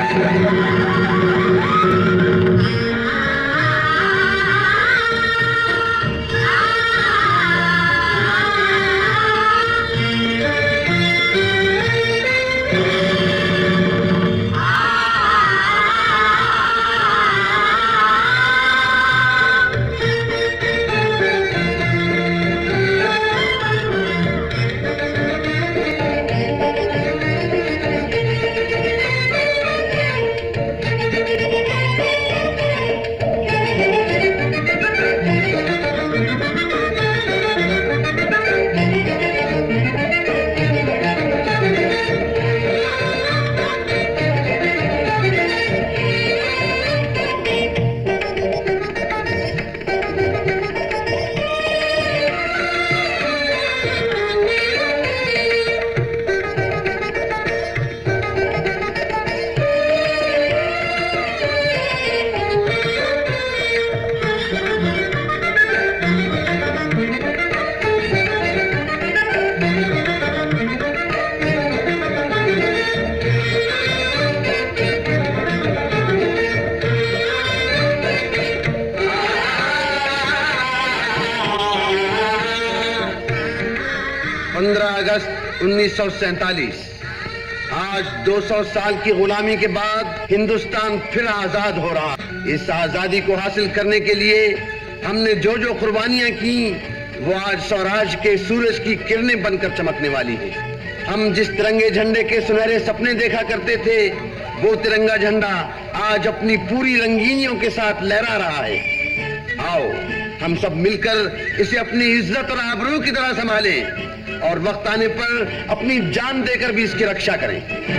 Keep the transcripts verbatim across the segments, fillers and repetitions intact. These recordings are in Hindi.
उन्नीस सौ सैतालीस। आज दो सौ साल की गुलामी के बाद हिंदुस्तान फिर आजाद हो रहा। इस आजादी को हासिल करने के लिए हमने जो जो कुर्बानियां की वो आज स्वराज के सूरज की किरणें बनकर चमकने वाली है। हम जिस तिरंगे झंडे के सुनहरे सपने देखा करते थे वो तिरंगा झंडा आज अपनी पूरी रंगीनियों के साथ लहरा रहा है। आओ हम सब मिलकर इसे अपनी इज्जत और आबरू की तरह संभालें और वक्त आने पर अपनी जान देकर भी इसकी रक्षा करें।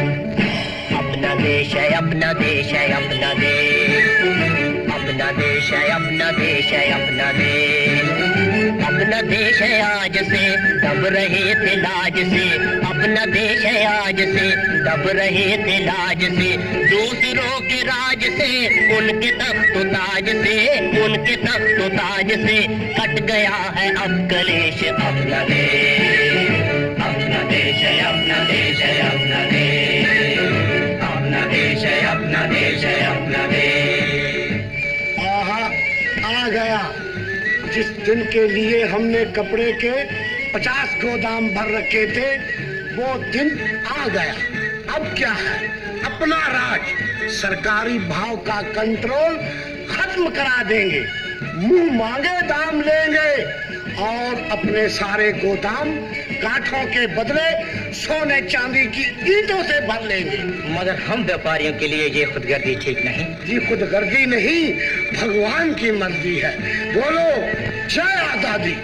अपना देश है, अपना देश है, अपना देश, अपना देश है, अपना देश है, अपना देश, अपना देश है आज से दब रहे थे लाज से, अपना देश है आज से दब रहे थे लाज से, दूसरों के राज से, उनके तख्त ताज से, उनके तख्त ताज से कट गया है अब कलेश। अपना देश, अपना देश है, अपना देश है, अपना देश, अपना देश है, अपना देश है, अपना देश। आहा, आ गया जिस दिन के लिए हमने कपड़े के पचास गोदाम भर रखे थे वो दिन आ गया। अब क्या है, अपना राज, सरकारी भाव का कंट्रोल खत्म करा देंगे, मुंह मांगे दाम लेंगे और अपने सारे गोदाम काठों के बदले सोने चांदी की ईंटों से भर लेंगे। मगर हम व्यापारियों के लिए ये खुदगर्जी ठीक नहीं। जी खुदगर्जी नहीं, भगवान की मर्जी है। बोलो जय आजादी।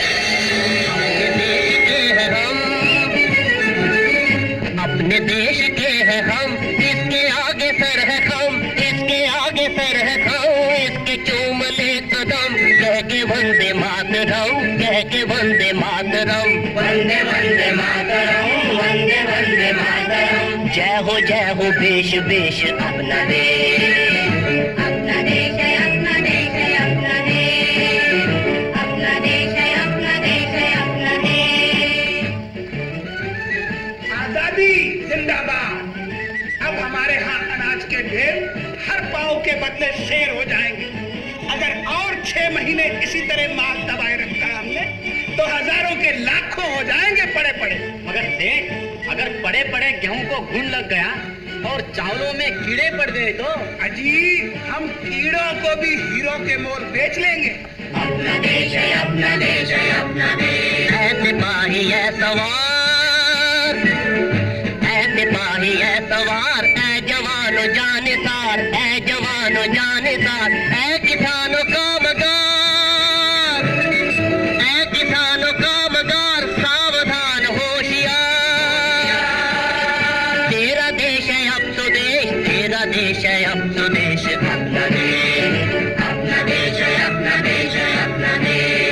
अपने देश के हैं हम, इसके आगे सर है हम, इसके आगे सर है हम, इसके चूम ले कदम, कह के वंदे मातरम, कह के वंदे मातरम, वंदे वंदे मातरम, वंदे वंदे मातरम। जय हो जय हो बेश बेश अपना देश, अपना देश है, अपना देश है, अपना देश, अपना देश है, अपना देश है, अपना देश। आजादी जिंदाबाद। अब हमारे यहाँ अनाज के ढेर हर पाव के बदले शेर हो जाएंगे। अगर और छह महीने इसी तरह माल दबाए रखा हमने तो हजारों के लाखों हो जाएंगे पड़े पड़े। मगर देख, अगर पड़े पड़े गेहूं को घुन लग गया और चावलों में कीड़े पड़ गए तो अजी हम कीड़ों को भी हीरो के मोल बेच लेंगे। अपना देश है, अपना देश है, अपना देश। है सिपाही है सवार, है सिपाही है सवार, ऐ जवानो जानिसार, ऐ जवानो जानिसार, ऐ किसानो कामगार, ऐ किसानो कामगार, सावधान होशियार। तेरा देश है अब स्वदेश, तेरा देश है अब स्वदेश। अपना देश, अपना देश है, अपना देश है, अपना देश।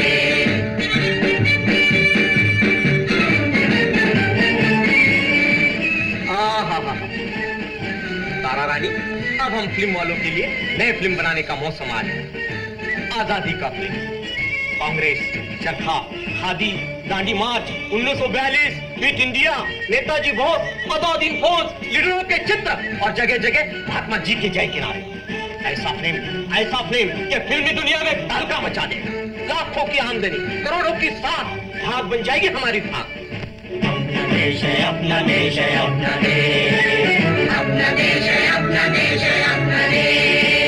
तारा रानी, अब हम फिल्म वालों के लिए नए फिल्म बनाने का मौसम आ गया। आजादी का फिल्म, कांग्रेस, चरखा, खादी, दांडी मार्च, उन्नीस सौ बयालीस, क्विट इंडिया, नेताजी बहुत, आजादी फौज, लीडरों के चित्र और जगह जगह महात्मा जी के जय किनारे। ऐसा फिल्म, ऐसा फिल्म कि फिल्मी दुनिया में तहलका मचा देगा। लाखों की आमदनी, करोड़ों की साथ भाग बन जाएगी हमारी भाग। अपना देश है, अपना देश है, अपना देश, अपना देश है, अपना देश है, अपना देश।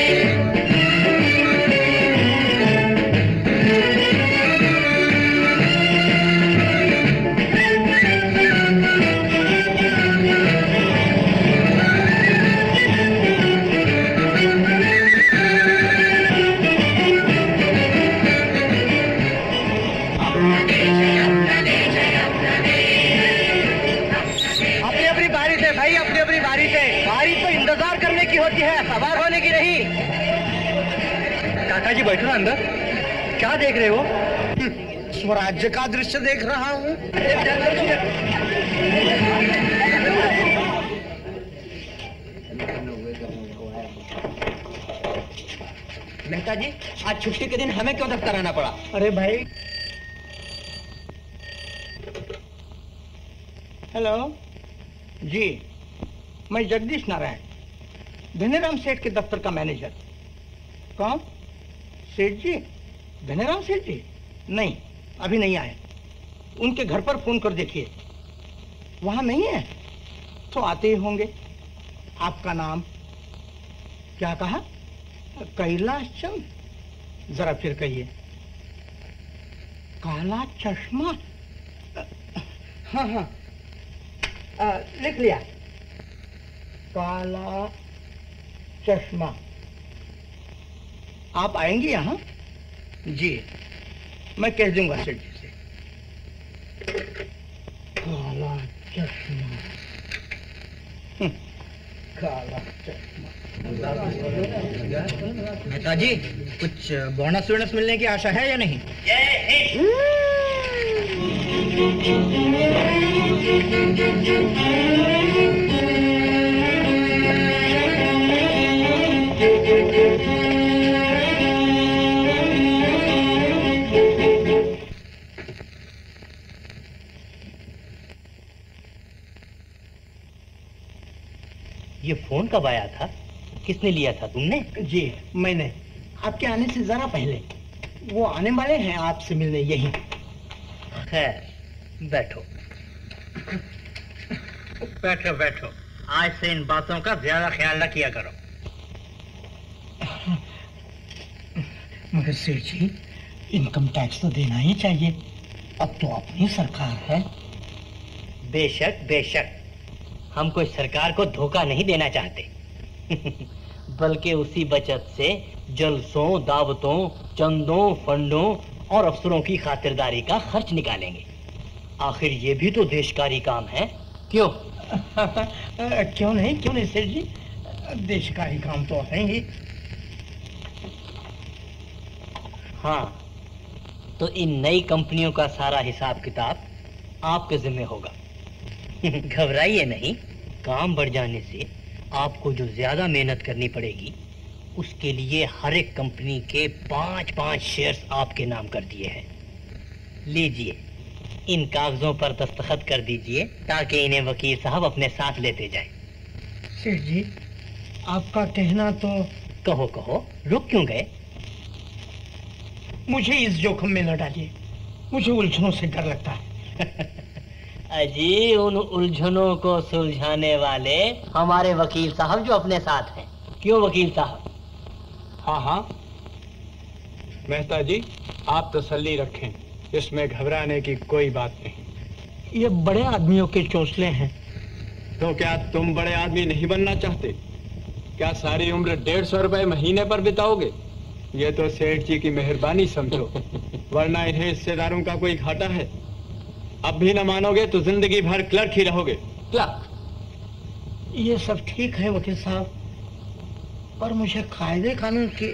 होती है, सवार होने की नहीं। काका जी बैठो ना अंदर। क्या देख रहे हो? स्वराज्य का दृश्य देख रहा हूँ। मेहता जी, आज छुट्टी के दिन हमें क्यों दफ्तर आना पड़ा? अरे भाई, हेलो जी, मैं जगदीश नारायण, धनीराम सेठ के दफ्तर का मैनेजर। कौन? सेठ जी? धनीराम सेठ जी? नहीं, अभी नहीं आए। उनके घर पर फोन कर देखिए। वहां नहीं है तो आते ही होंगे। आपका नाम क्या कहा? कैलाश चंद? जरा फिर कहिए। काला चश्मा? हाँ हाँ, आ, लिख लिया। काला चश्मा। आप आएंगे यहाँ? जी, मैं कह दूंगा सेठ जी से। काला चश्मा, काला चश्मा। नेताजी, कुछ बोनस वोनस मिलने की आशा है या नहीं? ये फोन कब आया था? किसने लिया था? तुमने? जी, मैंने। आपके आने से जरा पहले। वो आने वाले हैं आपसे मिलने यहीं। खैर, बैठो बैठो बैठो। आज से इन बातों का ज्यादा ख्याल न किया करो। मगर सेठ जी, इनकम टैक्स तो देना ही चाहिए। अब तो अपनी सरकार है। बेशक बेशक, हम कोई सरकार को धोखा नहीं देना चाहते बल्कि उसी बचत से जलसों, दावतों, चंदों, फंडों और अफसरों की खातिरदारी का खर्च निकालेंगे। आखिर ये भी तो देशकारी काम है, क्यों? क्यों नहीं, क्यों नहीं सेठ जी, देशकारी काम तो है ही। हाँ, तो इन नई कंपनियों का सारा हिसाब किताब आपके जिम्मे होगा घबराइए नहीं, काम बढ़ जाने से आपको जो ज्यादा मेहनत करनी पड़ेगी, उसके लिए हर एक कंपनी के पांच पांच शेयर्स आपके नाम कर दिए हैं। लीजिए, इन कागजों पर दस्तखत कर दीजिए ताकि इन्हें वकील साहब अपने साथ लेते जाएं। सेठ जी, आपका कहना तो। कहो कहो, रुक क्यों गए? मुझे इस जोखिम में न डालिए, मुझे उलझनों से डर लगता है अजी, उन उलझनों को सुलझाने वाले हमारे वकील साहब जो अपने साथ हैं। क्यों वकील साहब? हाँ हाँ मेहता जी, आप तसल्ली रखें, इसमें घबराने की कोई बात नहीं। ये बड़े आदमियों के चौंसले हैं। तो क्या तुम बड़े आदमी नहीं बनना चाहते? क्या सारी उम्र डेढ़ सौ रुपए महीने पर बिताओगे? ये तो सेठ जी की मेहरबानी समझो, वरना इन्हें हिस्सेदारों का कोई घाटा है। अब भी न मानोगे तो जिंदगी भर क्लर्क ही रहोगे। क्लर्क? ये सब ठीक है वकील साहब, पर मुझे कायदे कानून की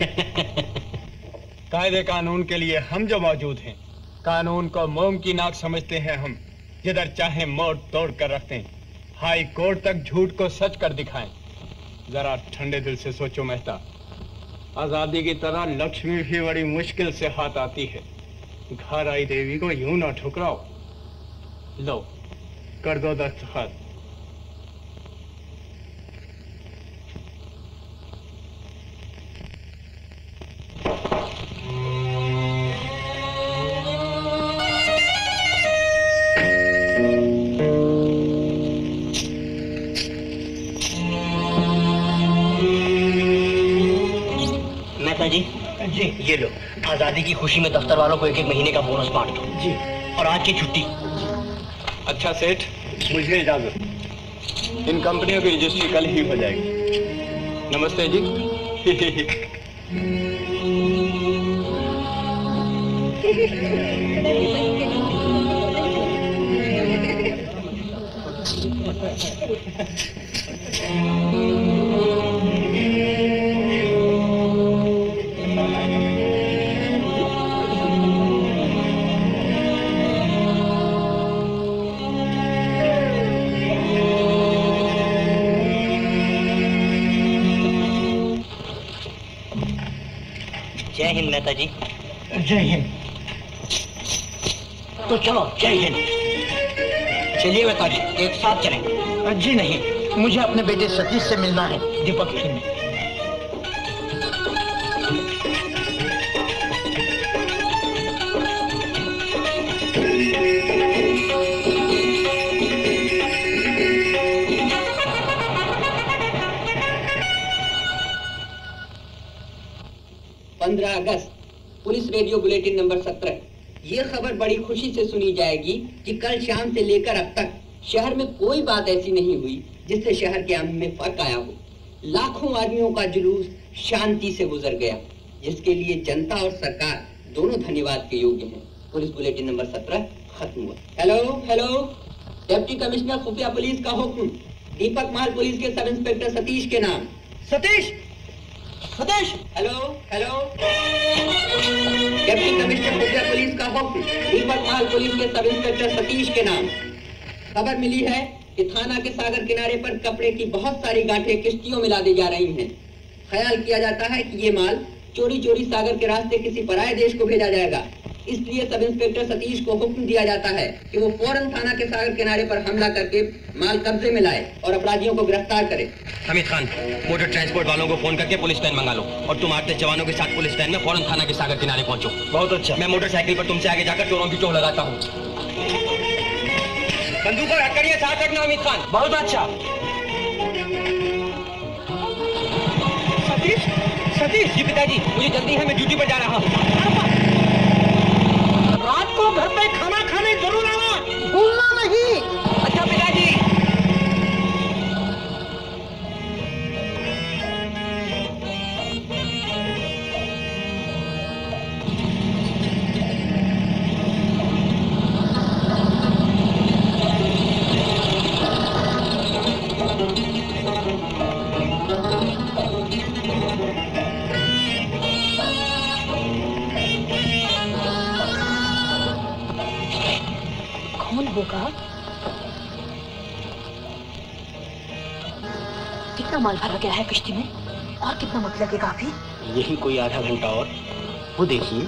कायदे कानून के लिए हम जो मौजूद हैं। कानून को मोम की नाक समझते हैं हम, जिधर चाहे मोड़ तोड़ कर रखते हैं। हाई कोर्ट तक झूठ को सच कर दिखाएं। जरा ठंडे दिल से सोचो मेहता, आजादी की तरह लक्ष्मी भी बड़ी मुश्किल से हाथ आती है। घर आई देवी को यूं ना ठुकराओ। लो, कर दो दस्तखत। मेहता जी जी ये लो, आजादी की खुशी में दफ्तर वालों को एक एक महीने का बोनस बांट दो जी, और आज की छुट्टी। अच्छा सेठ, मुझे इजाजत। इन कंपनियों की रजिस्ट्री कल ही हो जाएगी। नमस्ते जी। जय हिंद मेहता जी। जय हिंद। तो चलो जय हिंद। चलिए मेहता जी, एक साथ चलेंगे। जी नहीं, मुझे अपने बेटे सतीश से मिलना है, दीपक फिल्म में। पंद्रह अगस्त पुलिस रेडियो बुलेटिन नंबर सत्रह। ये खबर बड़ी खुशी से सुनी जाएगी कि कल शाम से लेकर अब तक शहर में कोई बात ऐसी नहीं हुई जिससे शहर के अमन में फर्क आया हो। लाखों आदमियों का जुलूस शांति से गुजर गया, जिसके लिए जनता और सरकार दोनों धन्यवाद के योग्य हैं। पुलिस बुलेटिन नंबर सत्रह खत्म हुआ। हेलो हेलो, डिप्टी कमिश्नर खुफिया पुलिस का हुक्म, दीपक महल पुलिस के सब इंस्पेक्टर सतीश के नाम। Satish Satish hello hello, deputy commissioner खुफिया पुलिस का हुक्म, दीपक महल पुलिस के सब इंस्पेक्टर सतीश के नाम। खबर मिली है कि थाना के सागर किनारे पर कपड़े की बहुत सारी गांठें किश्तियों में लादी जा रही हैं। ख्याल किया जाता है कि ये माल चोरी चोरी सागर के रास्ते किसी पराये देश को भेजा जाएगा। इसलिए सब इंस्पेक्टर सतीश को हुक्म दिया जाता है कि वो फौरन थाना के सागर किनारे पर हमला करके माल कब्जे में लाए और अपराधियों को गिरफ्तार करे। हमीद खान, मोटर ट्रांसपोर्ट वालों को फोन करके पुलिस वैन मंगा लो और तुम आठ दस जवानों के साथ पुलिस वैन में फौरन थाना के सागर किनारे पहुंचो। बहुत अच्छा। मैं मोटरसाइकिल पर तुमसे आगे जाकर चोरों की टोह लगाता हूँ। बंदूक और हथकड़ियां साथ रखना हमीद खान। बहुत अच्छा। सतीश सतीश जी, पिताजी मुझे जल्दी है, मैं ड्यूटी पर जा रहा हूँ। रात को घर पे खाना खाने जरूर आना, भूलना नहीं। अच्छा पिताजी। कौन होगा? कितना माल भरा गया है किश्ती में और कितना वक्त लगेगा अभी? यही कोई आधा घंटा और। वो देखिए,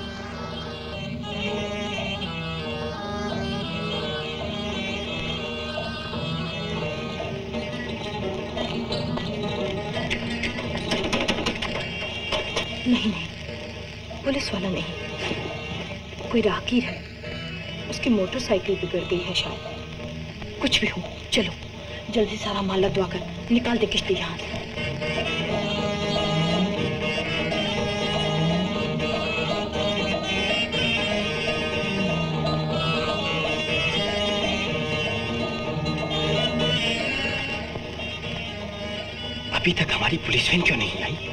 नहीं नहीं, पुलिस वाला नहीं, कोई राहगीर है। उसकी मोटरसाइकिल बिगड़ गई है शायद। कुछ भी हो, चलो जल्दी सारा माल लदवा कर निकाल दे किश्ती यहाँ से। अभी तक हमारी पुलिस वैन क्यों नहीं आई?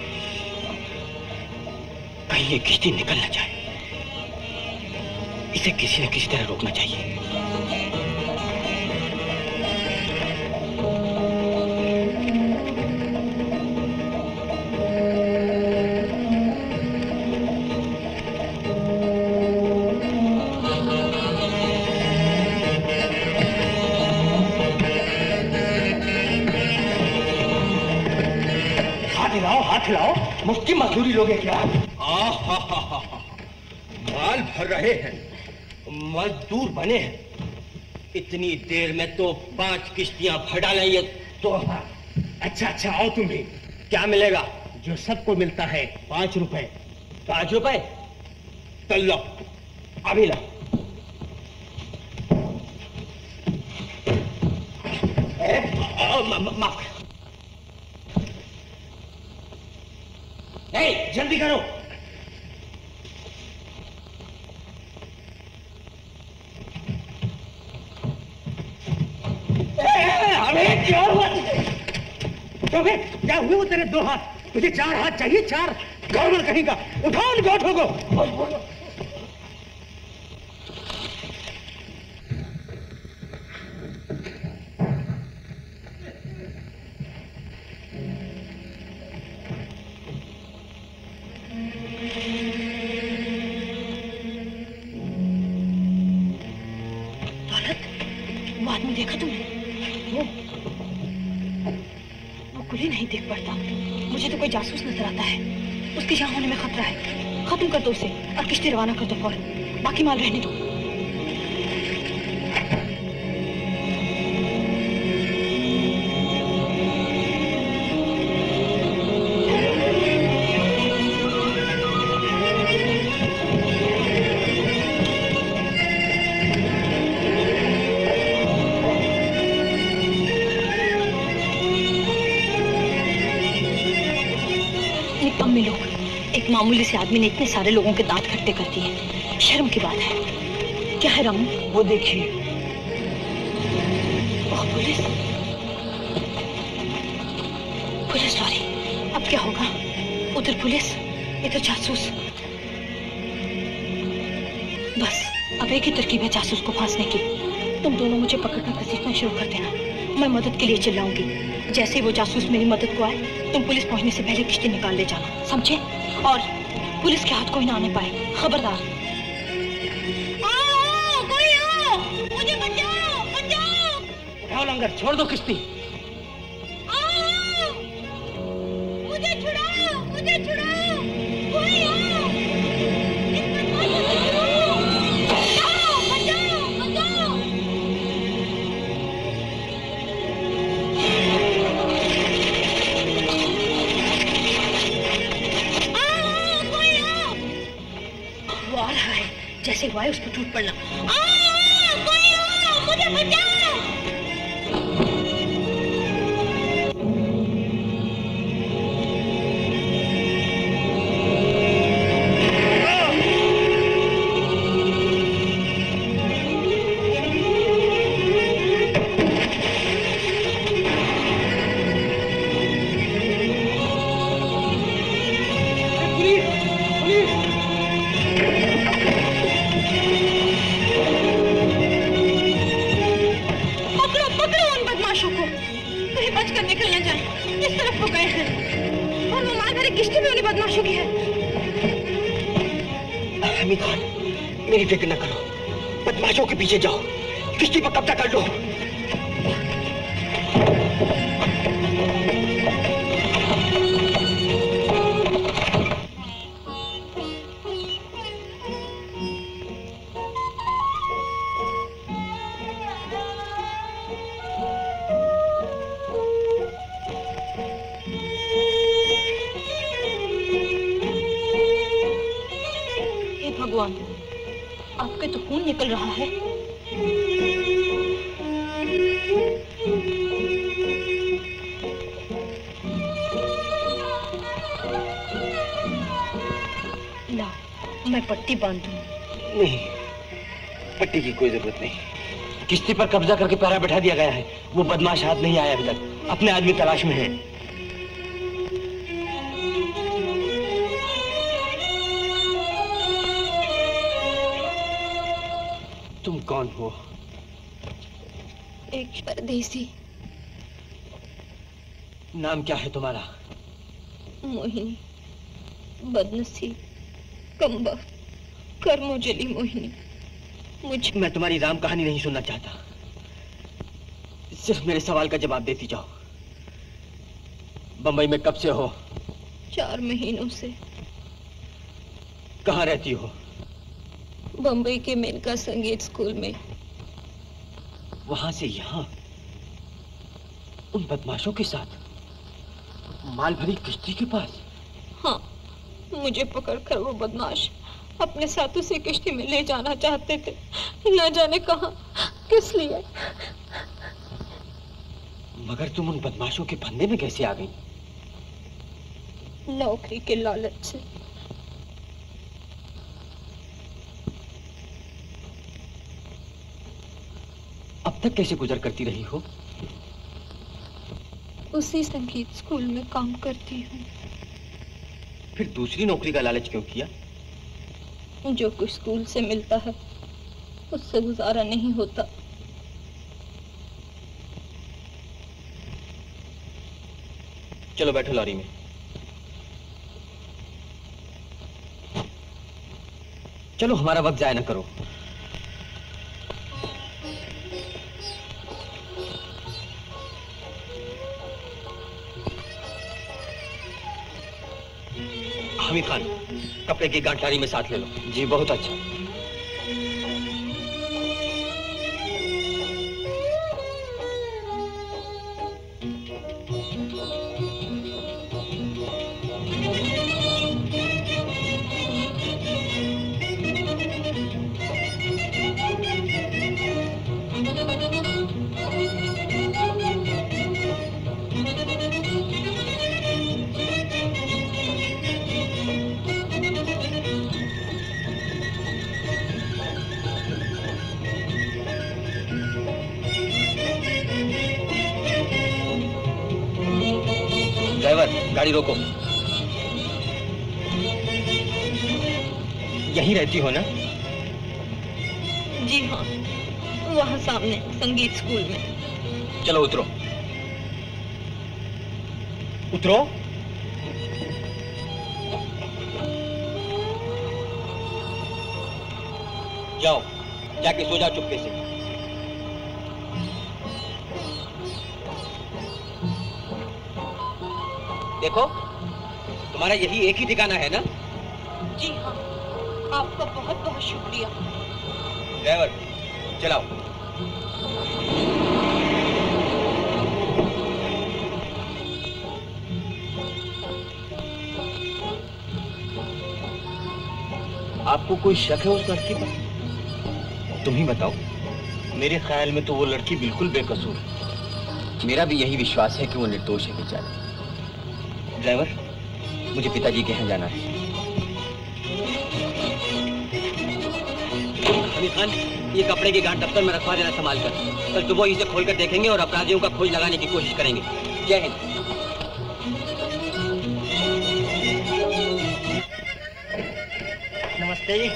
कहीं ये किश्ती निकल न जाए। इसे किसी न किसी तरह रोकना चाहिए। हाथ हिलाओ, हाथ हिलाओ। मुफ्ती मजदूरी लोगे क्या? आ हा हा हा, माल भर रहे हैं, मजदूर बने हैं इतनी देर में तो पांच किश्तियां भर डालें ये तो। अच्छा अच्छा आओ तुम भी। क्या मिलेगा? जो सबको मिलता है, पांच रुपए। पांच रुपए? तो लो, अभी लो। माफ। ए, जल्दी करो। अरे क्या हुआ तो क्या हुए वो तेरे दो हाथ? तुझे चार हाथ चाहिए? चार गड़बड़ कहीं का। उठाओ उन गोठों को। देखा तुमने? वो वो कुली नहीं देख पड़ता। मुझे तो कोई जासूस नजर आता है। उसके यहाँ होने में खतरा है। खत्म कर दो उसे और किश्ती रवाना कर दो फौरन। बाकी माल रहने दो। मामूली से आदमी ने इतने सारे लोगों के दांत खट्टे कर दिए। शर्म की बात है। क्या है रामू? वो देखिए। Oh police. Police lorry. अब क्या होगा? उधर पुलिस, इधर जासूस। बस अब एक ही तरकीब है जासूस को फांसने की। तुम दोनों मुझे पकड़ना घसीटना शुरू कर देना। मैं मदद के लिए चिल्लाऊंगी। जैसे ही वो जासूस मेरी मदद को आए, तुम पुलिस पहुंचने से पहले किश्ती निकाल ले जाना, समझे? और पुलिस के हाथ कोई ना आने पाए, खबरदार। आओ, कोई आओ, मुझे बचाओ, बचाओ। उठाओ लंगर, छोड़ दो किश्ती। आओ, मुझे छुड़ाओ, मुझे छुड़ाओ, कोई आओ। इस बदमाश को छुड़ाओ, बचाओ, बचाओ, बचाओ। जैसे हुआ है उस पर टूट पड़ना। आओ, कोई आओ, मुझे बचाओ। मेरी फिक्र न करो, बदमाशों के पीछे जाओ, किश्ती पर कब्जा कर लो। भगवान, आपके तो खून निकल रहा है। ला, मैं पट्टी बांध दूं। नहीं, पट्टी की कोई जरूरत नहीं। किश्ती पर कब्जा करके पहरा बैठा दिया गया है। वो बदमाश हाथ नहीं आया अभी तक। अपने आदमी तलाश में है। तुम कौन हो? एक परदेसी। नाम क्या है तुम्हारा? मोहिनी। बदनसीब, कमबख्त, कर्मोजली मोहिनी। मुझे मैं तुम्हारी राम कहानी नहीं सुनना चाहता। सिर्फ मेरे सवाल का जवाब देती जाओ। बंबई में कब से हो? चार महीनों से। कहाँ रहती हो? बंबई के मेनका संगीत स्कूल में। वहां से यहाँ उन बदमाशों के साथ माल भरी किश्ती के पास? हाँ, मुझे पकड़कर वो बदमाश अपने साथ उसी किश्ती में ले जाना चाहते थे, न जाने कहां, किस लिए। मगर तुम उन बदमाशों के फंदे में कैसे आ गई? नौकरी के लालच से। अब तक कैसे गुजर करती रही हो? उसी संगीत स्कूल में काम करती हूँ। फिर दूसरी नौकरी का लालच क्यों किया? जो कुछ स्कूल से मिलता है उससे गुजारा नहीं होता। चलो बैठो लॉरी में। चलो, हमारा वक्त जाया न करो। हमीद खान, कपड़े की गांठ लारी में साथ ले लो। जी बहुत अच्छा। गाड़ी रोको। यहीं रहती हो ना? जी हाँ, वहाँ सामने संगीत स्कूल में। चलो उतरो। उतरो। जाओ, जाके सो जाओ चुपके से। देखो, तुम्हारा यही एक ही ठिकाना है ना? जी हाँ, आपका बहुत बहुत शुक्रिया। ड्राइवर, चलाओ। आपको कोई शक है उस लड़की पर? तुम ही बताओ। मेरे ख्याल में तो वो लड़की बिल्कुल बेकसूर है। मेरा भी यही विश्वास है कि वो निर्दोष है बेचारी। ड्राइवर, मुझे पिताजी के यहाँ जाना है। हमीद खान, ये कपड़े की गांठ दफ्तर में रखवा देना संभाल कर। कल सुबह इसे खोलकर देखेंगे और अपराधियों का खोज लगाने की कोशिश करेंगे। जय हिंद। नमस्ते जी।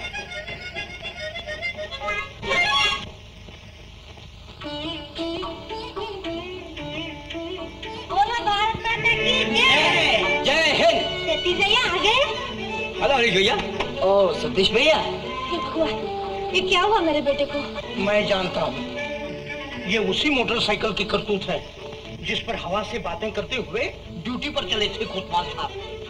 हेलो हरीश भैया। ओ सतीश भैया। ये क्या हुआ मेरे बेटे को? मैं जानता हूँ, ये उसी मोटरसाइकिल की करतूत है जिस पर हवा से बातें करते हुए ड्यूटी पर चले थे कोतवाल साहब।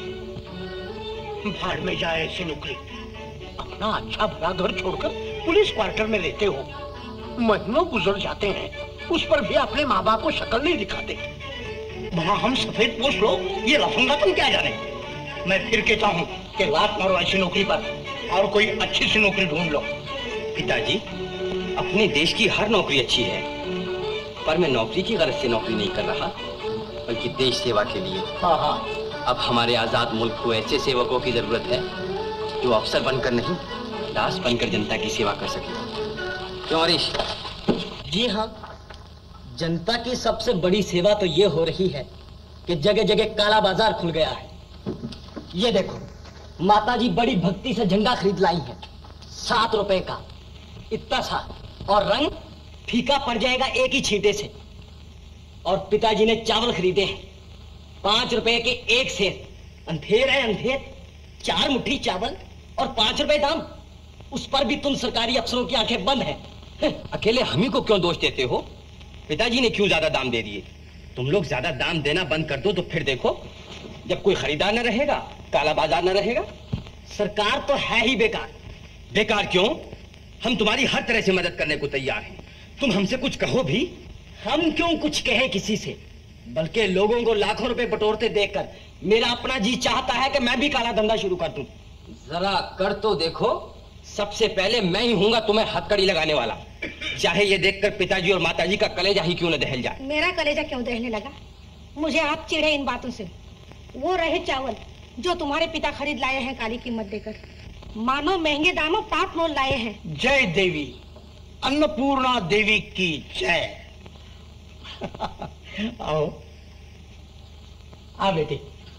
भाड़ में जाए ऐसी नौकरी। अपना अच्छा भला घर छोड़कर पुलिस क्वार्टर में रहते हो। महीनों गुजर जाते हैं, उस पर भी अपने माँ बाप को शक्ल नहीं दिखाते। भला हम सफेद पोस्ट लोग ये लफंगापन क्या जाने। मैं फिर कहता हूँ कि लात मारो ऐसी नौकरी पर और कोई अच्छी सी नौकरी ढूंढ लो। पिताजी, अपने देश की हर नौकरी अच्छी है, पर मैं नौकरी की गरज से नौकरी नहीं कर रहा, बल्कि देश सेवा के लिए। हाँ हाँ। अब हमारे आजाद मुल्क को ऐसे सेवकों की जरूरत है जो अफसर बनकर नहीं, दास बनकर जनता की सेवा कर सके। क्यों हरीश? जी हाँ, जनता की सबसे बड़ी सेवा तो ये हो रही है कि जगह जगह काला बाजार खुल गया है। ये देखो, माताजी बड़ी भक्ति से झंडा खरीद लाई है, सात रुपए का, इतना सा, और रंग फीका पड़ जाएगा एक ही छींटे से। और पिताजी ने चावल खरीदे हैं, पांच रुपए के एक सेर। अंधेर है अंधेर, चार मुट्ठी चावल और पांच रुपए दाम। उस पर भी तुम सरकारी अफसरों की आंखें बंद है। अकेले हम ही को क्यों दोष देते हो? पिताजी ने क्यों ज्यादा दाम दे दिए? तुम लोग ज्यादा दाम देना बंद कर दो तो फिर देखो, जब कोई खरीदार न रहेगा, काला बाजार न रहेगा। सरकार तो है ही बेकार। बेकार क्यों? हम तुम्हारी हर तरह से मदद करने को तैयार हैं। तुम हमसे कुछ कहो भी। हम क्यों कुछ कहें किसी से, बल्कि लोगों को लाखों रुपए बटोरते देखकर मेरा अपना जी चाहता है कि मैं भी काला धंधा शुरू कर दूं। जरा कर तो देखो। सबसे पहले मैं ही हूंगा तुम्हें हथकड़ी लगाने वाला, चाहे ये देखकर पिताजी और माताजी का कलेजा ही क्यों न दहल जाए। मेरा कलेजा क्यों दहलने लगा? मुझे आप चिढ़े इन बातों से। वो रहे चावल जो तुम्हारे पिता खरीद लाए हैं काली कीमत देकर, मानो महंगे दामों पाप मोल लाए हैं। जय देवी, अन्नपूर्णा देवी की जय। आओ आ बेटी।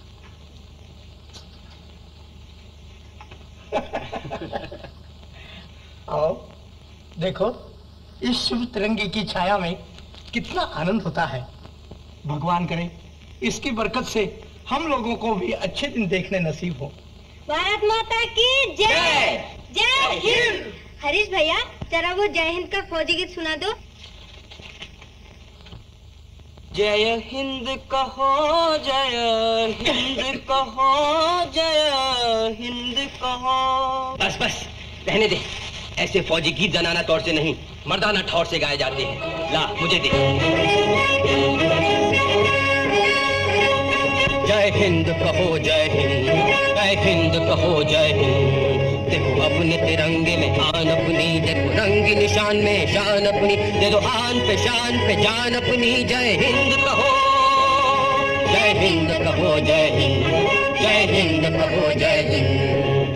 आओ देखो, इस शुभ तिरंगे की छाया में कितना आनंद होता है। भगवान करे इसकी बरकत से हम लोगों को भी अच्छे दिन देखने नसीब हो। भारत माता की जय। जय हिंद। हरीश भैया जरा वो जय हिंद का फौजी गीत सुना दो। जय हिंद कहो, जय हिंद कहो, जय हिंद कहो। बस बस रहने दे, ऐसे फौजी गीत जनाना तौर से नहीं, मर्दाना ठौर से गाए जाते हैं। ला मुझे दे। जय हिंद कहो, जय हिंद, जय हिंद कहो, जय हिंद। देखो अपने तिरंगे में आन अपनी, देखो रंगी निशान में शान अपनी, दे दो आन पे शान पे जान अपनी। जय हिंद कहो, जय हिंद कहो, जय हिंद, जय हिंद कहो, जय हिंद।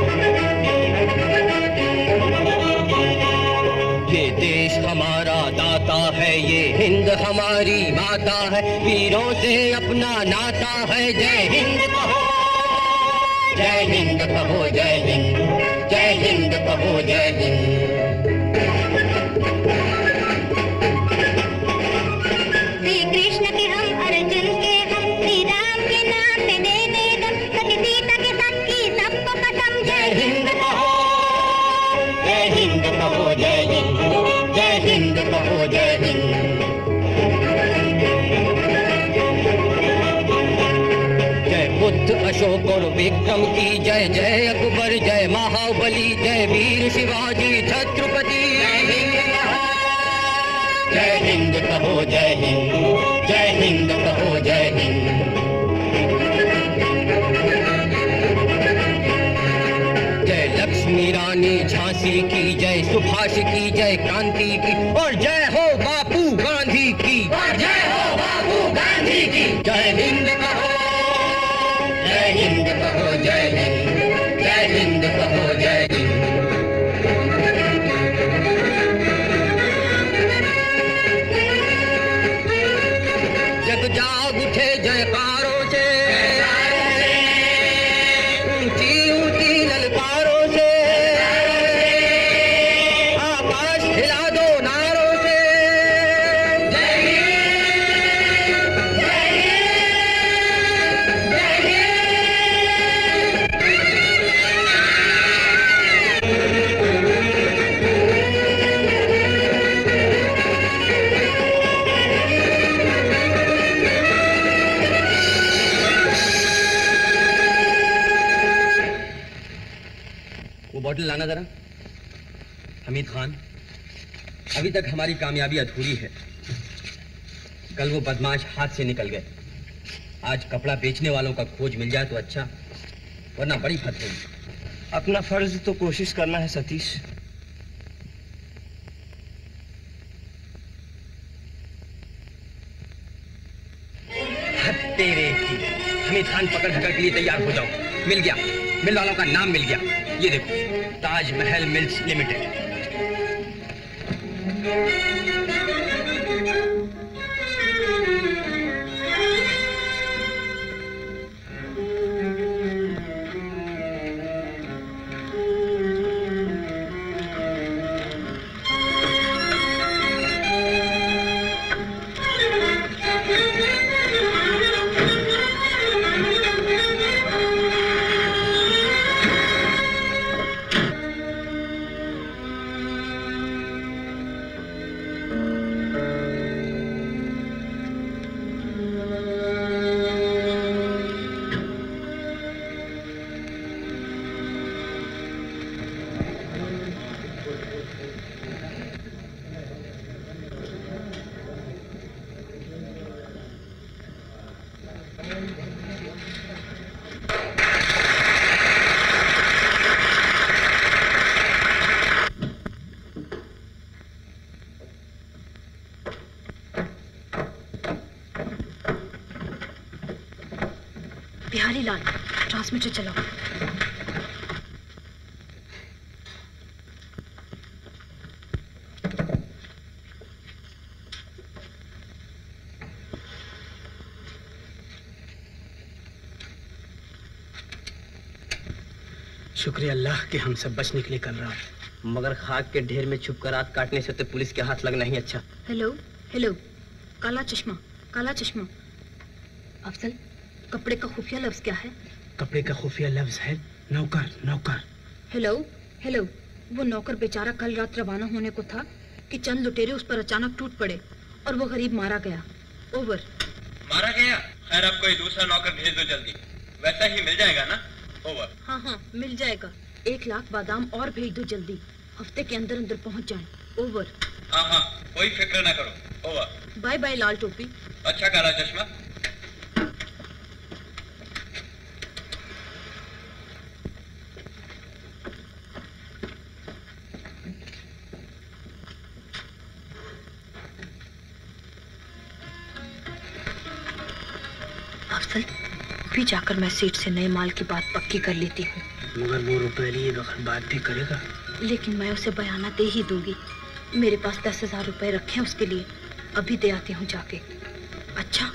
ये देश हमारा दाता है, ये हिंद हमारी माता है, वीरों से अपना नाता है। जय हिंद कहो, जय हिंद कहो, जय हिंद, जय हिंद कहो, जय हिंद। श्री कृष्ण के हम, अर्जुन के हम, श्री राम के नाम पे दे दे दम, सखी सीता के साथ की सबको कसम। जय हिंद कहो, जय हिंद कहो, जय हिंद, जय हिंद कहो, जय हिंद। बुद्ध अशोक और विक्रम की जय, जय अकबर, जय महाबली, जय वीर शिवाजी छत्रपति। जय हिंद कहो, जय हिंद, जय हिंद कहो, जय हिंद। जय लक्ष्मी रानी झांसी की जय, सुभाष की जय, क्रांति की, और जय हो बापू गांधी की, और जय हो बापू गांधी की। जय हिंद कहो, जय हिंद कहो, जय हिंद, जय हिंद कहो, जय हिंद। जग जाग उठे जयकारों से, ऊंची ऊंची ललकारों से, आकाश हिला दो नारों से। जय हिंद, जय हिंद, जय वो बॉटल लाना जरा। हमीद खान, अभी तक हमारी कामयाबी अधूरी है। कल वो बदमाश हाथ से निकल गए, आज कपड़ा बेचने वालों का खोज मिल जाए तो अच्छा, वरना बड़ी फत होगी। अपना फर्ज तो कोशिश करना है सतीश। हद तेरे की। हमीद खान पकड़ धकड़ के लिए तैयार हो जाओ। मिल गया, मिल वालों का नाम मिल गया। ये देखो, Taj Mahal mills limited. Lal, transmitter चलाओ। शुक्रिया अल्लाह कि हम सब बच निकले कल रात, मगर खाक के ढेर में छुपकर रात काटने से तो पुलिस के हाथ लगना ही अच्छा। हेलो हेलो, काला चश्मा, काला चश्मा। अफजल, कपड़े का खुफिया लफ्ज क्या है? कपड़े का खुफिया लफ्ज है नौकर, नौकर। हेलो हेलो, वो नौकर बेचारा कल रात रवाना होने को था कि चंद लुटेरे उस पर अचानक टूट पड़े और वो गरीब मारा गया। ओवर। मारा गया? खैर अब कोई दूसरा नौकर भेज दो जल्दी, वैसा ही मिल जाएगा ना? ओवर। हाँ हाँ मिल जाएगा, एक लाख बादाम और भेज दो जल्दी, हफ्ते के अंदर अंदर पहुंच जाएं। ओवर। हाँ हाँ कोई फिक्र ना करो। ओवर। बाय बाय लाल टोपी। अच्छा काला चश्मा। अफजल, अभी जाकर मैं सेठ से नए माल की बात पक्की कर लेती हूँ। मगर वो रुपए लिए बगैर बात भी करेगा। लेकिन मैं उसे बयाना दे ही दूंगी। मेरे पास दस हजार रुपए रखे हैं उसके लिए, अभी दे आती हूँ जाके। अच्छा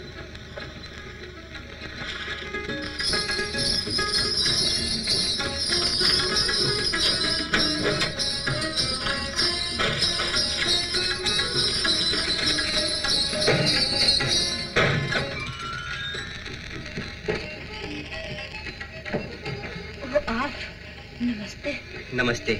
नमस्ते। नमस्ते।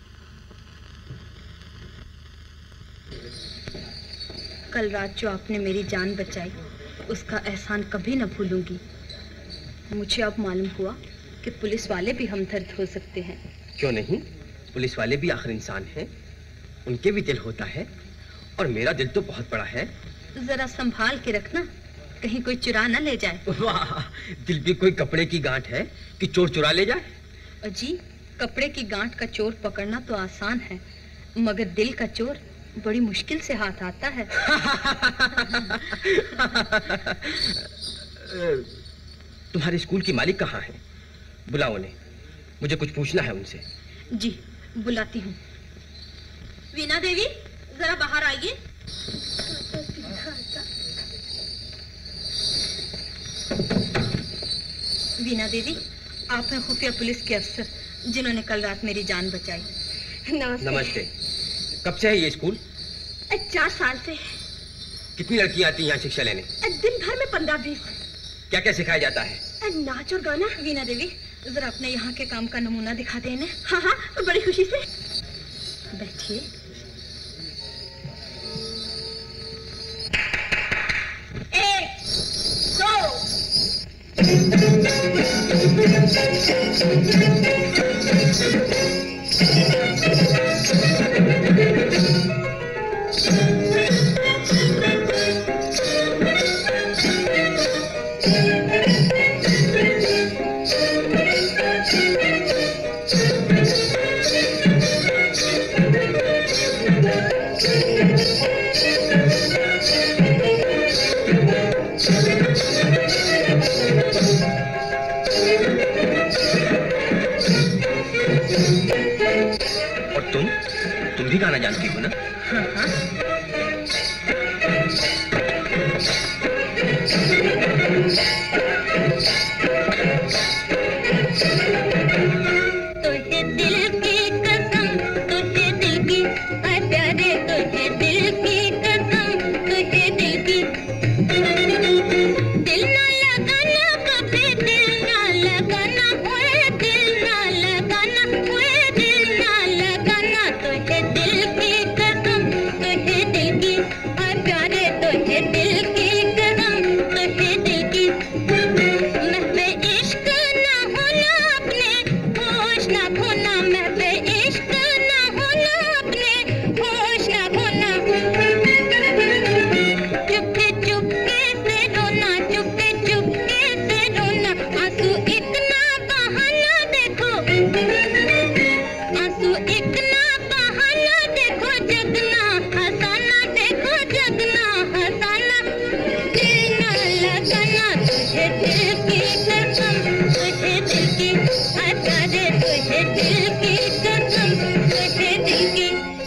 कल रात जो आपने मेरी जान बचाई उसका एहसान कभी न भूलूंगी। मुझे अब मालूम हुआ कि पुलिस वाले भी हमदर्द हो सकते हैं। क्यों नहीं, पुलिस वाले भी आखिर इंसान हैं, उनके भी दिल होता है और मेरा दिल तो बहुत बड़ा है। जरा संभाल के रखना, कहीं कोई चुरा न ले जाए। वाह, दिल भी कोई कपड़े की गांठ है कि चोर चुरा ले जाए? अजी, कपड़े की गांठ का चोर पकड़ना तो आसान है, मगर दिल का चोर बड़ी मुश्किल से हाथ आता है। तुम्हारे स्कूल की मालिक कहाँ है? बुलाओ उन्हें, मुझे कुछ पूछना है उनसे। जी बुलाती हूँ। वीना देवी, जरा बाहर आइए। वीना देवी, आप हैं खुफिया पुलिस के अफसर जिन्होंने कल रात मेरी जान बचाई। नमस्ते। नमस्ते। कब से है ये स्कूल? चार साल से। कितनी लड़कियां आती हैं यहाँ शिक्षा लेने? दिन भर में पंद्रह बीस। क्या क्या सिखाया जाता है? नाच और गाना। वीना देवी, जरा अपने यहाँ के काम का नमूना दिखा देने। हाँ हाँ, बड़ी खुशी से। बैठिए। एक, दो। और तुम तुम भी गाना जानती हो ना? हाँ हाँ। तुझे दिल की कसम, तुझे दिल की, ऐ प्यारे तुझे दिल की कसम, तुझे दिल की। दिल ना लगाना कभी, दिल ना लगाना, ओए दिल ना लगाना, ओए दिल ना लगाना। तुझे दिल की कसम, तुझे दिल की कसम तुझे दिल की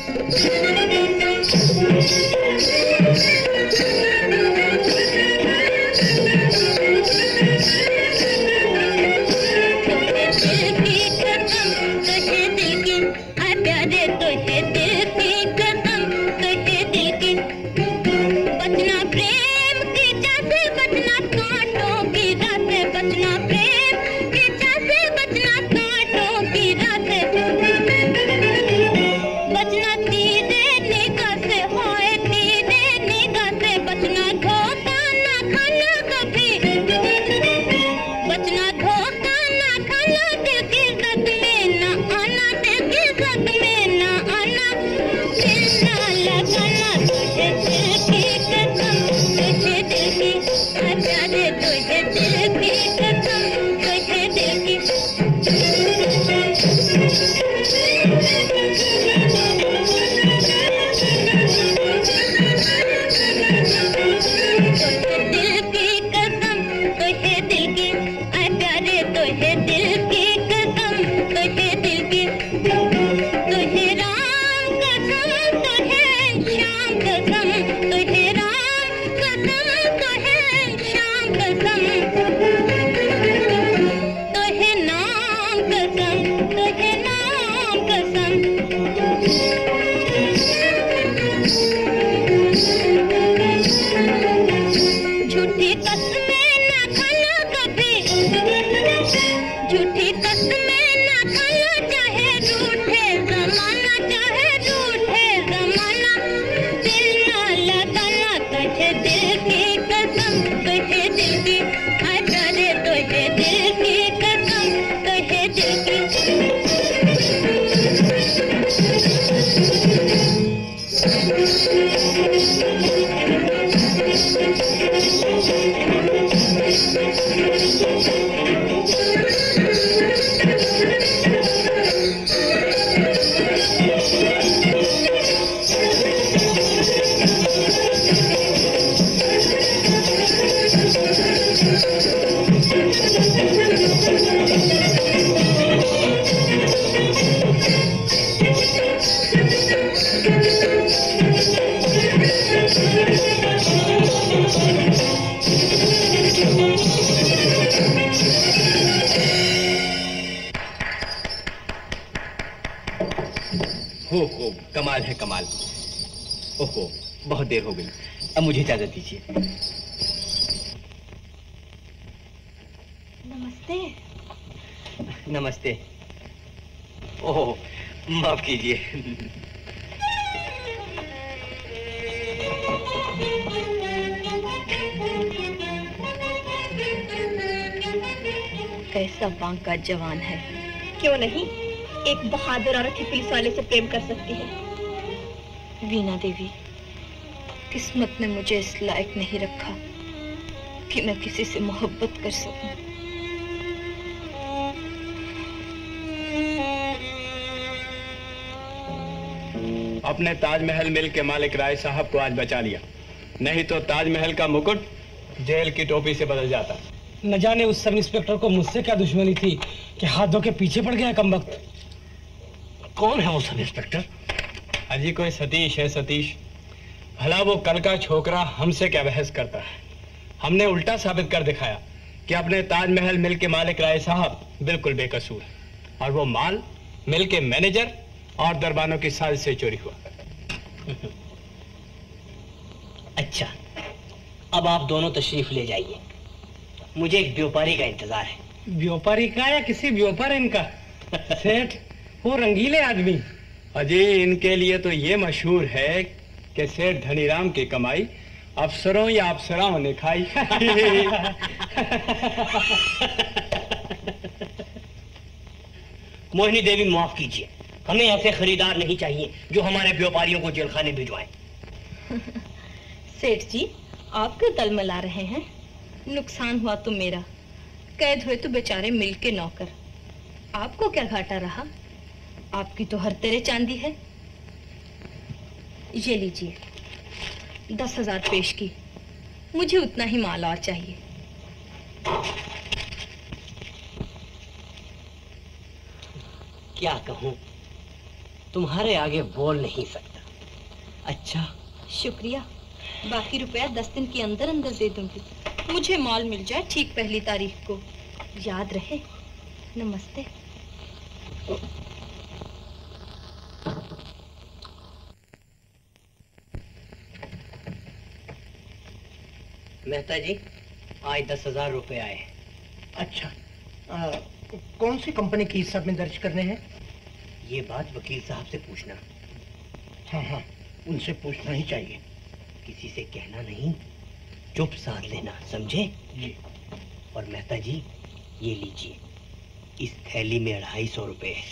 कमाल है कमाल। ओहो, बहुत देर हो गई, अब मुझे इजाजत दीजिए। नमस्ते। नमस्ते। ओहो, माफ कीजिए। कैसा बांका जवान है। क्यों नहीं, एक बहादुर औरत ही पुलिस वाले से प्रेम कर सकती है। वीणा देवी, किस्मत ने मुझे इस लायक नहीं रखा कि मैं किसी से मोहब्बत कर सकूं। अपने ताजमहल मिल के मालिक राय साहब को आज बचा लिया, नहीं तो ताजमहल का मुकुट जेल की टोपी से बदल जाता। न जाने उस सब इंस्पेक्टर को मुझसे क्या दुश्मनी थी कि हाथ धो के पीछे पड़ गया कमबख्त। कौन है वो सब इंस्पेक्टर? अजी कोई सतीश है, सतीश। भला वो कल का छोकरा हमसे क्या बहस करता है। हमने उल्टा साबित कर दिखाया कि अपने ताजमहल मिल के मालिक राय साहब बिल्कुल बेकसूर है और वो माल मिल के मैनेजर और दरबानों की साजिश से चोरी हुआ। अच्छा, अब आप दोनों तशरीफ ले जाइए, मुझे एक व्यापारी का इंतजार है। व्यापारी का या किसी व्यापार इनका? सेठ वो रंगीले आदमी। अजी इनके लिए तो ये मशहूर है कि सेठ धनीराम की कमाई अफसरों या अफसराओं ने खाई। मोहिनी देवी, माफ कीजिए, हमें ऐसे खरीदार नहीं चाहिए जो हमारे व्यापारियों को जेल खाने भिजवाएं। सेठ जी, आप क्यों तलमला रहे हैं? नुकसान हुआ तो मेरा, कैद हुए तो बेचारे मिल के नौकर। आपको क्या घाटा रहा? आपकी तो हर तेरे चांदी है। ये लीजिए, दस हजार पेश की, मुझे उतना ही माल और चाहिए। क्या कहूँ, तुम्हारे आगे बोल नहीं सकता। अच्छा, शुक्रिया। बाकी रुपया दस दिन के अंदर अंदर दे दूंगी। मुझे माल मिल जाए ठीक पहली तारीख को। याद रहे। नमस्ते। मेहता जी, आज दस हजार रुपए आए। अच्छा, आ, कौन सी कंपनी की हिसाब में दर्ज करने हैं? ये बात वकील साहब से पूछना। हाँ हाँ, उनसे पूछना ही चाहिए। किसी से कहना नहीं, चुप साध लेना, समझे? जी। और मेहता जी, ये लीजिए, इस थैली में अढ़ाई सौ रुपए है।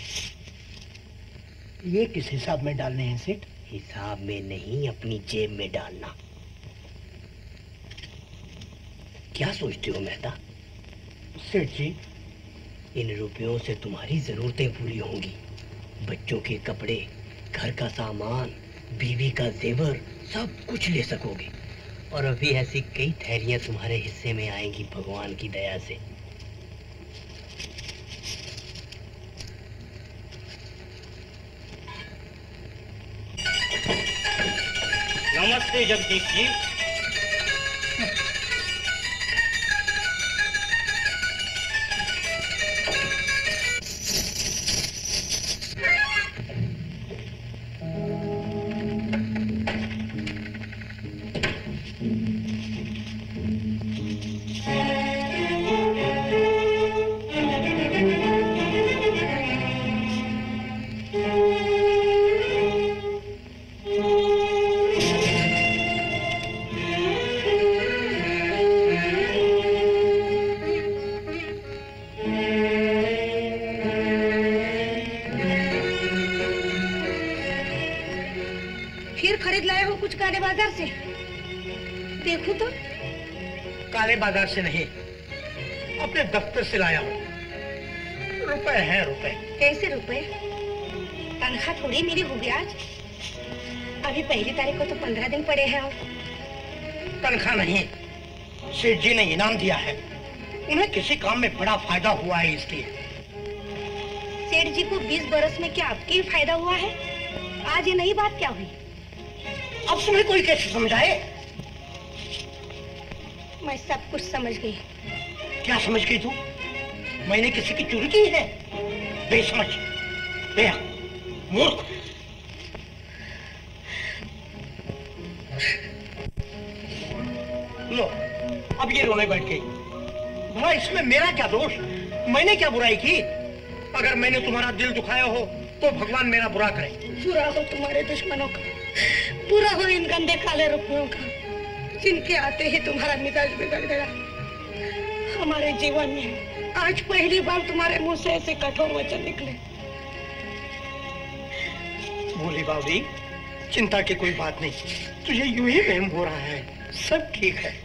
ये किस हिसाब में डालने हैं सेठ? हिसाब में नहीं, अपनी जेब में डालना। क्या सोचते हो मेहता? सेठ जी, इन रुपयों से तुम्हारी जरूरतें पूरी होंगी। बच्चों के कपड़े, घर का सामान, बीवी का जेवर, सब कुछ ले सकोगे। और अभी ऐसी कई थैलियां तुम्हारे हिस्से में आएंगी भगवान की दया से। नमस्ते जगदीश जी। देखूं तो? काले बाजार से नहीं, अपने दफ्तर से लाया हूँ। रुपए हैं रुपए। कैसे रुपए? तनख्वाह थोड़ी मेरी होगी आज। अभी पहली तारीख को तो पंद्रह दिन पड़े हैं। और तनख्वाह नहीं, सेठ जी ने इनाम दिया है। उन्हें किसी काम में बड़ा फायदा हुआ है, इसलिए। सेठ जी को बीस बरस में क्या आपके ही फायदा हुआ है? आज ये नई बात क्या हुई? अब तुम्हें कोई कैसे समझाए? मैं सब कुछ समझ गई। क्या समझ गई तू? मैंने किसी की चोरी की है? बेसमझ, बेअक्ल, मूर्ख। लो, अब ये रोने बैठ गई। भला इसमें मेरा क्या दोष? मैंने क्या बुराई की? अगर मैंने तुम्हारा दिल दुखाया हो तो भगवान मेरा बुरा करे। बुरा हो तुम्हारे दुश्मनों का, बुरा हो इन गंदे काले रुपयों का, जिनके आते ही तुम्हारा मिजाज बिगड़ गया। हमारे जीवन में आज पहली बार तुम्हारे मुंह से ऐसे कठोर वचन निकले। भोली बावली, चिंता की कोई बात नहीं। तुझे यूं ही वहम हो रहा है, सब ठीक है।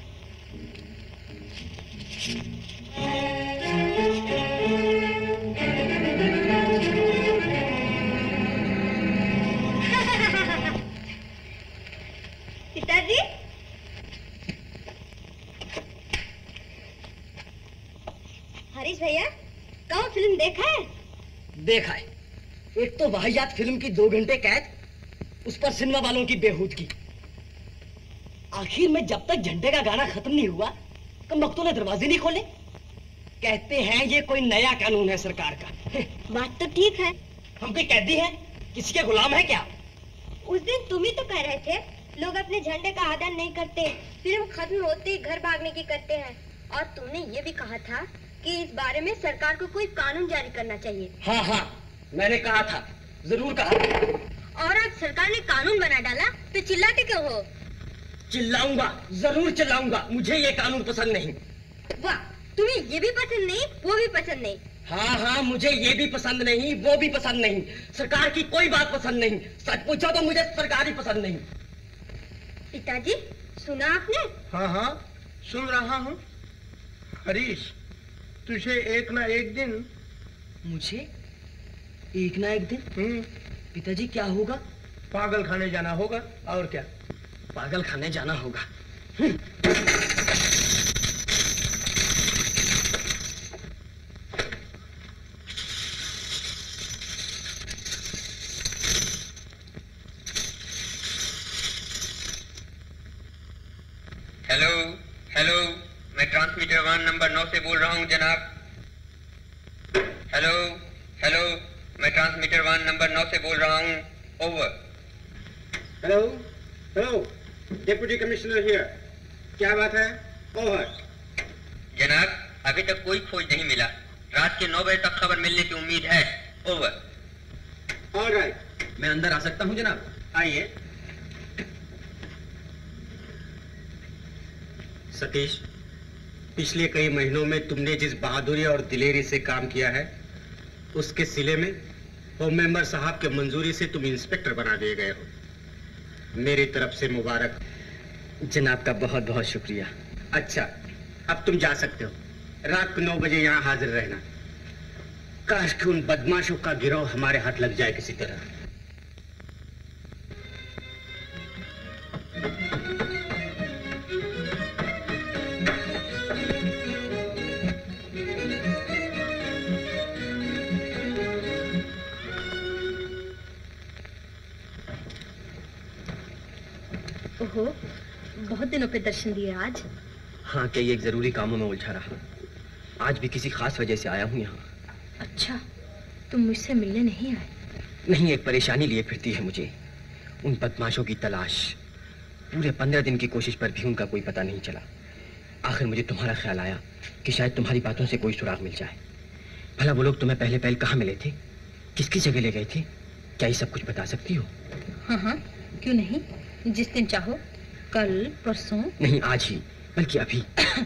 पिताजी, हरीश भैया, कौन फिल्म देखा है? देखा है। एक तो वाहियात फिल्म की दो घंटे कैद, उस पर सिनेमा वालों की बेहूदगी। आखिर में जब तक झंडे का गाना खत्म नहीं हुआ, कमबख्तों ने दरवाजे नहीं खोले। कहते हैं ये कोई नया कानून है सरकार का। बात तो ठीक है। हम कोई कैदी हैं? किसी के गुलाम है क्या? उस दिन तुम ही तो कह रहे थे लोग अपने झंडे का आदर नहीं करते, फिल्म खत्म होते ही घर भागने की करते हैं। और तुमने ये भी कहा था कि इस बारे में सरकार को कोई कानून जारी करना चाहिए। हाँ हाँ, मैंने कहा था, जरूर कहा। और आज सरकार ने कानून बना डाला तो चिल्लाते क्यों हो? चिल्लाऊंगा, जरूर चिल्लाऊंगा। मुझे ये कानून पसंद नहीं। वाह, तुम्हें ये भी पसंद नहीं, वो भी पसंद नहीं। हाँ हाँ, मुझे ये भी पसंद नहीं, वो भी पसंद नहीं। सरकार की कोई बात पसंद नहीं। सच पूछो तो मुझे सरकार ही पसंद नहीं। पिताजी, सुना आपने? हाँ हाँ, सुन रहा हूँ। हरीश, तुझे एक ना एक दिन। मुझे एक ना एक दिन? पिताजी क्या होगा? पागल खाने जाना होगा। और क्या? पागल खाने जाना होगा। ट्रांसमीटर वन नंबर नौ से बोल रहा हूँ जनाब। हेलो हेलो, मैं ट्रांसमीटर वन नंबर नौ से बोल रहा हूँ। Over. Hello hello, deputy commissioner here. क्या बात है? ओवर। जनाब, अभी तक कोई खोज नहीं मिला। रात के नौ बजे तक खबर मिलने की उम्मीद है। ओवर। ऑल राइट, मैं अंदर आ सकता हूँ जनाब? आइए। सतीश, पिछले कई महीनों में तुमने जिस बहादुरी और दिलेरी से काम किया है, उसके सिले में होम मेंबर साहब के मंजूरी से तुम इंस्पेक्टर बना दिए गए हो। मेरी तरफ से मुबारक। जनाब का बहुत बहुत शुक्रिया। अच्छा, अब तुम जा सकते हो। रात को नौ बजे यहाँ हाजिर रहना। काश कि उन बदमाशों का गिरोह हमारे हाथ लग जाए किसी तरह। ओहो, बहुत दिनों पे दर्शन दिए आज। हाँ, कई एक जरूरी कामों में उलझा रहा। आज भी किसी खास वजह से आया हूँ यहाँ। अच्छा, तुम मुझसे मिलने नहीं आए? नहीं, एक परेशानी लिए फिरती है मुझे। उन बदमाशों की तलाश। पूरे पंद्रह दिन की कोशिश पर भी उनका कोई पता नहीं चला। आखिर मुझे तुम्हारा ख्याल आया कि शायद तुम्हारी बातों से कोई सुराग मिल जाए। भला वो लोग तुम्हें पहले पहल कहाँ मिले थे? किसकी जगह ले गए थे? क्या ये सब कुछ बता सकती हो? हाँ हाँ, क्यों नहीं, जिस दिन चाहो। कल, परसों? नहीं, आज ही, बल्कि अभी।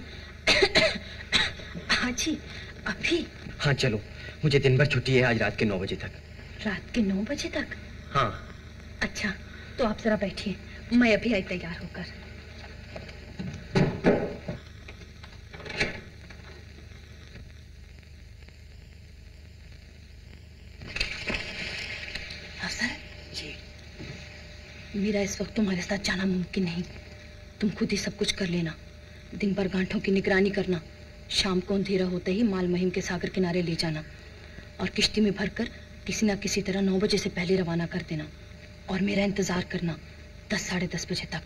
आज ही? अभी? हाँ चलो, मुझे दिन भर छुट्टी है आज रात के नौ बजे तक। रात के नौ बजे तक? हाँ। अच्छा, तो आप जरा बैठिए, मैं अभी आई तैयार होकर। अफसर जी, मेरा इस वक्त तुम्हारे साथ जाना मुमकिन नहीं। तुम खुद ही सब कुछ कर लेना। दिन भर गांठों की निगरानी करना। शाम को अंधेरा होते ही माल महिम के सागर किनारे ले जाना और किश्ती में भरकर किसी ना किसी तरह नौ बजे से पहले रवाना कर देना और मेरा इंतजार करना दस साढ़े दस बजे तक।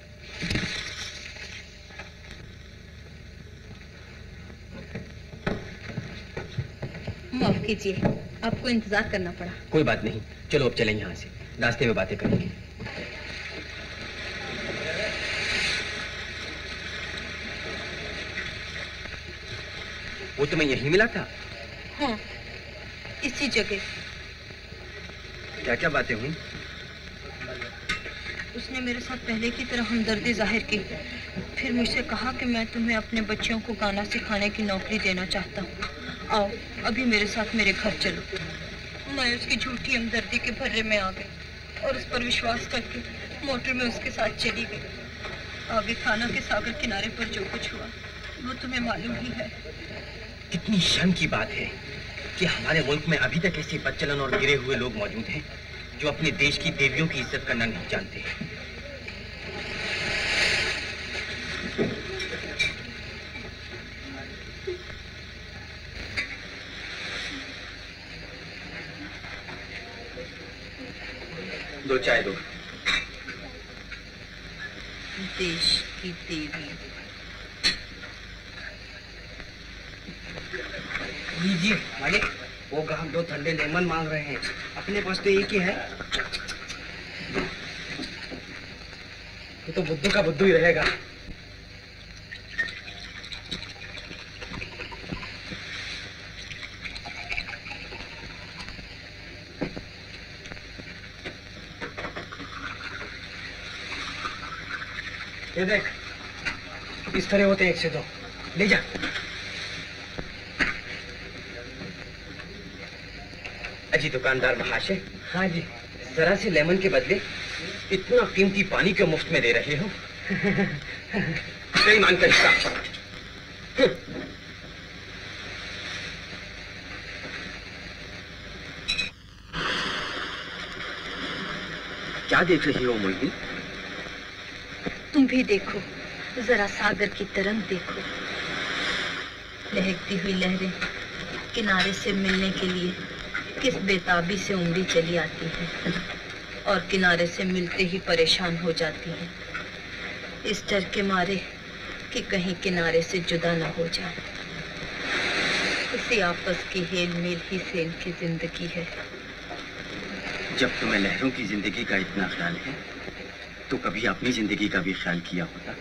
माफ कीजिए, आपको इंतजार करना पड़ा। कोई बात नहीं, चलो अब चलें यहाँ से, रास्ते में बातें करेंगे। वो तुम्हें यहीं मिला था? हाँ, इसी जगह। क्या क्या बातें हुई? उसने मेरे साथ पहले की तरह हमदर्दी जाहिर की। फिर मुझसे कहा कि मैं तुम्हें अपने बच्चों को गाना सिखाने की नौकरी देना चाहता हूँ। आओ अभी मेरे साथ मेरे घर चलो। मैं उसकी झूठी हमदर्दी के भर्रे में आ गई और उस पर विश्वास करके मोटर में उसके साथ चली गई। आगे खाना के सागर किनारे पर जो कुछ हुआ वो तुम्हें मालूम ही है। कितनी शर्म की बात है कि हमारे मुल्क में अभी तक ऐसे बदचलन और गिरे हुए लोग मौजूद हैं जो अपने देश की देवियों की इज्जत करना नहीं जानते। दो चाय दो। देश की देवी। लीजिए मालिक, वो ग्राहक दो ठंडे लेमन मांग रहे हैं। अपने पास तो एक ही है। ये तो बुद्धू का बुद्धू ही रहेगा। ये देख, इस तरह होते एक से दो। ले जा। अजी दुकानदार महाशय। हाँ जी। जरा से लेमन के बदले इतना कीमती पानी क्यों मुफ्त में दे रहे हो? बेईमान का हिस्सा। क्या देख रही हो मोहिनी? तुम भी देखो, जरा सागर की तरंग देखो। लहकती हुई लहरें किनारे से मिलने के लिए किस बेताबी से उमड़ी चली आती है और किनारे से मिलते ही परेशान हो जाती है। इस डर के मारे कि कहीं किनारे से जुदा ना हो जाए। इसी आपस की हेल मेल ही से इनकी जिंदगी है। जब तुम्हें लहरों की जिंदगी का इतना ख्याल है तो कभी अपनी जिंदगी का भी ख्याल किया होता।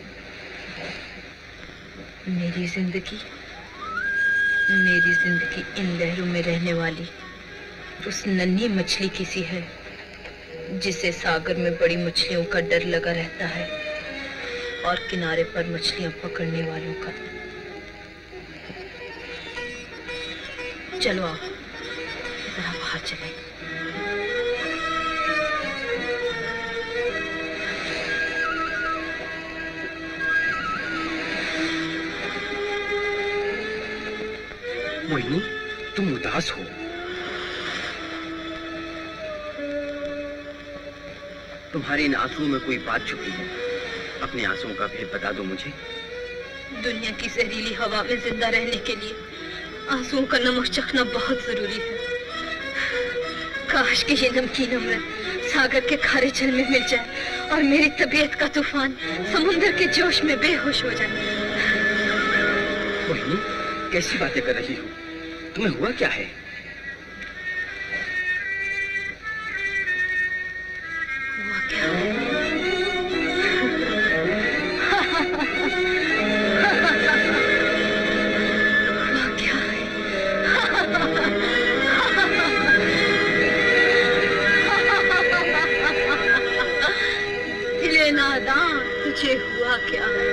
मेरी जिंदगी मेरी जिंदगी इन लहरों में रहने वाली उस नन्ही मछली की सी है जिसे सागर में बड़ी मछलियों का डर लगा रहता है और किनारे पर मछलियां पकड़ने वालों का। चलो आओ जरा बाहर चलें। मोहिनी, तुम उदास हो। तुम्हारे इन आंसुओं में कोई बात छुपी है। अपने आंसुओं का भेद बता दो मुझे। दुनिया की जहरीली हवा में जिंदा रहने के लिए आंसुओं का नमक चखना बहुत जरूरी है। काश कि ये नमकीन अमृत सागर के खारे जल में मिल जाए और मेरी तबीयत का तूफान समुद्र के जोश में बेहोश हो जाए। मोहिनी, कैसी बातें कर रही हो? तुम्हें हुआ क्या है? हुआ क्या है? हुआ क्या है? दिले नादान, तुझे हुआ क्या है?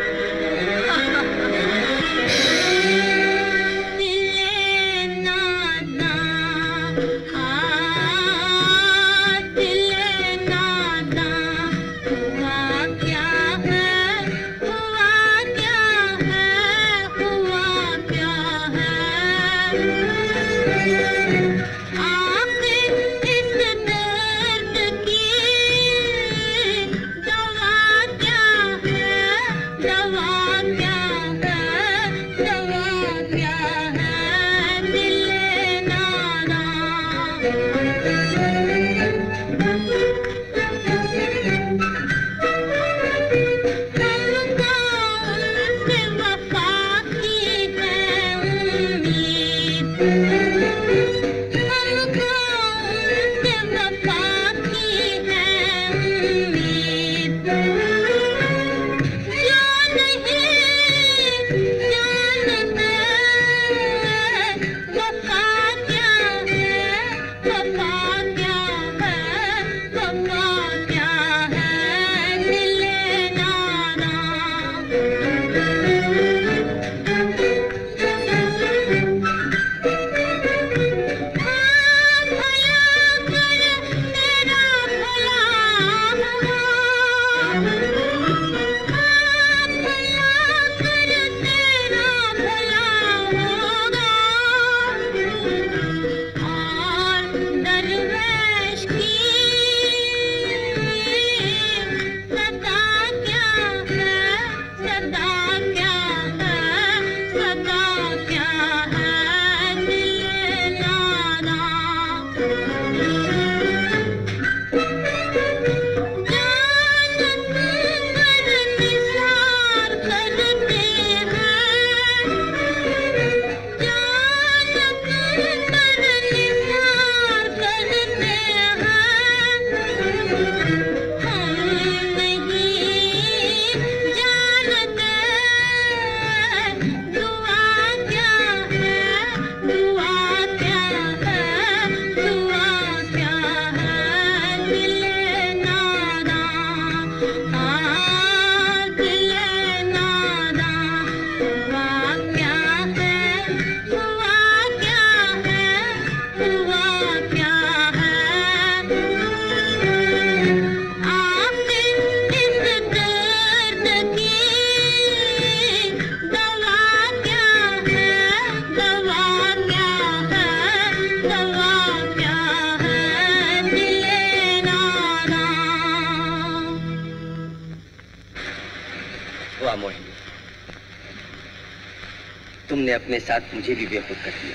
तुमने अपने साथ मुझे भी बेखुद कर दिया।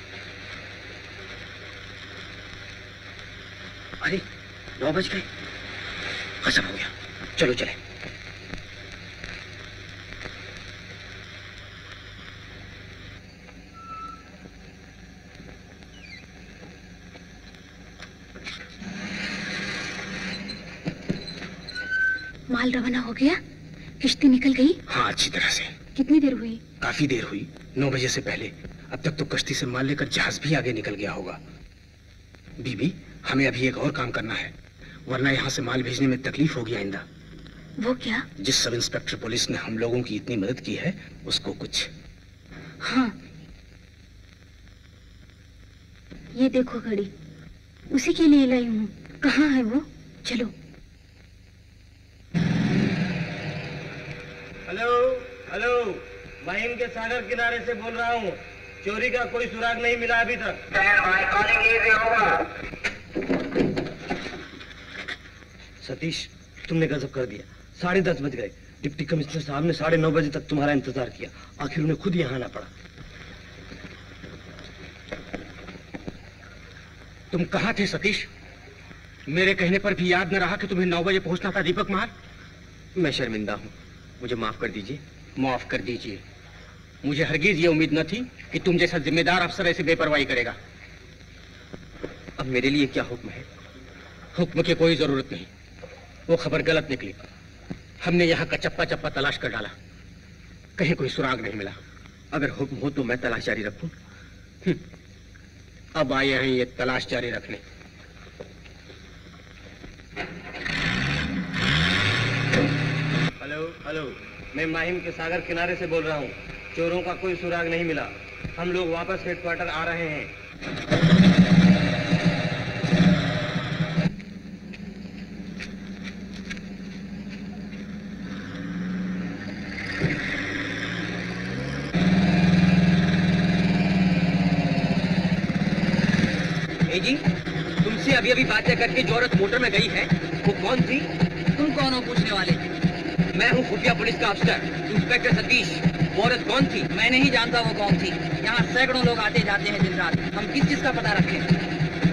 अरे नौ बज गए, खत्म हो गया। चलो चले। माल रवाना हो गया? किश्ती निकल गई? हाँ, अच्छी तरह से। कितनी देर हुई? काफी देर हुई, नौ बजे से पहले। अब तक तो कश्ती से माल लेकर जहाज भी आगे निकल गया होगा। बीबी, हमें अभी एक और काम करना है, वरना यहाँ से माल भेजने में तकलीफ होगी आइंदा। वो क्या? जिस सब इंस्पेक्टर पुलिस ने हम लोगों की इतनी मदद की है, उसको कुछ। हाँ, ये देखो घड़ी, उसी के लिए लाई हूँ। कहाँ है वो? चलो। हेलो हेलो, महिम के सागर किनारे से बोल रहा हूँ। चोरी का कोई सुराग नहीं मिला अभी तक। सतीश, तुमने गजब कर दिया। साढ़े दस बज गए। डिप्टी कमिश्नर साहब ने साढ़े नौ बजे तक तुम्हारा इंतजार किया, आखिर उन्हें खुद यहाँ आना पड़ा। तुम कहाँ थे सतीश? मेरे कहने पर भी याद न रहा कि तुम्हें नौ बजे पहुंचना था दीपक महाल। मैं शर्मिंदा हूँ, मुझे माफ कर दीजिए। माफ कर दीजिए। मुझे हरगिज ये उम्मीद न थी कि तुम जैसा जिम्मेदार अफसर ऐसी बेपरवाही करेगा। अब मेरे लिए क्या हुक्म है? हुक्म की कोई जरूरत नहीं, वो खबर गलत निकली। हमने यहाँ का चप्पा चप्पा तलाश कर डाला, कहीं कोई सुराग नहीं मिला। अगर हुक्म हो तो मैं तलाश जारी रखूं? अब आए हैं ये तलाश जारी रखने। हेलो हेलो, मैं माहिम के सागर किनारे से बोल रहा हूँ। चोरों का कोई सुराग नहीं मिला। हम लोग वापस हेडक्वार्टर आ रहे हैं। जी, तुमसे अभी अभी बातें करके जो औरत मोटर में गई है, वो कौन थी? तुम कौन हो पूछने वाले? मैं हूँ खुफिया पुलिस का अफसर, इंस्पेक्टर सतीश। वो औरत कौन थी? मैं नहीं जानता वो कौन थी। यहाँ सैकड़ों लोग आते जाते हैं दिन रात, हम किस चीज का पता रखें?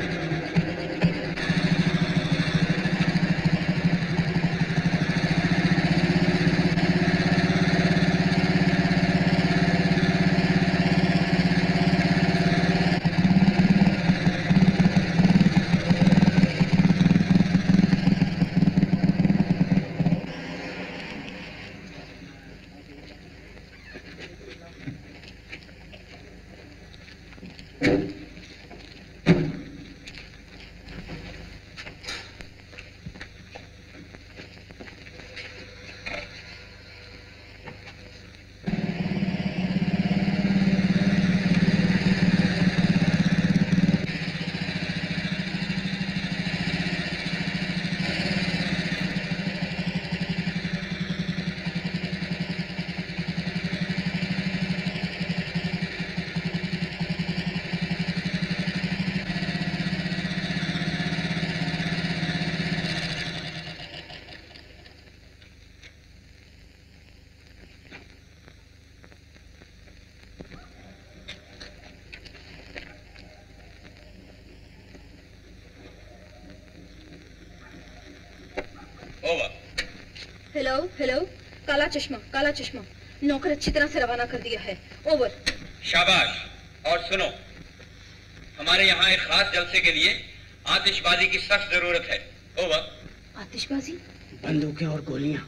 हेलो हेलो, काला चश्मा काला चश्मा, नौकर अच्छी तरह से रवाना कर दिया है। ओवर। शाबाश। और सुनो, हमारे यहाँ एक खास जलसे के लिए आतिशबाजी की सख्त जरूरत है। ओवर। आतिशबाजी? बंदूकें और गोलियां।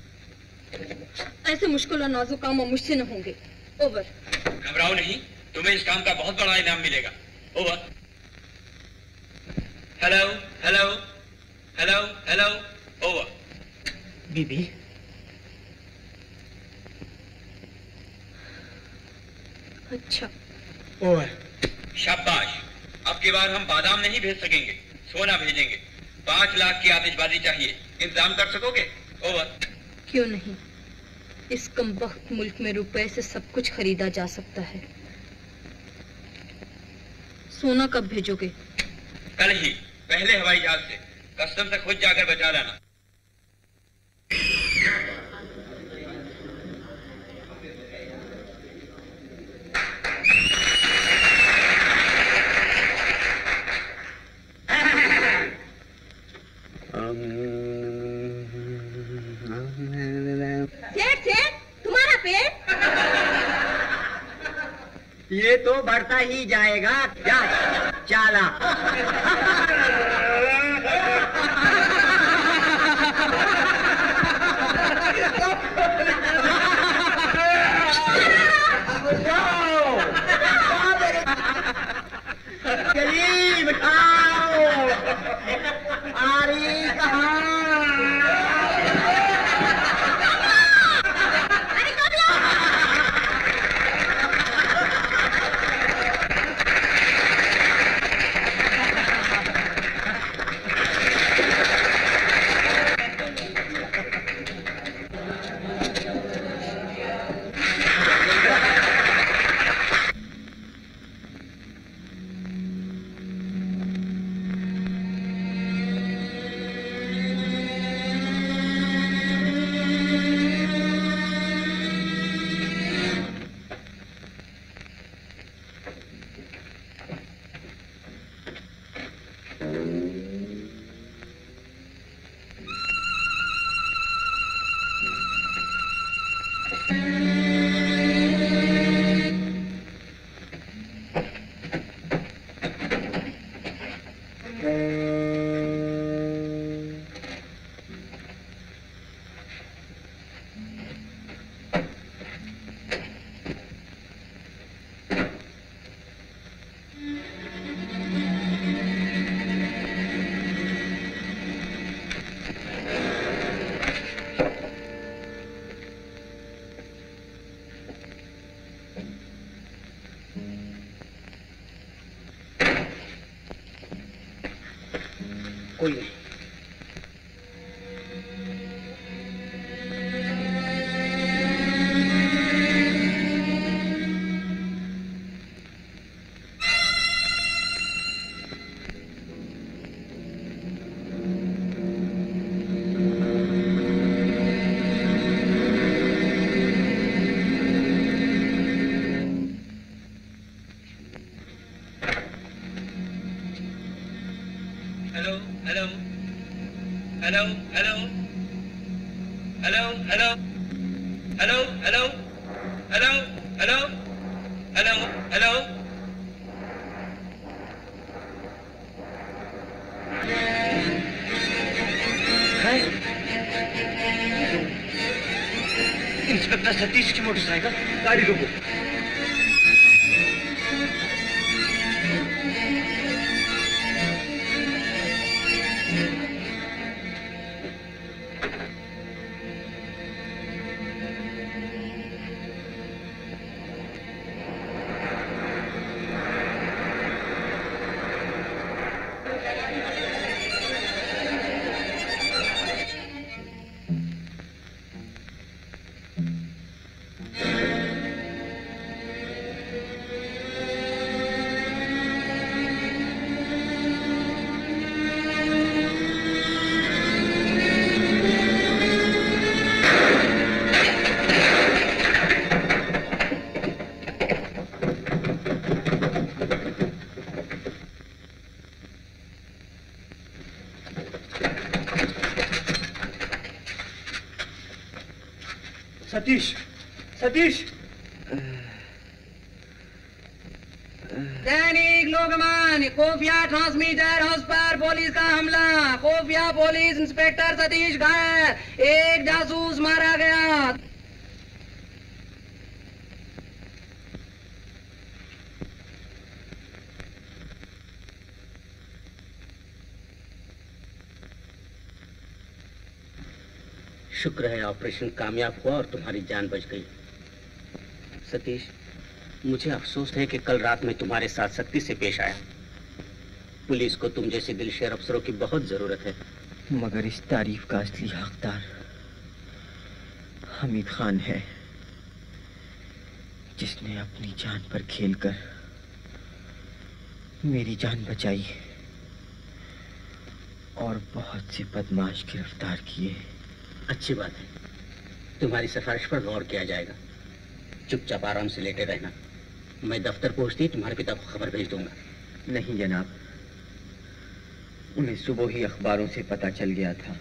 ऐसे मुश्किल और नाजुक काम मुझसे न होंगे। ओवर। घबराओ नहीं, तुम्हें इस काम का बहुत बड़ा इनाम मिलेगा। Over. Hello hello hello hello. Over. बीबी, अच्छा। ओवर। शाबाश। अब की बार हम बादाम नहीं भेज सकेंगे, सोना भेजेंगे। पांच लाख की आतिशबाजी चाहिए, इंतजाम कर सकोगे? ओवर। क्यों नहीं, इस कमबख्त मुल्क में रुपए से सब कुछ खरीदा जा सकता है। सोना कब भेजोगे? कल ही, पहले हवाई जहाज से। कस्टम से खुद जाकर बचा लाना। सेठ सेठ, तुम्हारा पेट? ये तो बढ़ता ही जाएगा। जा चाला। कोई नहीं। इंस्पेक्टर सतीश की मोटरसाइकिल। गाड़ी रोको। सतीश, सतीश। दैनिक लोकमान, खुफिया ट्रांसमीटर हाउस पर पुलिस का हमला। खुफिया पुलिस इंस्पेक्टर सतीश घायल, एक जासूस मारा गया। शुक्र है ऑपरेशन कामयाब हुआ और तुम्हारी जान बच गई। सतीश, मुझे अफसोस है कि कल रात में तुम्हारे साथ सख्ती से पेश आया। पुलिस को तुम जैसे दिलशेर अफसरों की बहुत जरूरत है। मगर इस तारीफ का असली हकदार हमीद खान है, जिसने अपनी जान पर खेलकर मेरी जान बचाई और बहुत से बदमाश गिरफ्तार किए। अच्छी बात है, तुम्हारी सिफारिश पर गौर किया जाएगा। चुपचाप आराम से लेटे रहना। मैं दफ्तर पहुंचती तुम्हारे पिता को खबर भेज दूंगा। नहीं जनाब, उन्हें सुबह ही अखबारों से पता चल गया था।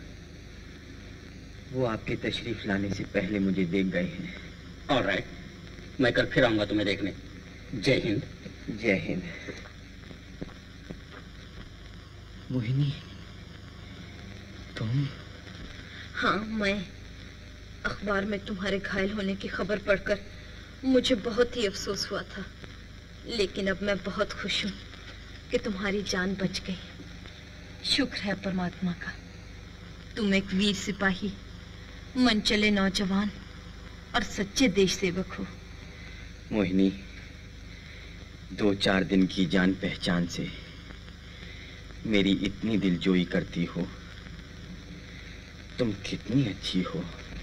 वो आपके तशरीफ लाने से पहले मुझे देख गए हैं। ऑलराइट, मैं कल फिर आऊंगा तुम्हें देखने। जय हिंद। जय हिंद। मोहिनी, तुम? हाँ, मैं। अखबार में तुम्हारे घायल होने की खबर पढ़कर मुझे बहुत ही अफसोस हुआ था, लेकिन अब मैं बहुत खुश हूँ कि तुम्हारी जान बच गई। शुक्र है परमात्मा का। तुम एक वीर सिपाही, मनचले नौजवान और सच्चे देश सेवक हो। मोहिनी, दो चार दिन की जान पहचान से मेरी इतनी दिलजोई करती हो। तुम कितनी अच्छी हो।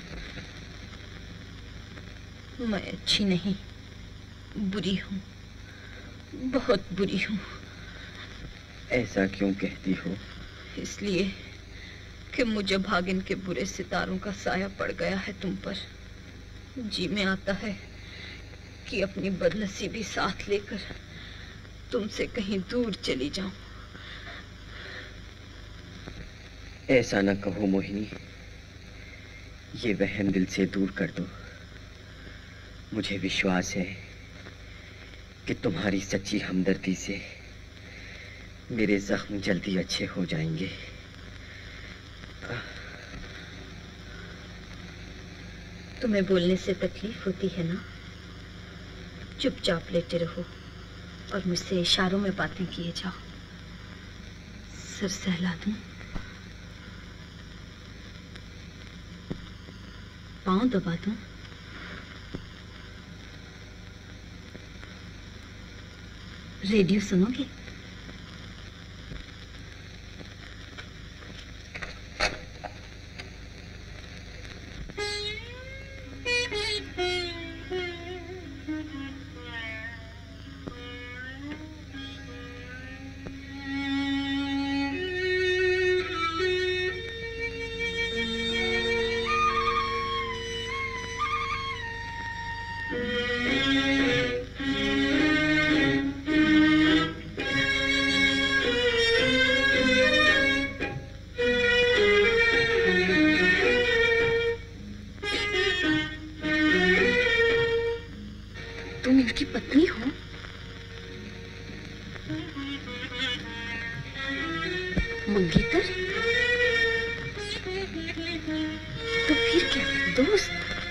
मैं अच्छी नहीं, बुरी हूँ, बहुत बुरी हूँ। ऐसा क्यों कहती हो? इसलिए कि मुझे भागिन के बुरे सितारों का साया पड़ गया है तुम पर। जी में आता है कि अपनी बदनसीबी साथ लेकर तुमसे कहीं दूर चली जाऊं। ऐसा न कहो मोहिनी, ये वहम दिल से दूर कर दो। मुझे विश्वास है कि तुम्हारी सच्ची हमदर्दी से मेरे जख्म जल्दी अच्छे हो जाएंगे। तुम्हें बोलने से तकलीफ होती है ना? चुपचाप लेटे रहो और मुझसे इशारों में बातें किए जाओ। सर सहला दूं? पाँव दबा दूं? रेडियो सुनोगे? मंगेतर? तो फिर क्या दोस्त?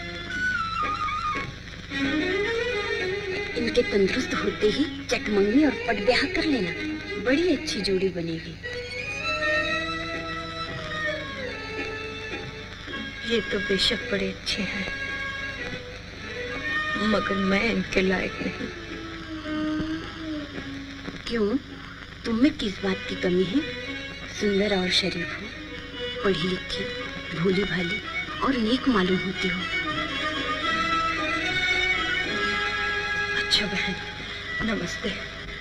इनके तंदुरुस्त होते ही चटमंगनी और पट ब्याह कर लेना, बड़ी अच्छी जोड़ी बनेगी। ये तो बेशक बड़े अच्छे हैं, मगर मैं इनके लायक नहीं। क्यों? तुम में किस बात की कमी है? सुंदर और शरीफ हो, पढ़ी लिखी, भोली भाली और नेक मालूम होती हो। अच्छा बहन, नमस्ते।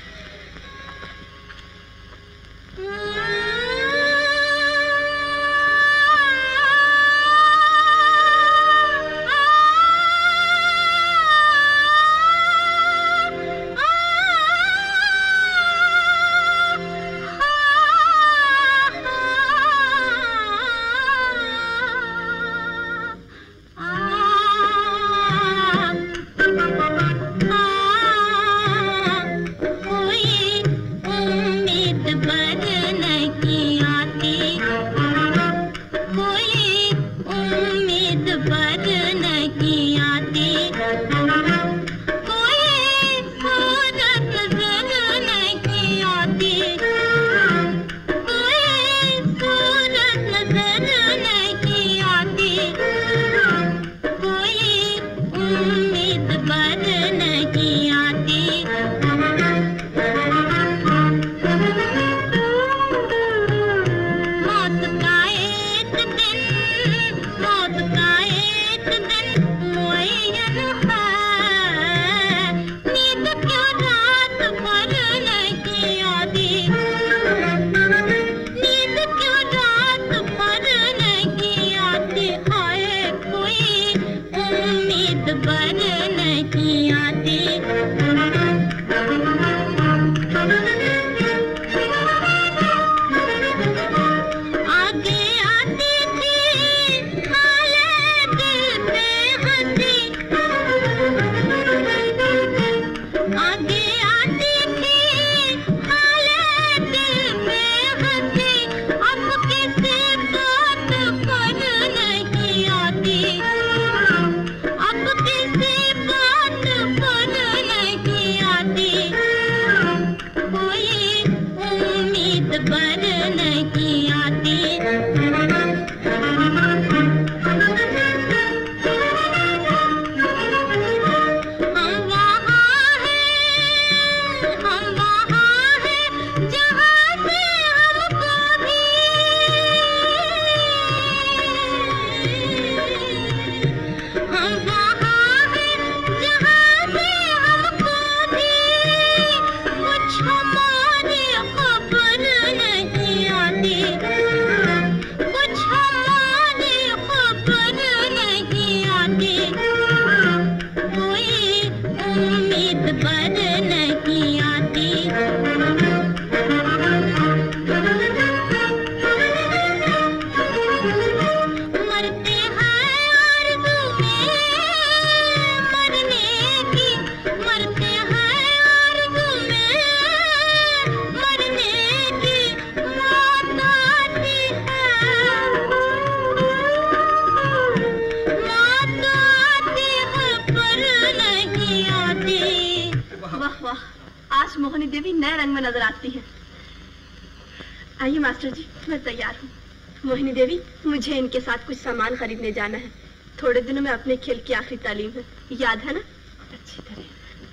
मोहिनी देवी, मुझे इनके साथ कुछ सामान खरीदने जाना है। थोड़े दिनों में अपने खेल की आखिरी तालीम है, याद है ना? अच्छी तरह।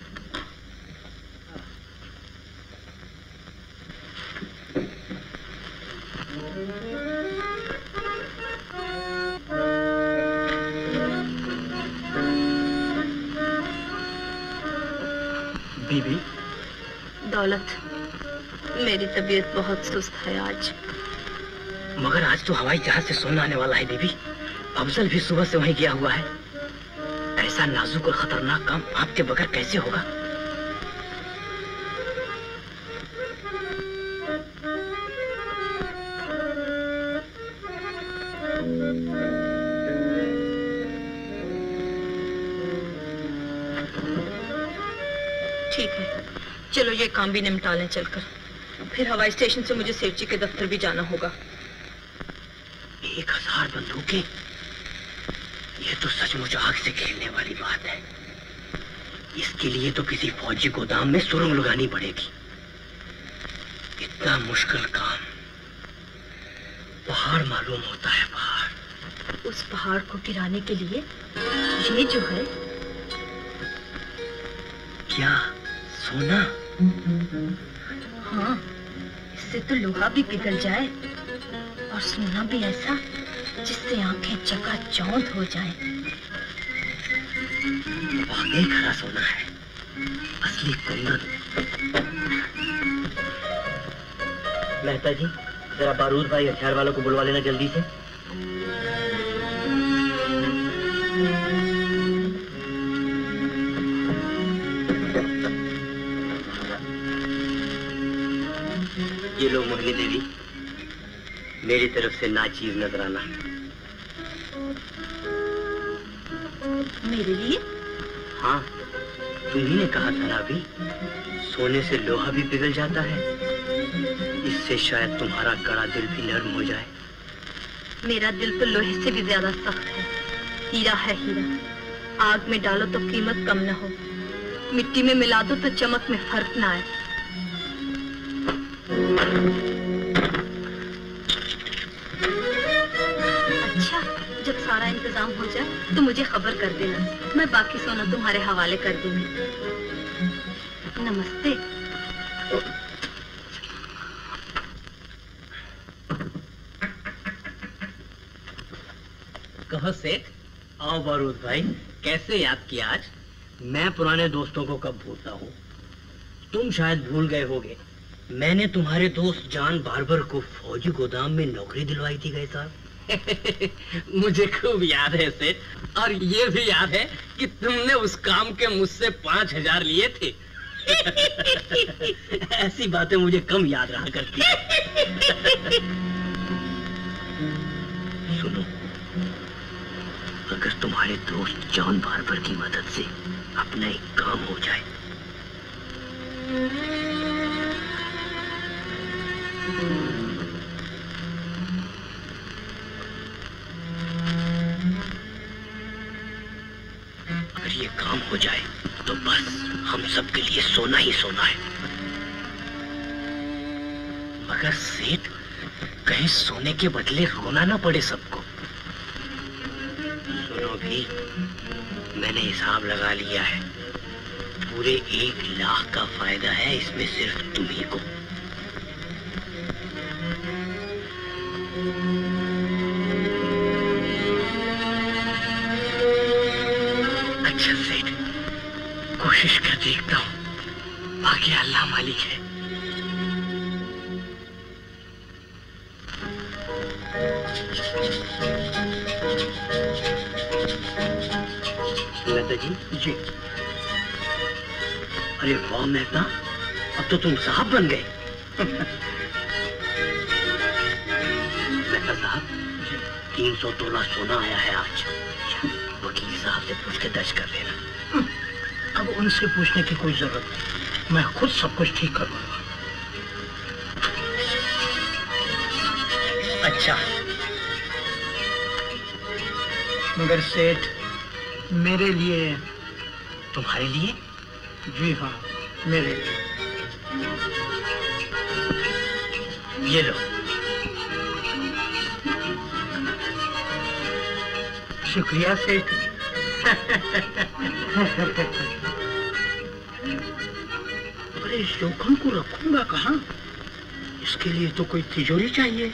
बीबी। दौलत, मेरी तबीयत बहुत सुस्त है आज। मगर आज तो हवाई जहाज से सोना आने वाला है बीबी। अफजल भी सुबह से वहीं गया हुआ है। ऐसा नाजुक और खतरनाक काम आपके बगैर कैसे होगा? ठीक है, चलो ये काम भी निपटा लें चलकर, फिर हवाई स्टेशन से मुझे सेठ जी के दफ्तर भी जाना होगा। एक हजार बंदूकें, ये तो सचमुच आग से खेलने वाली बात है। इसके लिए तो किसी फौजी गोदाम में सुरंग लगानी पड़ेगी। इतना मुश्किल काम। पहाड़ मालूम होता है, पहाड़। उस पहाड़ को गिराने के लिए ये जो है, क्या सोना? हाँ, इससे तो लोहा भी पिघल जाए और सोना भी ऐसा जिससे आंखें चकाचौंध हो जाए। वाकई खरा सोना है, असली कुंदन। मेहता जी, जरा बारूद भाई हथियार वालों को बुलवा लेना जल्दी से। ये लो मोहिनी देवी, मेरी तरफ से नाचीज नजराना। मेरे लिए? हाँ, तुम्ही ने कहा था ना अभी, सोने से लोहा भी पिघल जाता है। इससे शायद तुम्हारा कड़ा दिल भी नर्म हो जाए। मेरा दिल तो लोहे से भी ज्यादा सख्त है। हीरा है हीरा, आग में डालो तो कीमत कम न हो, मिट्टी में मिला दो तो चमक में फर्क न आए। अच्छा, जब सारा इंतजाम हो जाए तो मुझे खबर कर देना, मैं बाकी सोना तुम्हारे हवाले कर दूंगी। नमस्ते। कहो सेठ। आओ बारूद भाई, कैसे याद किया आज? मैं पुराने दोस्तों को कब भूलता हूँ। तुम शायद भूल गए होगे, मैंने तुम्हारे दोस्त जान बार्बर को फौजी गोदाम में नौकरी दिलवाई थी गए साहब। मुझे खूब याद है सेठ, और ये भी याद है कि तुमने उस काम के मुझसे पांच हजार लिए थे। ऐसी बातें मुझे कम याद रहा करती। सुनो, अगर तुम्हारे दोस्त जॉन बार्बर की मदद से अपना एक काम हो जाए, अगर ये काम हो जाए तो बस हम सबके लिए सोना ही सोना है। मगर सेठ, कहीं सोने के बदले रोना ना पड़े सबको। सुनो भी, मैंने हिसाब लगा लिया है, पूरे एक लाख का फायदा है इसमें सिर्फ तुम्ही को। अच्छा सेठ, कोशिश कर देखता हूँ, बाकी अल्लाह मालिक है। मेहता जी जी। अरे वाह मेहता, अब तो तुम साहब बन गए। मेहता साहब, तीन सौ तोला सोना आया है आज। वकील साहब से पूछ के दर्ज कर लेना। अब उनसे पूछने की कोई जरूरत नहीं, मैं खुद सब कुछ ठीक कर लूंगा। अच्छा, मगर सेठ, मेरे लिए। तुम्हारे लिए? जी हाँ, मेरे लिए। ये लो। शुक्रिया सेठ। अरे इस जोखम को रखूंगा कहाँ? इसके लिए तो कोई तिजोरी चाहिए।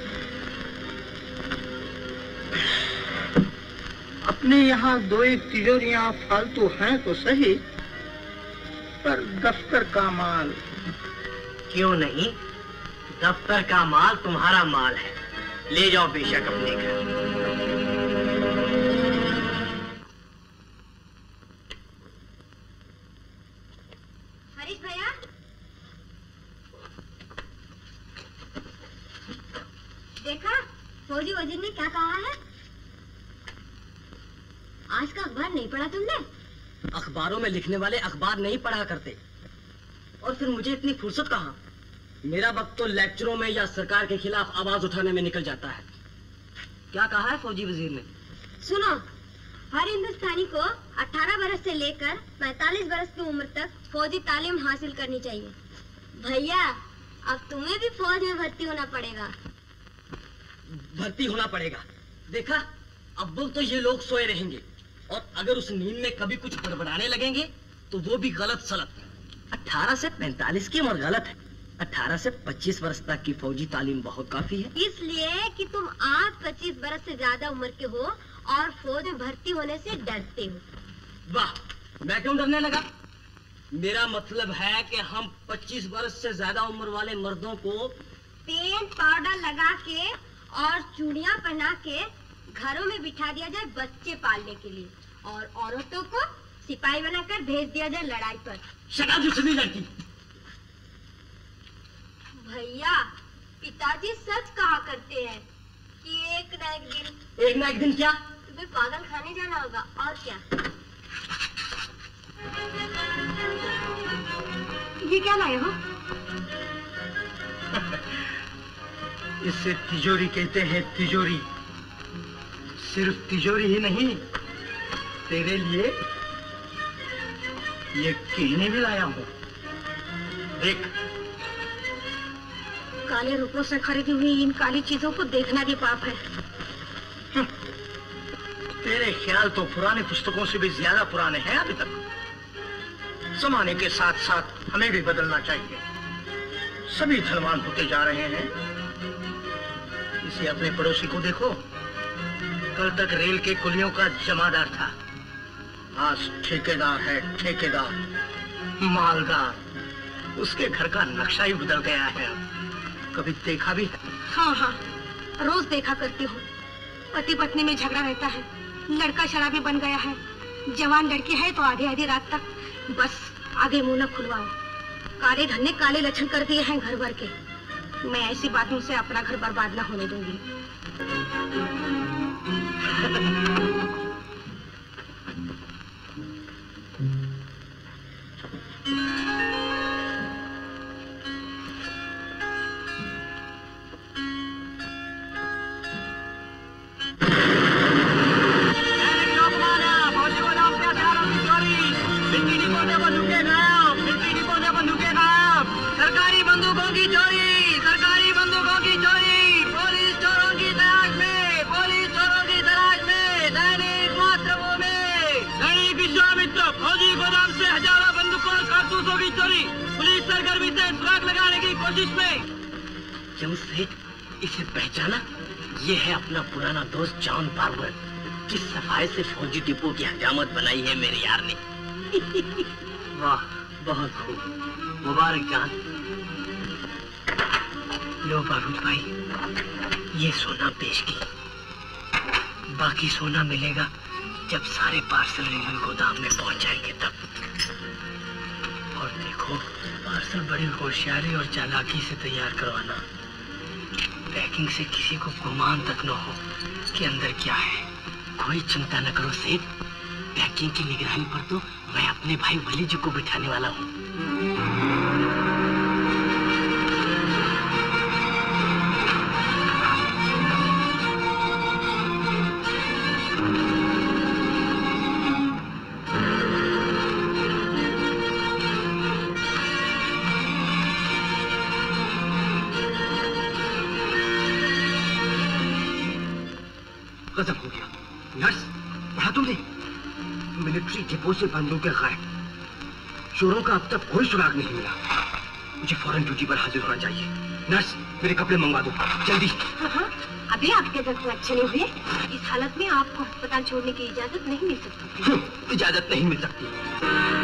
अपने यहाँ दो एक तिजोरियां फालतू हैं तो सही, पर दफ्तर का माल। क्यों नहीं, दफ्तर का माल तुम्हारा माल है, ले जाओ बेशक अपने घर। हरीश भैया, देखा फौजी वजीर ने क्या कहा है? आज का अखबार नहीं पढ़ा तुमने? अखबारों में लिखने वाले अखबार नहीं पढ़ा करते। और फिर मुझे इतनी फुर्सत कहाँ? मेरा वक्त तो लेक्चरों में या सरकार के खिलाफ आवाज उठाने में निकल जाता है। क्या कहा है फौजी वजीर ने? सुनो, हर हिंदुस्तानी को अठारह बरस से लेकर पैंतालीस बरस की उम्र तक फौजी तालीम हासिल करनी चाहिए। भैया, अब तुम्हें भी फौज में भर्ती होना पड़ेगा। भर्ती होना पड़ेगा? देखा, अब वो तो ये लोग सोए रहेंगे और अगर उस नींद में कभी कुछ बड़बड़ाने लगेंगे तो वो भी गलत सलत। अठारह से पैंतालीस की उम्र गलत है। अठारह से पच्चीस वर्ष तक की फौजी तालीम बहुत काफी है। इसलिए कि तुम आज पच्चीस बरस से ज्यादा उम्र के हो और फौज में भर्ती होने से डरते हो। वाह, मैं क्यों डरने लगा? मेरा मतलब है कि हम पच्चीस वर्ष से ज्यादा उम्र वाले मर्दों को पेंट पाउडर लगा के और चूड़ियां पहना के घरों में बिठा दिया जाए बच्चे पालने के लिए, और औरतों को सिपाही बनाकर भेज दिया जाए लड़ाई पर। शराब दूसरी लड़की। भैया, पिताजी सच कहा करते हैं कि एक न एक दिन एक न एक दिन क्या? तुम्हें पागल खाने जाना होगा, और क्या। ये क्या लाए हो? इसे तिजोरी कहते हैं, तिजोरी। सिर्फ तिजोरी ही नहीं, तेरे लिए ये कहने भी लाया हूँ। देख, काले रुपयों से खरीदी हुई इन काली चीजों को देखना भी पाप है। तेरे ख्याल तो पुराने पुस्तकों से भी ज्यादा पुराने हैं अभी तक। जमाने के साथ साथ हमें भी बदलना चाहिए। सभी धनवान होते जा रहे हैं। इसे अपने पड़ोसी को देखो, कल तक रेल के कुलियों का जमादार था, आज ठेकेदार है, ठेकेदार, मालदार। उसके घर का नक्शा ही बदल गया है। कभी देखा भी है? हाँ हाँ, रोज देखा करती हूँ। पति पत्नी में झगड़ा रहता है, लड़का शराबी बन गया है, जवान लड़की है तो आधी आधी रात तक बस आगे मुंह न खुलवाओ। काले धन ने काले लक्षण कर दिए हैं घर भर के। मैं ऐसी बातों से अपना घर बर्बाद न होने दूंगी। सरकारी बंदूकों की चोरी, सरकारी बंदूकों की चोरी, पुलिस चोरों की तलाश में, पुलिस चोरों की तलाश में, दैनिक मातृभूमि में। दैनिक विश्वामित्र, फौजी गोदाम से हजारों बंदूकों और कारतूसों की चोरी, पुलिस सरगर्मी से सुराग लगाने की कोशिश में। क्यों सेठ, इसे पहचाना? ये है अपना पुराना दोस्त जॉन बार्बर। किस सफाई से फौजी डिपो की हजामत बनाई है मेरे यार ने। वाह, बहुत खूब, मुबारक जान। लो बारूद भाई, ये सोना पेश की। बाकी सोना मिलेगा जब सारे पार्सल रेलवे गोदाम में पहुंच जाएंगे तब। और देखो, पार्सल बड़ी होशियारी और चालाकी से तैयार करवाना। पैकिंग से किसी को गुमान तक न हो कि अंदर क्या है। कोई चिंता न करो सेठ, पैकिंग की निगरानी पर तो मैं अपने भाई वली जी को बिठाने वाला हूँ। खत्म हो गया। नर्स, पढ़ा तुमने? मिलिट्री डिपो से बंदूकें गायब। चोरों का अब तक कोई सुराग नहीं मिला। मुझे फौरन ड्यूटी पर हाजिर होना चाहिए। नर्स, मेरे कपड़े मंगवा दो जल्दी। हाँ हाँ, अभी आपके दर्द अच्छे नहीं हुए। इस हालत में आपको अस्पताल छोड़ने की इजाजत नहीं मिल सकती। इजाजत नहीं मिल सकती।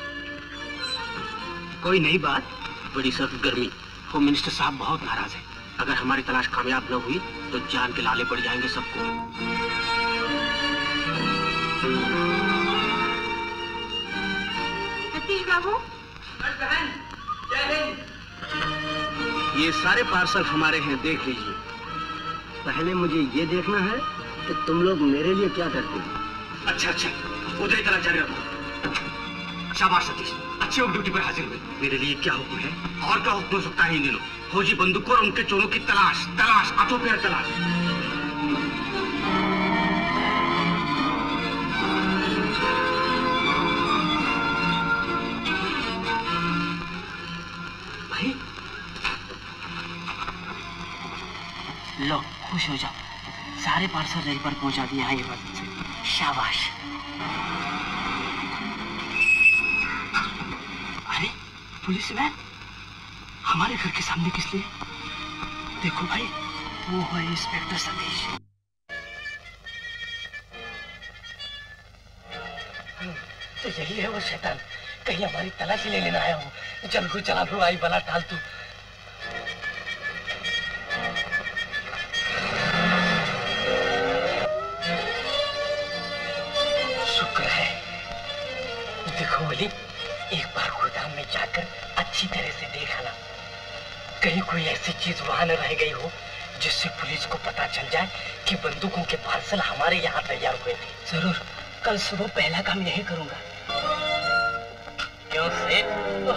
कोई नई बात? बड़ी सख्त गर्मी। होम मिनिस्टर साहब बहुत नाराज है। अगर हमारी तलाश कामयाब न हुई तो जान के लाले पड़ जाएंगे सबको। सतीश बाबू, ये सारे पार्सल हमारे हैं, देख लीजिए। पहले मुझे ये देखना है कि तुम लोग मेरे लिए क्या करते हो। अच्छा अच्छा, उधर तरह जारी रखो। शाबाश सतीश, अच्छे लोग ड्यूटी पर हाजिर हुए। मेरे लिए क्या हुक्म है? और क्या हुक्म हो सकता है इन दिनों? फौजी बंदूकों और उनके चोरों की तलाश, तलाश, हाथों पैर तलाश। भाई लो, खुश हो जाओ, सारे पार्सल रेल पर पहुंचा दिए हैं हिफाजत से। शाबाश। अरे पुलिस वैन हमारे घर के सामने किस लिए? देखो भाई, वो है इंस्पेक्टर सतीश। तो यही है वो शैतान, कहीं हमारी तलाशी ले लेना आया हो। चल को चला लो, आई बला टाल तू। शुक्र है। देखो वली, एक बार गोदाम में जाकर अच्छी तरह से देख आना, कहीं कोई ऐसी चीज वहां न रह गई हो जिससे पुलिस को पता चल जाए कि बंदूकों के पार्सल हमारे यहाँ तैयार हुए थे। जरूर, कल सुबह पहला काम यही करूंगा। क्यों सेठ?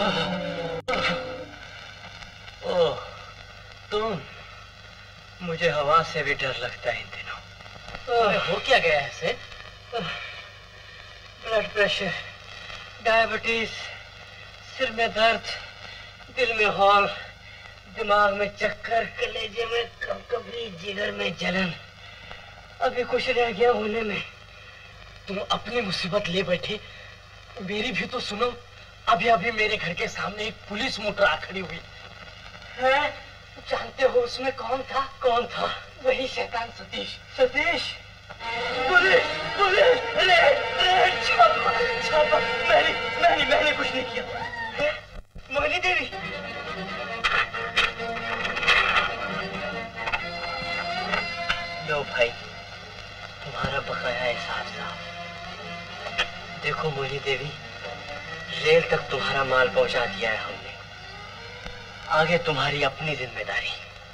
ओह, तुम? मुझे हवा से भी डर लगता है इन दिनों। हो क्या गया है सेठ? ब्लड प्रेशर, डायबिटीज, सिर में दर्द, दिल में हॉल, दिमाग में चक्कर, कलेजे में कभी जिगर में जलन। अभी कुछ रह गया होने में। तुम अपनी मुसीबत ले बैठे, मेरी भी तो सुनो। अभी अभी मेरे घर के सामने एक पुलिस मोटर आ खड़ी हुई है। जानते हो उसमें कौन था? कौन था? वही शैतान Satish. Satish, police, police, raid, raid, छापा, छापा। मैंने, मैंने, मैंने कुछ नहीं किया। मोहिनी देवी, लो भाई, तुम्हारा बकाया हिसाब साहब। देखो मोहिनी देवी, रेल तक तुम्हारा माल पहुंचा दिया है हमने, आगे तुम्हारी अपनी जिम्मेदारी।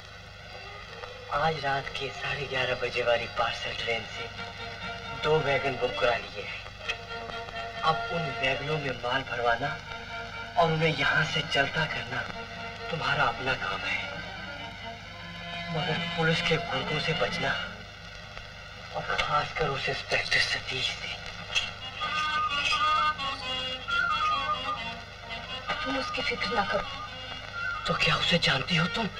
आज रात के साढ़े ग्यारह बजे वाली पार्सल ट्रेन से दो वैगन बुक करा लिए हैं। अब उन वैगनों में माल भरवाना और उन्हें यहाँ से चलता करना तुम्हारा अपना काम है, मगर पुलिस के गुर्गों से बचना, और खासकर उस इंस्पेक्टर सतीश से। तुम उसकी फिक्र ना करो। तो क्या उसे जानती हो तुम?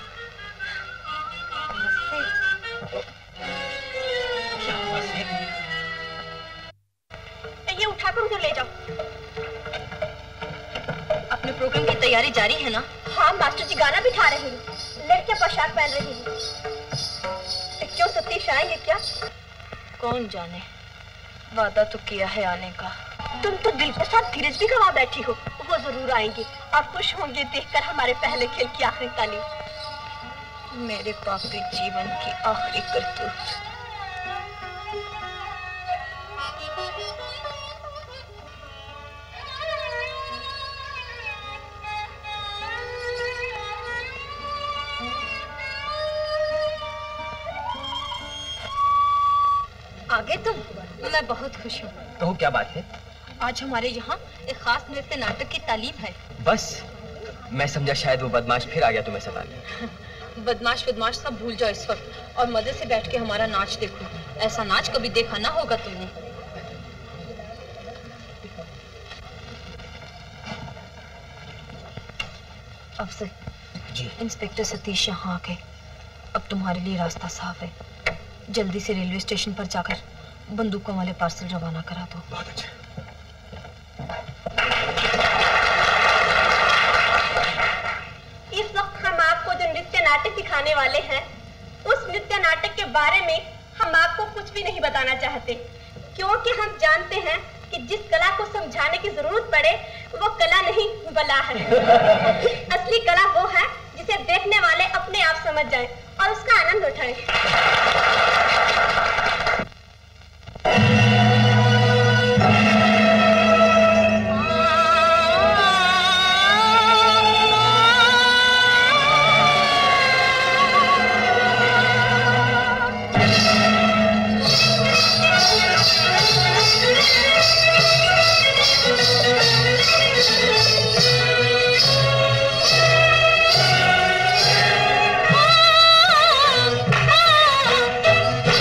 क्या हुआ से? ये उठाकर उधर ले जाओ। अपने प्रोग्राम की तैयारी जारी है ना? हाँ, मास्टर जी गाना बिठा रहे हैं, लड़कियां पोशाक पहन रही हैं। क्यों सतीश आएंगे क्या? कौन जाने, वादा तो किया है आने का। तुम तो दिल के साथ धीरज भी गवा बैठी हो। वो जरूर आएंगे और खुश होंगे देखकर हमारे पहले खेल की आखिरी तालीम। मेरे पापी जीवन की आखिरी करतूत। आगे तुम? मैं बहुत खुश हूँ। कहो क्या बात है? आज हमारे यहाँ एक खास नृत्य नाटक की तालीम है। बस, मैं समझा शायद वो बदमाश फिर आ गया तुम्हें सताने। बदमाश बदमाश सब भूल जाओ इस वक्त, और मजे से बैठ के हमारा नाच देखो। ऐसा नाच कभी देखा ना होगा तुमने। अफसर जी, इंस्पेक्टर सतीश यहाँ आ गए। अब तुम्हारे लिए रास्ता साफ है। जल्दी से रेलवे स्टेशन पर जाकर बंदूकों वाले पार्सल रवाना करा दो। बहुत अच्छा। इस वक्त हम आपको जो नृत्य नाटक दिखाने वाले हैं, उस नृत्य नाटक के बारे में हम आपको कुछ भी नहीं बताना चाहते, क्योंकि हम जानते हैं कि जिस कला को समझाने की जरूरत पड़े वो कला नहीं बला है। असली कला वो है जिसे देखने वाले अपने आप समझ जाएं और उसका आनंद उठाएं। Oh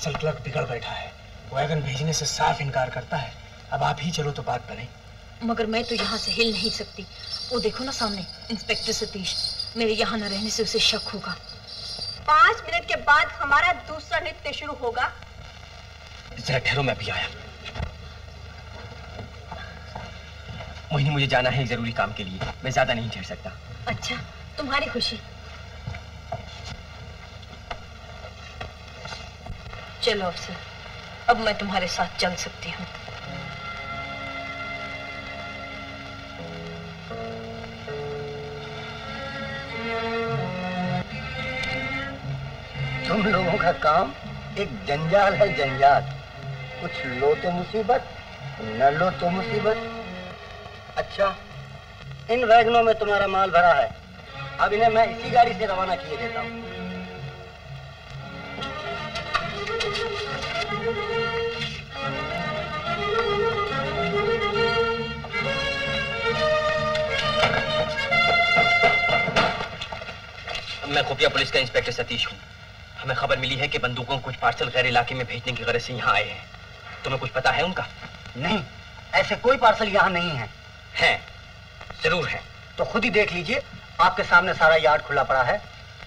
पार्सल क्लर्क बिगड़ बैठा है, वैगन भेजने से साफ इनकार करता है। अब आप ही चलो तो बात बने। मगर मैं तो यहाँ से हिल नहीं सकती। वो देखो ना सामने इंस्पेक्टर सतीश, मेरे यहाँ न रहने से उसे शक होगा। पाँच मिनट के बाद हमारा दूसरा नृत्य शुरू होगा। जरा ठहरो, मैं अभी आया। मोहिनी, मुझे जाना है एक जरूरी काम के लिए, मैं ज्यादा नहीं ठहर सकता। अच्छा, तुम्हारी खुशी। चलो अफसर, अब मैं तुम्हारे साथ चल सकती हूँ। तुम लोगों का काम एक जंजाल है, जंजाल। कुछ लो तो मुसीबत, न लो तो मुसीबत। अच्छा, इन वैगनों में तुम्हारा माल भरा है, अब इन्हें मैं इसी गाड़ी से रवाना किए देता हूँ। मैं खुफिया पुलिस का इंस्पेक्टर सतीश हूँ। हमें खबर मिली है कि बंदूकों को कुछ पार्सल गैर इलाके में भेजने की गरज से यहाँ आए हैं। तुम्हें कुछ पता है उनका? नहीं, ऐसे कोई पार्सल यहाँ नहीं है। हैं, जरूर है। तो खुद ही देख लीजिए, आपके सामने सारा यार्ड खुला पड़ा है।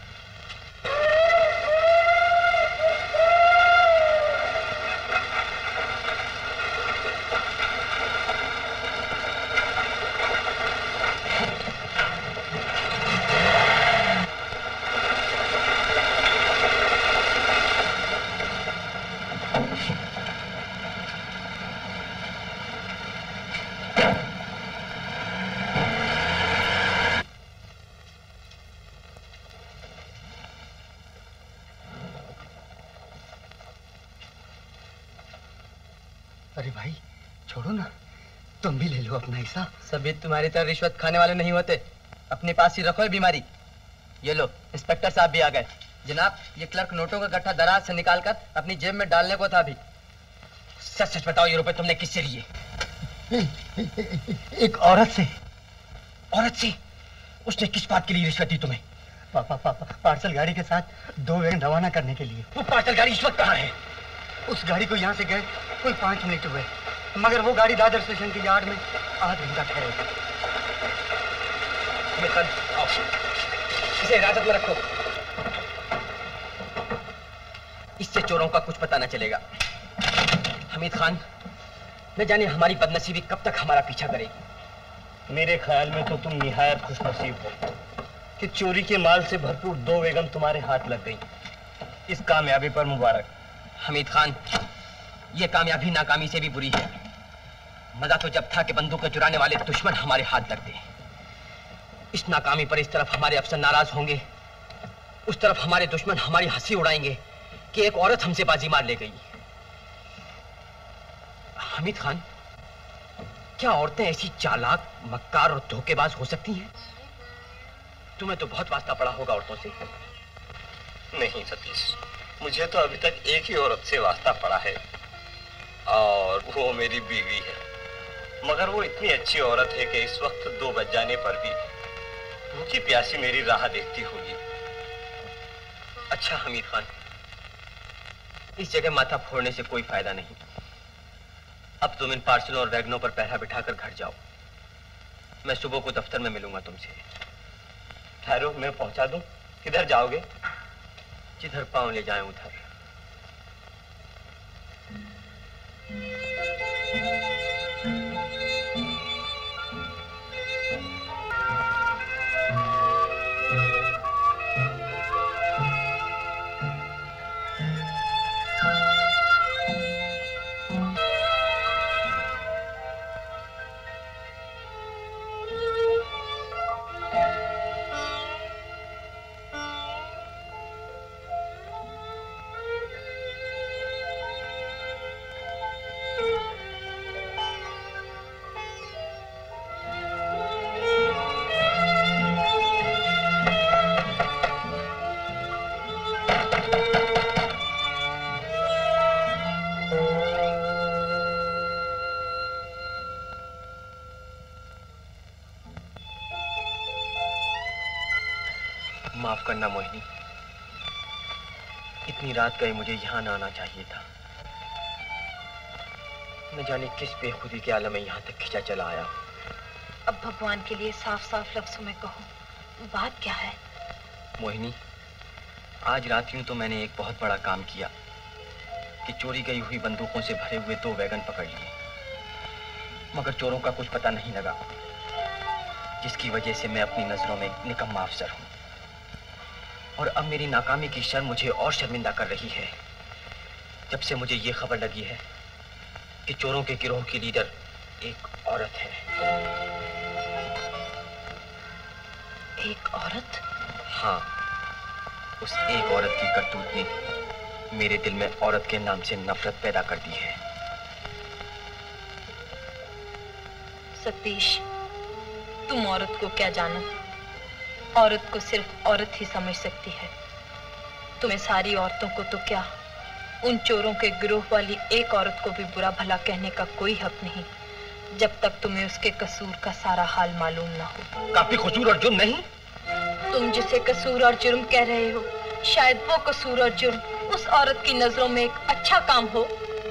अरे भाई छोड़ो ना, तुम भी ले लो अपना हिस्सा। सभी तुम्हारी तरह रिश्वत खाने वाले नहीं होते, अपने पास ही रखो ये बीमारी। ये लो, इंस्पेक्टर साहब भी आ गए। जनाब, ये क्लर्क नोटों का गट्ठा दराज से निकालकर अपनी जेब में डालने को था अभी। सच सच बताओ, ये रुपए तुमने किससे लिए? एक औरत से। औरत से? उसने किस बात के लिए रिश्वत दी तुम्हें? पापा पापा पार्सल गाड़ी के साथ दो वैगन रवाना करने के लिए। वो पार्सल गाड़ी इस वक्त कहाँ है? उस गाड़ी को यहाँ से गए कोई पांच मिनट हुए, मगर वो गाड़ी दादर स्टेशन के यार्ड में आध घंटा ठहरे। इसे हिरासत में रखो, इससे चोरों का कुछ पता न चलेगा। हमीद खान, न जाने हमारी बदनसीबी कब तक हमारा पीछा करेगी। मेरे ख्याल में तो तुम निहायत खुशनसीब हो कि चोरी के माल से भरपूर दो बेगम तुम्हारे हाथ लग गई। इस कामयाबी पर मुबारक। हमीद खान, ये कामयाबी नाकामी से भी बुरी है। मजा तो जब था कि बंदूकें चुराने वाले दुश्मन हमारे हाथ लगते। इस नाकामी पर इस तरफ हमारे अफसर नाराज होंगे, उस तरफ हमारे दुश्मन हमारी हंसी उड़ाएंगे कि एक औरत हमसे बाजी मार ले गई। हमीद खान, क्या औरतें ऐसी चालाक, मक्कार और धोखेबाज हो सकती हैं? तुम्हें तो बहुत वास्ता पड़ा होगा औरतों से। नहीं सतीश, मुझे तो अभी तक एक ही औरत से वास्ता पड़ा है और वो मेरी बीवी है। मगर वो इतनी अच्छी औरत है कि इस वक्त दो बज जाने पर भी भूखी प्यासी मेरी राह देखती होगी। अच्छा हमीद खान, इस जगह माथा फोड़ने से कोई फायदा नहीं। अब तुम इन पार्सलों और वैगनों पर पहरा बिठाकर घर जाओ। मैं सुबह को दफ्तर में मिलूंगा तुमसे। ठहरो, मैं पहुंचा दूं। किधर जाओगे? जिधर पांव ले जाएं उधर। इतनी रात गए मुझे यहाँ न आना चाहिए था। न जाने किस बेखुदी के आलम में यहाँ तक खिंचा चला आया हूँ। अब भगवान के लिए साफ साफ लफ्जों में कहो, बात क्या है? मोहिनी, आज रात यूं तो मैंने एक बहुत बड़ा काम किया कि चोरी गई हुई बंदूकों से भरे हुए दो वैगन पकड़ लिए, मगर चोरों का कुछ पता नहीं लगा, जिसकी वजह से मैं अपनी नजरों में निकम्मा अफसर हूँ। और अब मेरी नाकामी की शर्म मुझे और शर्मिंदा कर रही है, जब से मुझे ये खबर लगी है कि चोरों के गिरोह की लीडर एक औरत है। एक औरत? हाँ, उस एक औरत की करतूत ने मेरे दिल में औरत के नाम से नफरत पैदा कर दी है। सतीश, तुम औरत को क्या जानो? औरत को सिर्फ औरत ही समझ सकती है। तुम्हें सारी औरतों को तो क्या, उन चोरों के गिरोह वाली एक औरत को भी बुरा भला कहने का कोई हक नहीं, जब तक तुम्हें उसके कसूर का सारा हाल मालूम ना हो। काफी कसूर और जुर्म नहीं? तुम जिसे कसूर और जुर्म कह रहे हो, शायद वो कसूर और जुर्म उस औरत की नजरों में एक अच्छा काम हो।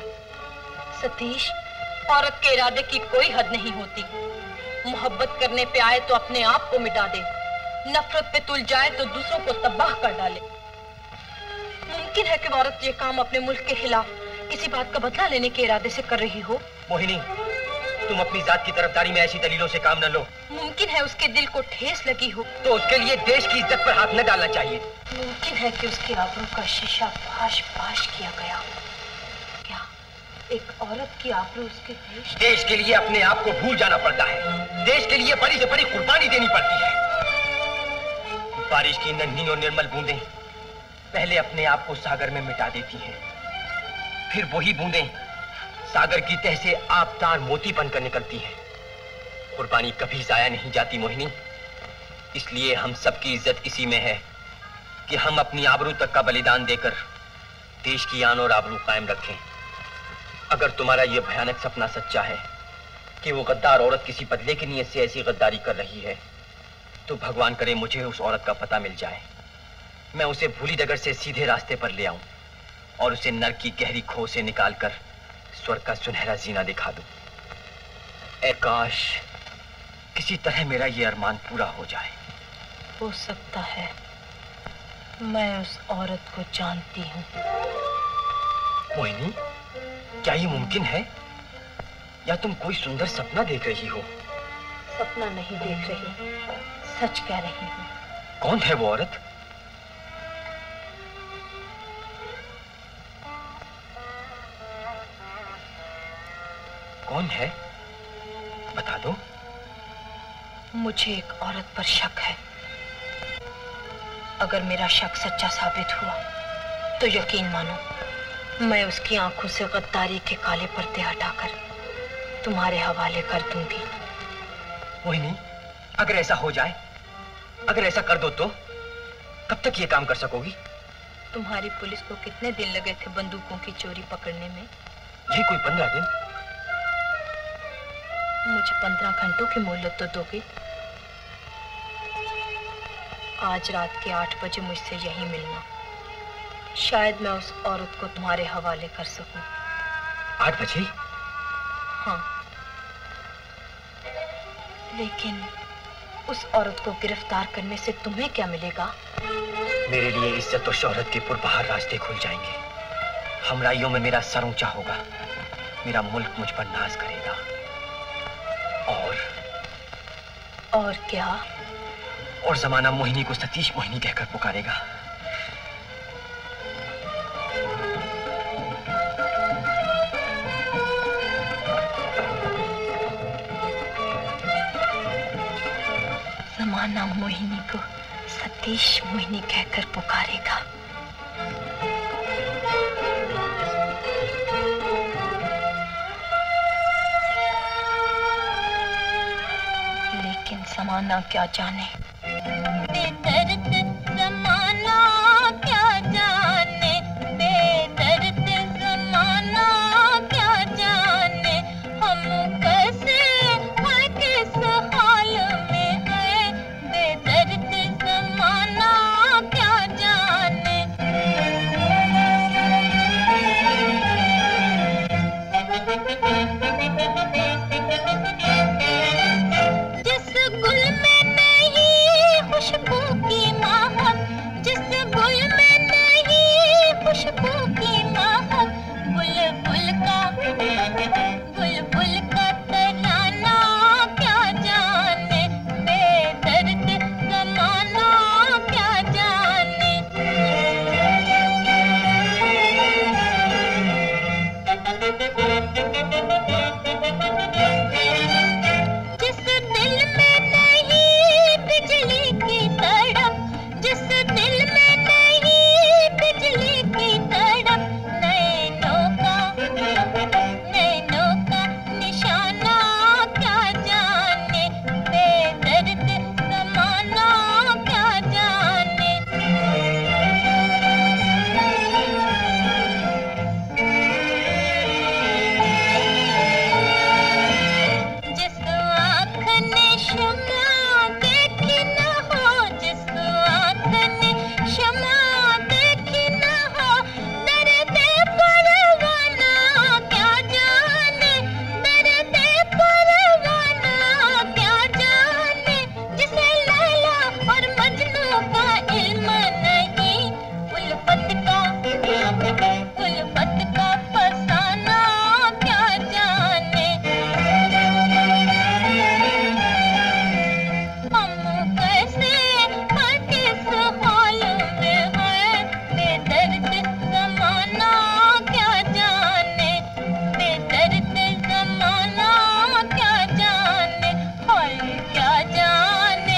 सतीश, औरत के इरादे की कोई हद नहीं होती। मोहब्बत करने पे आए तो अपने आप को मिटा दे, नफरत पे तुल जाए तो दूसरों को तबाह कर डाले। मुमकिन है कि औरत ये काम अपने मुल्क के खिलाफ किसी बात का बदला लेने के इरादे से कर रही हो। मोहिनी, तुम अपनी जात की तरफदारी में ऐसी दलीलों से काम न लो। मुमकिन है उसके दिल को ठेस लगी हो, तो उसके लिए देश की इज्जत पर हाथ न डालना चाहिए। मुमकिन है कि उसके आबरू का शीशा पाश पाश किया गया। क्या एक औरत की आबरू उसके देश देश के लिए अपने आप को भूल जाना पड़ता है। देश के लिए बड़ी से बड़ी कुर्बानी देनी पड़ती है। बारिश की नन्ही और निर्मल बूंदें पहले अपने आप को सागर में मिटा देती हैं, फिर वही बूंदें सागर की तह से आबदार मोती बनकर निकलती हैं। कुर्बानी कभी जाया नहीं जाती मोहिनी, इसलिए हम सबकी इज्जत इसी में है कि हम अपनी आबरू तक का बलिदान देकर देश की आन और आबरू कायम रखें। अगर तुम्हारा यह भयानक सपना सच्चा है कि वो गद्दार औरत किसी बदले की नीयत से ऐसी गद्दारी कर रही है, तो भगवान करे मुझे उस औरत का पता मिल जाए, मैं उसे भूली डगर से सीधे रास्ते पर ले आऊं और उसे नर्क की गहरी खो से निकालकर स्वर्ग का सुनहरा जीना दिखा दूं। ऐ काश किसी तरह मेरा ये अरमान पूरा हो जाए। हो सकता है, मैं उस औरत को जानती हूँ। मोहिनी, क्या ये मुमकिन है या तुम कोई सुंदर सपना देख रही हो? सपना नहीं देख रही, सच कह रही हूँ। कौन है वो औरत? कौन है, बता दो। मुझे एक औरत पर शक है। अगर मेरा शक सच्चा साबित हुआ तो यकीन मानो, मैं उसकी आंखों से गद्दारी के काले पर्दे हटाकर तुम्हारे हवाले कर दूंगी। मोहिनी, अगर ऐसा हो जाए, अगर ऐसा कर दो तो कब तक ये काम कर सकोगी? तुम्हारी पुलिस को कितने दिन लगे थे बंदूकों की चोरी पकड़ने में? ये कोई पंद्रह दिन? मुझे पंद्रह घंटों की मोहलत तो दोगे? आज रात के आठ बजे मुझसे यहीं मिलना, शायद मैं उस औरत को तुम्हारे हवाले कर सकूं। आठ बजे? हाँ, लेकिन उस औरत को गिरफ्तार करने से तुम्हें क्या मिलेगा? मेरे लिए इज्जत और शोहरत के पुरबहार रास्ते खुल जाएंगे। हमराइयों में मेरा सर ऊंचा होगा, मेरा मुल्क मुझ पर नाज करेगा। और और क्या? और जमाना मोहिनी को सतीश मोहिनी कहकर पुकारेगा। जमाना मोहिनी को सतीश मोहिनी कहकर पुकारेगा। लेकिन जमाना क्या जाने, बेदर्द जमाना क्या जाने, बेदर्द जमाना क्या जाने, हम कैसे हैं किस हाल में हैं, बेदर्द जमाना क्या जाने। उल्फत का फसाना क्या जाने। हम कैसे हर किस हाल में हैं, बेदर्द ज़माना क्या जाने, बेदर्द ज़माना क्या जाने, हाय क्या जाने।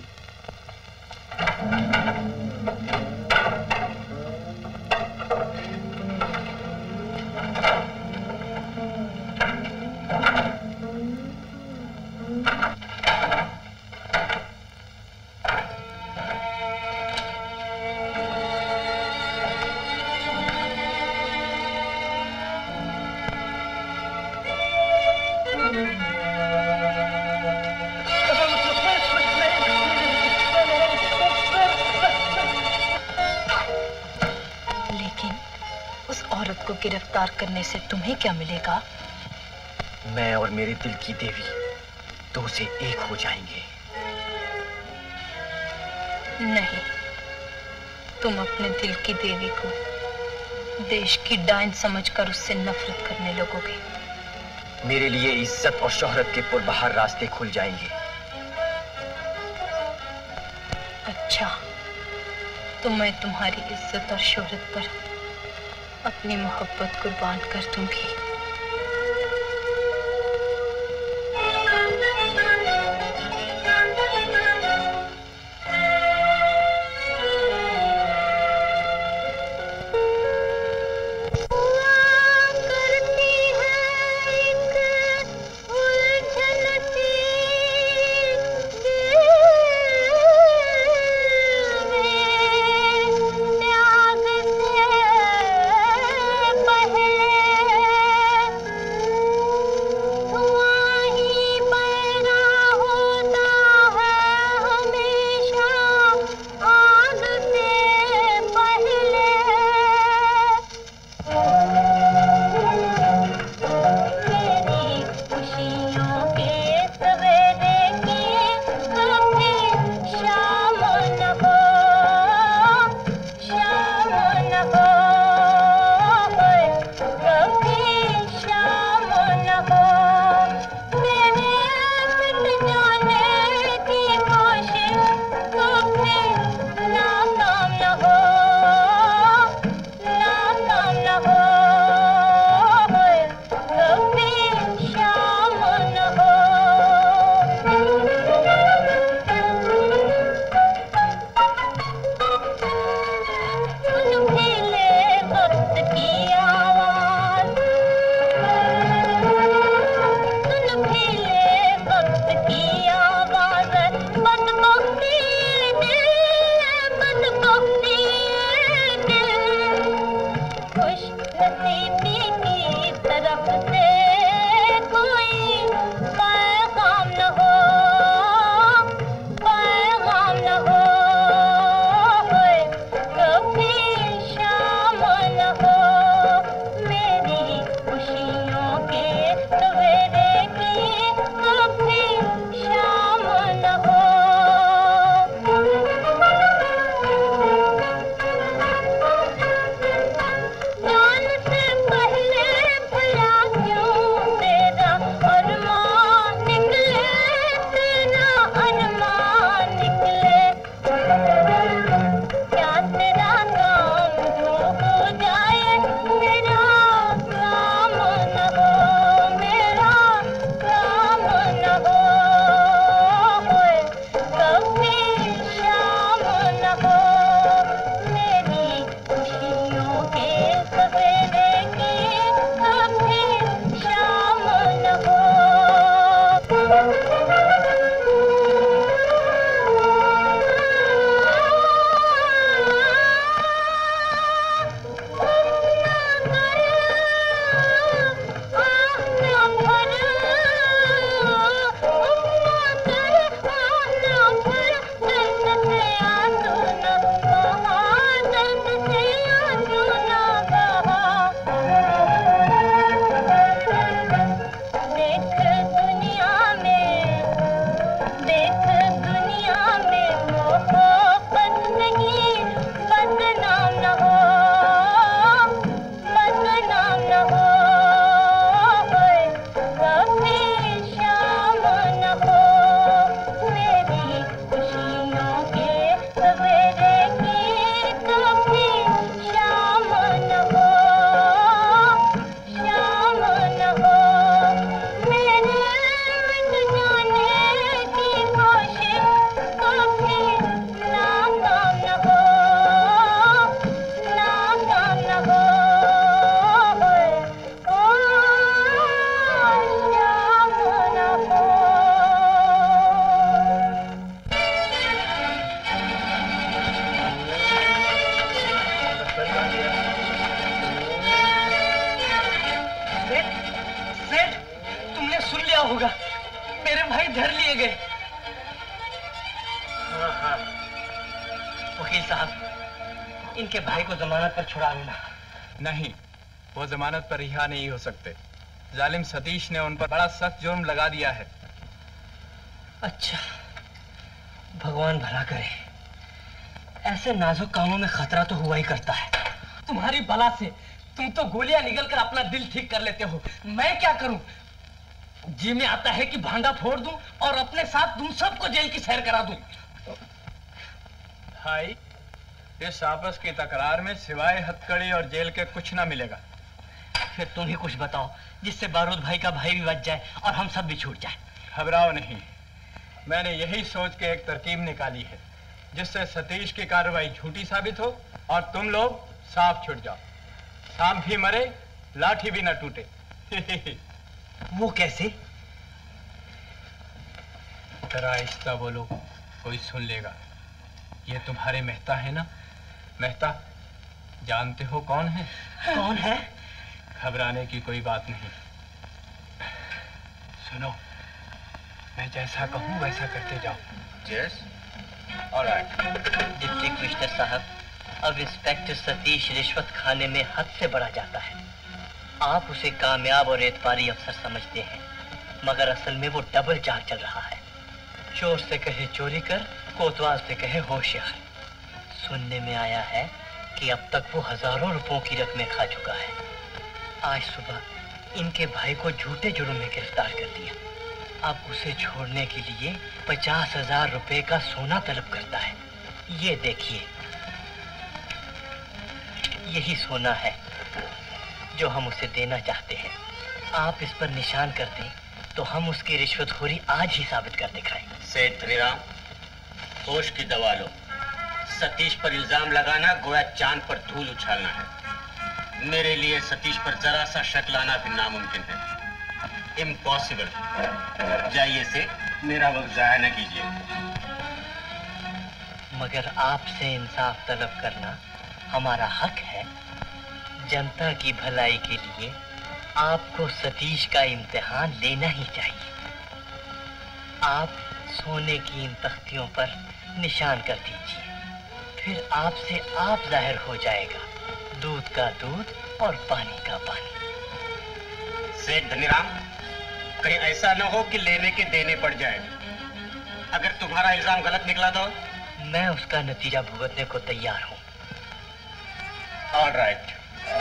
लेकिन उस औरत को गिरफ्तार करने से तुम्हें क्या मिलेगा? मैं और मेरे दिल की देवी दो से एक हो जाएंगे। नहीं, तुम अपने दिल की देवी को देश की डायन समझकर उससे नफरत करने लगोगे। मेरे लिए इज्जत और शोहरत के पुरबहार रास्ते खुल जाएंगे। अच्छा, तो मैं तुम्हारी इज्जत और शोहरत पर अपनी मोहब्बत कुर्बान कर दूंगी। त्याग से पहले इनके भाई को जमानत पर छुड़ा लेना। नहीं, वो जमानत पर रिहा नहीं हो सकते। जालिम सतीश ने उन पर बड़ा सख्त जुर्म लगा दिया है। अच्छा, भगवान भला करे। ऐसे नाजुक कामों में खतरा तो हुआ ही करता है। तुम्हारी बला से तुम तो गोलियां निगल कर अपना दिल ठीक कर लेते हो, मैं क्या करूं? जी में आता है कि भांडा फोड़ दूं और अपने साथ तुम सबको जेल की सैर करा दूं। भाई, इस आपस की तकरार में सिवाय हथकड़ी और जेल के कुछ ना मिलेगा। फिर तुम ही कुछ बताओ जिससे बारूद भाई का भाई भी बच जाए और हम सब भी छूट जाए। घबराओ नहीं, मैंने यही सोच के एक तरकीब निकाली है जिससे सतीश की कार्रवाई झूठी साबित हो और तुम लोग साफ छूट जाओ। सांप भी मरे, लाठी भी न टूटे। वो कैसे? जरा आहिस्ता बोलो, कोई सुन लेगा। ये तुम्हारे मेहता है ना? मेहता, जानते हो कौन है? कौन है? घबराने की कोई बात नहीं। सुनो, मैं जैसा कहूँ वैसा करते जाओ। Yes, alright. डिप्टी कमिश्नर साहब, अब इंस्पेक्टर सतीश रिश्वत खाने में हद से बढ़ा जाता है। आप उसे कामयाब और एतबारी अफसर समझते हैं, मगर असल में वो डबल चाल चल रहा है। चोर से कहे चोरी कर, कोतवाल से कहे होशियार। सुनने में आया है कि अब तक वो हजारों रुपयों की रकमें खा चुका है। आज सुबह इनके भाई को झूठे जुर्म में गिरफ्तार कर दिया। अब उसे छोड़ने के लिए पचास हजार रुपए का सोना तलब करता है। ये देखिए, यही सोना है जो हम उसे देना चाहते हैं। आप इस पर निशान कर दें तो हम उसकी रिश्वतखोरी आज ही साबित कर दिखाएं। सेठ धनीराम, होश की दवा लो। सतीश पर इल्जाम लगाना गोया चांद पर धूल उछालना है। मेरे लिए सतीश पर जरा सा शक लाना भी नामुमकिन है। इम्पॉसिबल। जाइए से, मेरा वक्त जाया न कीजिए। मगर आपसे इंसाफ तलब करना हमारा हक है। जनता की भलाई के लिए आपको सतीश का इम्तिहान लेना ही चाहिए। आप सोने की इन तख्तियों पर निशान कर दीजिए, फिर आपसे आप जाहिर हो जाएगा, दूध का दूध और पानी का पानी। सेठ धनीराम, कहीं ऐसा न हो कि लेने के देने पड़ जाए। अगर तुम्हारा इल्जाम गलत निकला तो? मैं उसका नतीजा भुगतने को तैयार हूँ। All right.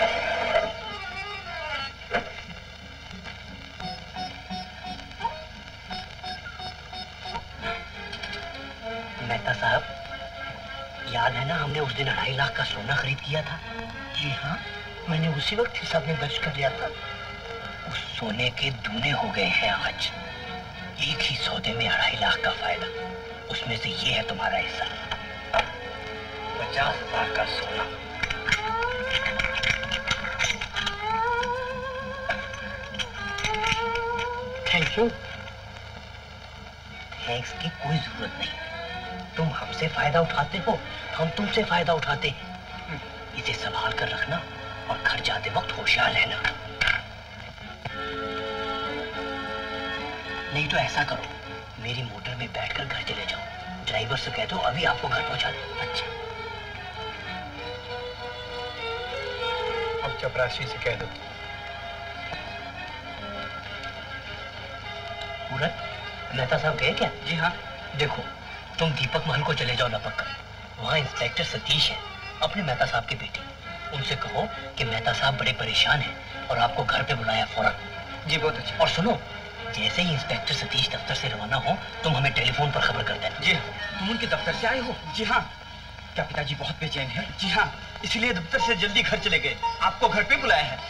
मेहता साहब, याद है ना हमने उस दिन अढ़ाई लाख का सोना खरीद किया था? जी हाँ, मैंने उसी वक्त हिसाब में दर्ज कर लिया था। उस सोने के दूने हो गए हैं आज। एक ही सौदे में अढ़ाई लाख का फायदा, उसमें से ये है तुम्हारा हिस्सा। पचास हजार का सोना। Thank you. थैंक्स की कोई जरूरत नहीं। तुम हमसे फायदा उठाते हो, हम तुमसे फायदा उठाते हैं। इसे संभाल कर रखना और घर जाते वक्त होशियार रहना। नहीं तो ऐसा करो, मेरी मोटर में बैठकर घर चले जाओ। ड्राइवर से कह दो अभी आपको घर पहुंचा दे। अच्छा। अब चपरासी से कह दो। पूरन, मेहता साहब गए क्या? जी हाँ। देखो, तुम दीपक महल को चले जाओ लपक कर। वहाँ इंस्पेक्टर सतीश है, अपने मेहता साहब के बेटे। उनसे कहो कि मेहता साहब बड़े परेशान हैं और आपको घर पे बुलाया फौरन। जी बहुत अच्छा। और सुनो, जैसे ही इंस्पेक्टर सतीश दफ्तर से रवाना हो, तुम हमें टेलीफोन पर खबर कर देना। जी हाँ। तुम उनके दफ्तर से आए हो? जी हाँ। क्या पिताजी बहुत बेचैन है? जी हाँ, इसलिए दफ्तर से जल्दी घर चले गए। आपको घर पे बुलाया है।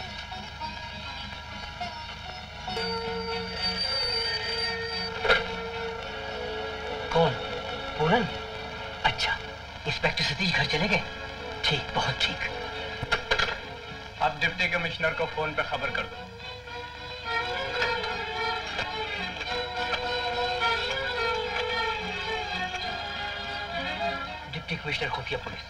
कौन? पूरन? अच्छा, इंस्पेक्टर सतीश घर चले गए? ठीक, बहुत ठीक। अब डिप्टी कमिश्नर को फोन पे खबर कर दो। डिप्टी कमिश्नर खुफिया पुलिस।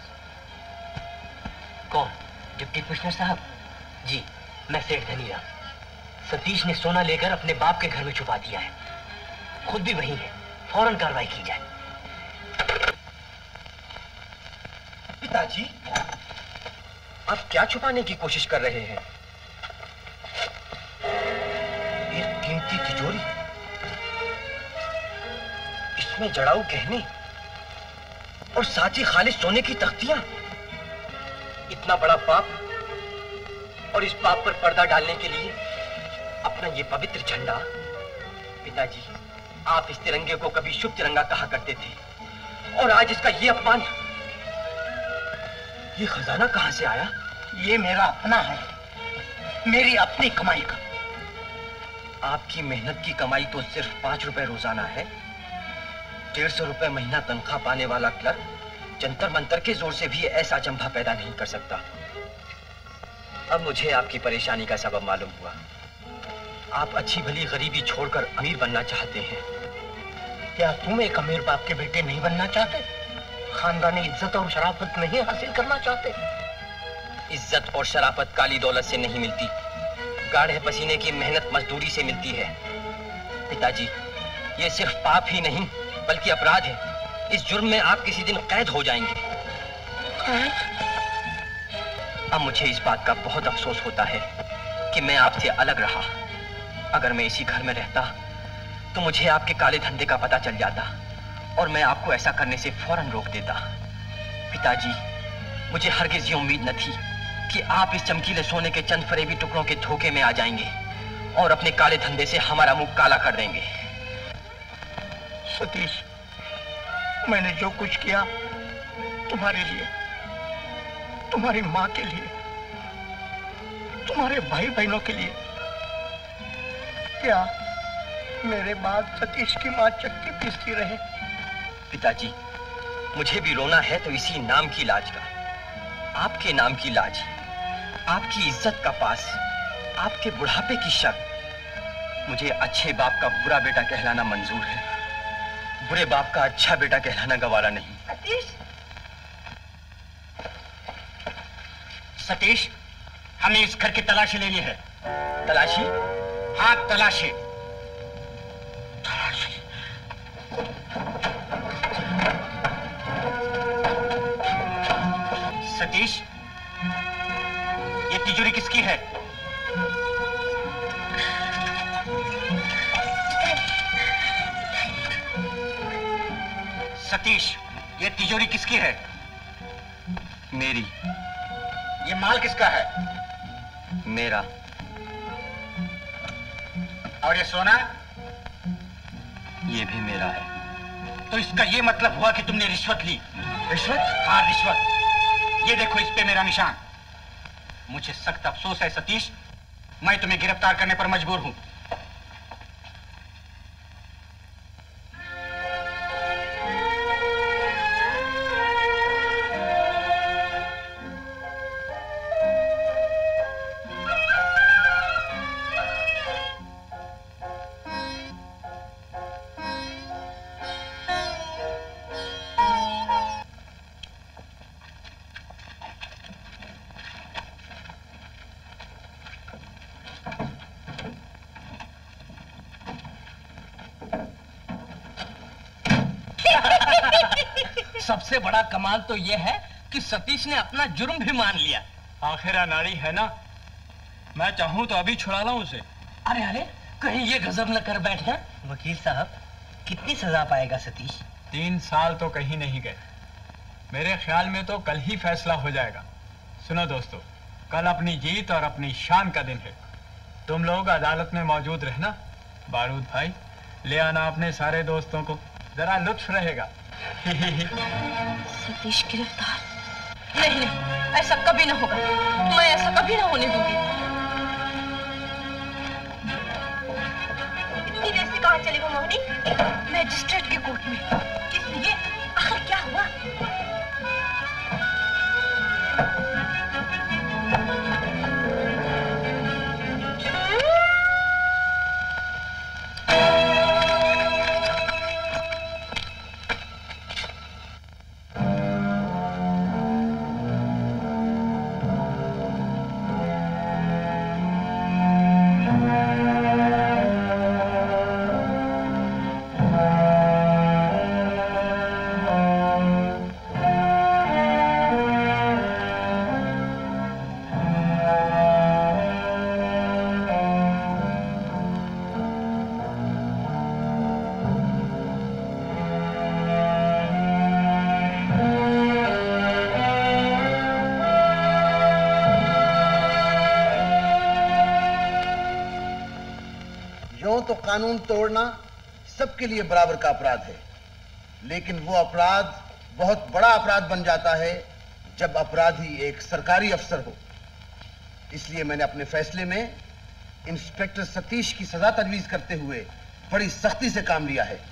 कौन? डिप्टी कमिश्नर साहब? जी, मैं सेठ धनीराम। सतीश ने सोना लेकर अपने बाप के घर में छुपा दिया है, खुद भी वही है। फौरन कार्रवाई की जाए। पिताजी, आप क्या छुपाने की कोशिश कर रहे हैं? एक कीमती तिजोरी, इसमें जड़ाऊ गहने और साथ ही खालिस सोने की तख्तियां। इतना बड़ा पाप, और इस पाप पर पर्दा डालने के लिए अपना ये पवित्र झंडा। पिताजी, आप इस तिरंगे को कभी शुभ तिरंगा कहा करते थे, और आज इसका ये अपमान। ये खजाना कहां से आया? ये मेरा अपना है, मेरी अपनी कमाई का। आपकी मेहनत की कमाई तो सिर्फ पांच रुपए रोजाना है। डेढ़ सौ रुपए महीना तनख्वाह पाने वाला क्लर्क जंतर मंतर के जोर से भी ऐसा अचंभा पैदा नहीं कर सकता। अब मुझे आपकी परेशानी का सबब मालूम हुआ। आप अच्छी भली गरीबी छोड़कर अमीर बनना चाहते हैं। क्या तुम एक अमीर बाप के बेटे नहीं बनना चाहते? खानदानी इज्जत और शराफत नहीं हासिल करना चाहते? इज्जत और शराफत काली दौलत से नहीं मिलती, गाढ़े पसीने की मेहनत मजदूरी से मिलती है। पिताजी, ये सिर्फ पाप ही नहीं बल्कि अपराध है। इस जुर्म में आप किसी दिन कैद हो जाएंगे। अब मुझे इस बात का बहुत अफसोस होता है कि मैं आपसे अलग रहा। अगर मैं इसी घर में रहता तो मुझे आपके काले धंधे का पता चल जाता और मैं आपको ऐसा करने से फौरन रोक देता। पिताजी, मुझे हरगिज़ ये उम्मीद न थी कि आप इस चमकीले सोने के चंद फरेबी टुकड़ों के धोखे में आ जाएंगे और अपने काले धंधे से हमारा मुंह काला कर देंगे। सतीश, मैंने जो कुछ किया तुम्हारे लिए, तुम्हारी माँ के लिए, तुम्हारे भाई बहनों के लिए। क्या मेरे बाद सतीश की माँ चक्की पीसती रहे? पिताजी, मुझे भी रोना है तो इसी नाम की लाज का, आपके नाम की लाज, आपकी इज्जत का पास, आपके बुढ़ापे की शर्म। मुझे अच्छे बाप का बुरा बेटा कहलाना मंजूर है, बुरे बाप का अच्छा बेटा कहलाना गवारा नहीं। सतीश, सतीश, हमें इस घर की तलाशी लेनी है। तलाशी? हाँ, तलाशी। सतीश, ये तिजोरी किसकी है? सतीश, ये तिजोरी किसकी है? मेरी। ये माल किसका है? मेरा। और ये सोना? ये भी मेरा है। तो इसका ये मतलब हुआ कि तुमने रिश्वत ली? रिश्वत? हाँ, रिश्वत। ये देखो, इस पे मेरा निशान। मुझे सख्त अफसोस है सतीश, मैं तुम्हें गिरफ्तार करने पर मजबूर हूं। सबसे बड़ा कमाल तो यह है कि सतीश ने अपना जुर्म भी मान लिया। आखिर नाड़ी है ना, मैं चाहूं तो अभी छुड़ा लाऊं उसे। अरे अरे, कहीं ये गजब न कर बैठे। वकील साहब, कितनी सजा पाएगा सतीश? तीन साल तो कहीं नहीं गए। मेरे ख्याल में तो कल ही फैसला हो जाएगा। सुनो दोस्तों, कल अपनी जीत और अपनी शान का दिन है। तुम लोग अदालत में मौजूद रहना। बारूद भाई, ले आना अपने सारे दोस्तों को, जरा लुत्फ रहेगा। सतीश गिरफ्तार? नहीं नहीं, ऐसा कभी ना होगा। मैं ऐसा कभी ना होने दूंगी। इतनी देर से कहाँ चली हो मोहनी? मैजिस्ट्रेट के कोर्ट में। किस लिए? आखिर क्या हुआ? कहूं तो कानून तोड़ना सबके लिए बराबर का अपराध है, लेकिन वो अपराध बहुत बड़ा अपराध बन जाता है जब अपराधी एक सरकारी अफसर हो। इसलिए मैंने अपने फैसले में इंस्पेक्टर सतीश की सजा तजवीज करते हुए बड़ी सख्ती से काम लिया है।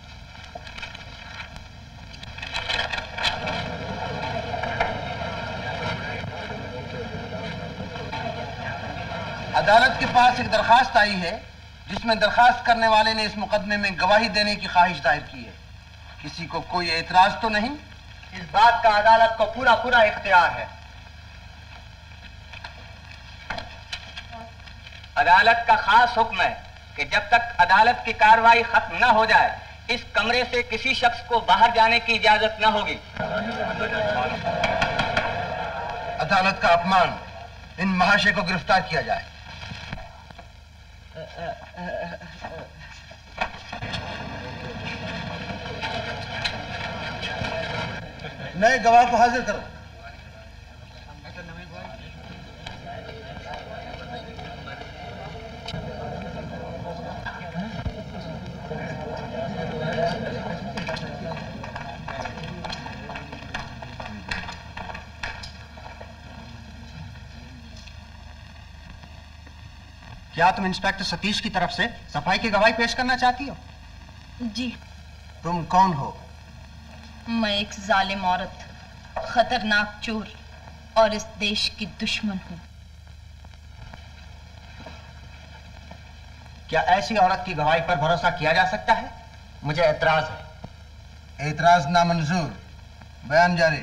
अदालत के पास एक दरखास्त आई है जिसमें दरखास्त करने वाले ने इस मुकदमे में गवाही देने की ख्वाहिश जाहिर की है। किसी को कोई एतराज तो नहीं? इस बात का अदालत को पूरा पूरा इख्तियार है। अदालत का खास हुक्म है कि जब तक अदालत की कार्रवाई खत्म न हो जाए इस कमरे से किसी शख्स को बाहर जाने की इजाजत न होगी। अदालत का अपमान, इन महाशय को गिरफ्तार किया जाए। नए गवाह को हाजिर करो। क्या तुम इंस्पेक्टर सतीश की तरफ से सफाई की गवाही पेश करना चाहती हो? जी। तुम कौन हो? मैं एक जालिम औरत, खतरनाक चोर और इस देश की दुश्मन हूँ। क्या ऐसी औरत की गवाही पर भरोसा किया जा सकता है? मुझे एतराज है। एतराज नामंजूर। बयान जारी।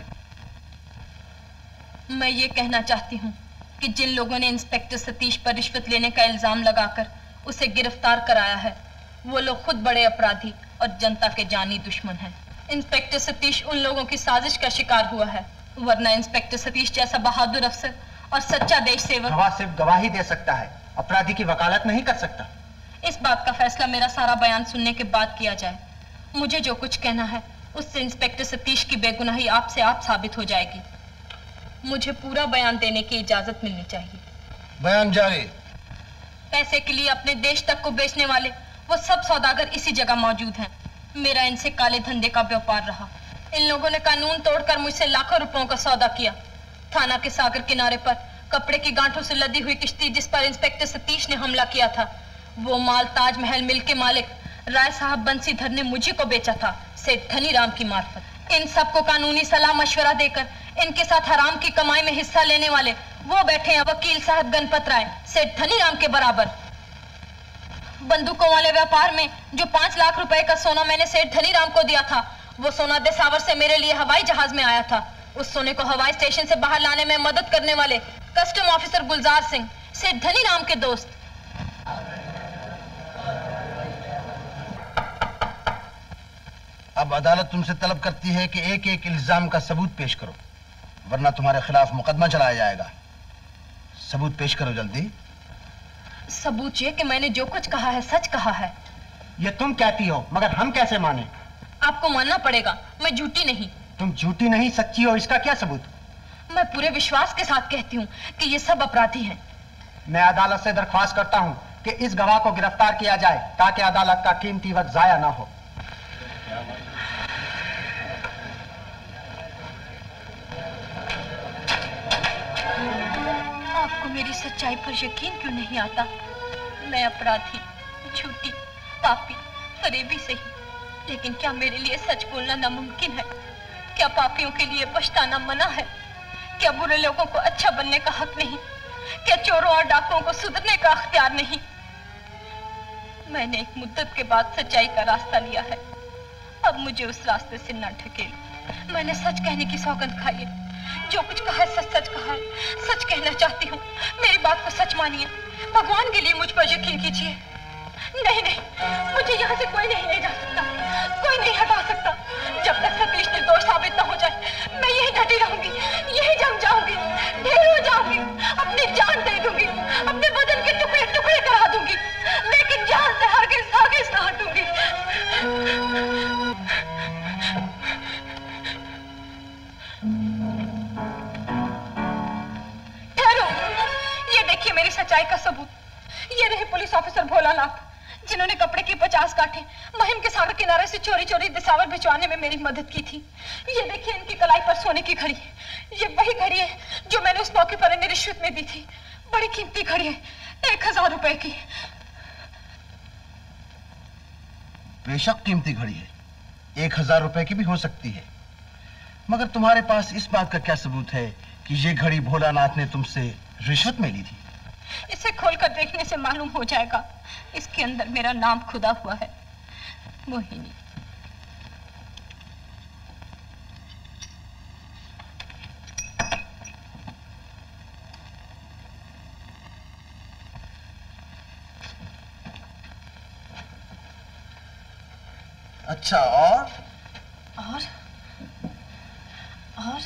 मैं ये कहना चाहती हूँ कि जिन लोगों ने इंस्पेक्टर सतीश पर रिश्वत लेने का इल्जाम लगाकर उसे गिरफ्तार कराया है वो लोग खुद बड़े अपराधी और जनता के जानी दुश्मन हैं। इंस्पेक्टर सतीश उन लोगों की साजिश का शिकार हुआ है, वरना इंस्पेक्टर सतीश जैसा बहादुर अफसर और सच्चा देश सेवक गवाह सिर्फ गवाही दे सकता है, अपराधी की वकालत नहीं कर सकता। इस बात का फैसला मेरा सारा बयान सुनने के बाद किया जाए। मुझे जो कुछ कहना है उससे इंस्पेक्टर सतीश की बेगुनाही आपसे आप साबित हो जाएगी। मुझे पूरा बयान देने की इजाजत मिलनी चाहिए। बयान जारी। पैसे के लिए अपने देश तक को बेचने वाले वो सब सौदागर इसी जगह मौजूद हैं। मेरा इनसे काले धंधे का व्यापार रहा। इन लोगों ने कानून तोड़कर मुझसे लाखों रुपयों का सौदा किया। थाना के सागर किनारे पर कपड़े की गांठों से लदी हुई किश्ती जिस पर इंस्पेक्टर सतीश ने हमला किया था, वो माल ताजमहल मिल के मालिक राय साहब बंसीधर ने मुझे को बेचा था, सेठ धनीराम की मार्फत। इन सबको कानूनी सलाह मशवरा देकर इनके साथ हराम की कमाई में हिस्सा लेने वाले वो बैठे हैं वकील साहब गणपत राय, सेठ धनीराम के बराबर। बंदूकों वाले व्यापार में जो पांच लाख रुपए का सोना मैंने सेठ धनीराम को दिया था, वो सोना देसावर से मेरे लिए हवाई जहाज में आया था। उस सोने को हवाई स्टेशन से बाहर लाने में मदद करने वाले कस्टम ऑफिसर गुलजार सिंह, सेठ धनीराम के दोस्त। अब अदालत तुमसे तलब करती है कि एक एक इल्जाम का सबूत पेश करो, वरना तुम्हारे खिलाफ मुकदमा चलाया जाएगा। सबूत पेश करो जल्दी। सबूत ये कि मैंने जो कुछ कहा है सच कहा है। ये तुम कहती हो, मगर हम कैसे माने? आपको मानना पड़ेगा, मैं झूठी नहीं। तुम झूठी नहीं सच्ची हो, इसका क्या सबूत? मैं पूरे विश्वास के साथ कहती हूँ कि ये सब अपराधी हैं। मैं अदालत से दरख्वास्त करता हूँ कि इस गवाह को गिरफ्तार किया जाए ताकि अदालत का कीमती वक्त जाया ना हो। आपको मेरी सच्चाई पर यकीन क्यों नहीं आता? मैं अपराधी, झूठी, पापी, फरेबी सही, लेकिन क्या मेरे लिए सच बोलना नामुमकिन है? क्या पापियों के लिए पछताना मना है? क्या बुरे लोगों को अच्छा बनने का हक नहीं? क्या चोरों और डाकुओं को सुधरने का अख्तियार नहीं? मैंने एक मुद्दत के बाद सच्चाई का रास्ता लिया है, अब मुझे उस रास्ते से न ढकेलो। मैंने सच कहने की सौगंध खाई है, जो कुछ कहा है सच सच कहा है। सच कहना चाहती हूँ, मेरी बात को सच मानिए। भगवान के लिए मुझ पर यकीन कीजिए। नहीं नहीं, मुझे यहाँ से कोई नहीं ले जा सकता, कोई नहीं हटा सकता। जब तक सतीश निर्दोष साबित न हो जाए, मैं यही डटी रहूंगी, यही जम जाऊंगी, ढेर हो जाऊंगी, अपनी जान दे दूंगी, अपने बदन के टुकड़े टुकड़े करा दूंगी, लेकिन जान से हरगिज़ हरगिज़ न हटूंगी। ठहरो, ये देखिए मेरी सच्चाई का सबूत। ये रहे पुलिस ऑफिसर भोलानाथ, जिन्होंने कपड़े के पचास कांटे महिम के सागर किनारे से चोरी चोरी दिसावर भिजवाने में मेरी मदद की थी। ये देखिए इनकी कलाई पर सोने की घड़ी, ये वही घड़ी है जो मैंने उस मौके पर इन्हें रिश्वत में दी थी। बड़ी कीमती घड़ी है, एक हजार रुपए की। बेशक कीमती घड़ी है, एक हजार रुपए की भी हो सकती है, मगर तुम्हारे पास इस बात का क्या सबूत है कि ये घड़ी भोलानाथ ने तुमसे रिश्वत में ली थी? इसे खोलकर देखने से मालूम हो जाएगा। इसके अंदर मेरा नाम खुदा हुआ है, मोहिनी। अच्छा, और और और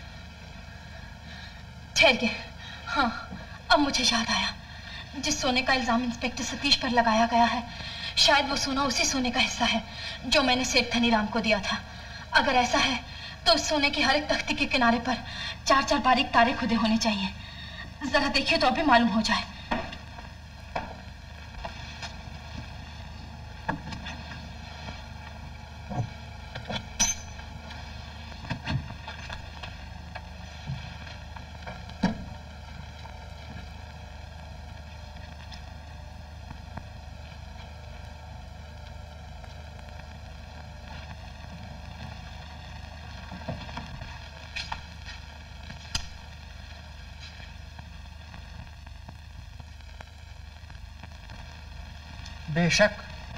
ठहरिए, हाँ अब मुझे याद आया। जिस सोने का इल्जाम इंस्पेक्टर सतीश पर लगाया गया है, शायद वो सोना उसी सोने का हिस्सा है जो मैंने सेठ धनीराम को दिया था। अगर ऐसा है तो उस सोने की हर एक तख्ती के किनारे पर चार चार बारीक तारे खुदे होने चाहिए। जरा देखिए तो अभी मालूम हो जाए। बेशक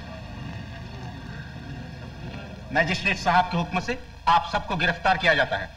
मैजिस्ट्रेट साहब के हुक्म से आप सबको गिरफ्तार किया जाता है।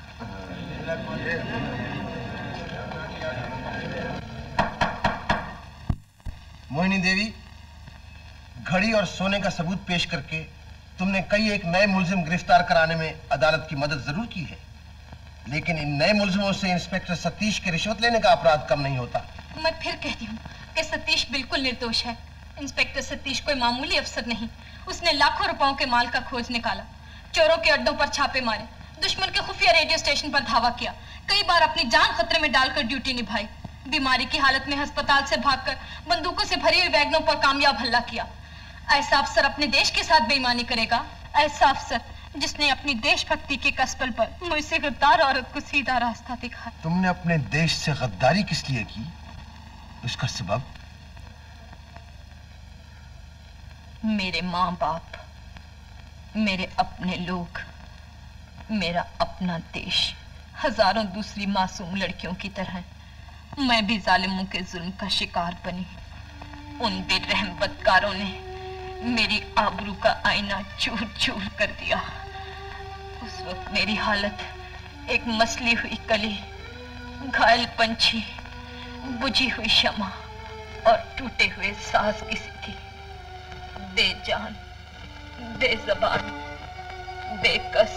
मोहिनी देवी, घड़ी और सोने का सबूत पेश करके तुमने कई एक नए मुलजिम गिरफ्तार कराने में अदालत की मदद जरूर की है, लेकिन इन नए मुलजिमों से इंस्पेक्टर सतीश के रिश्वत लेने का अपराध कम नहीं होता। मैं फिर कहती हूँ कि सतीश बिल्कुल निर्दोष है। इंस्पेक्टर सतीश कोई मामूली अफसर नहीं। उसने लाखों रुपयों के माल का खोज निकाला, चोरों के अड्डों पर छापे मारे, दुश्मन के खुफिया रेडियो स्टेशन पर धावा किया, कई बार अपनी जान खतरे में डालकर ड्यूटी निभाई, बीमारी की हालत में अस्पताल से भागकर बंदूकों से भरी हुई वैगनों पर कामयाब हमला किया। ऐसा अफसर अपने देश के साथ बेईमानी करेगा? ऐसा अफसर जिसने अपनी देशभक्ति के कसबल पर मुझसे गद्दार औरत को सीधा रास्ता दिखाया। तुमने अपने देश से गद्दारी किस लिए की? उसका सबब? मेरे माँ बाप, मेरे अपने लोग, मेरा अपना देश, हजारों दूसरी मासूम लड़कियों की तरह मैं भी जालिमों के जुल्म का शिकार बनी। उन बेरहम बदकारों ने मेरी आबरू का आईना चूर चूर कर दिया। उस वक्त मेरी हालत एक मसली हुई कली, घायल पंछी, बुझी हुई शमा और टूटे हुए सांस की सी थी। बेजान, बेज़बान, बेकस,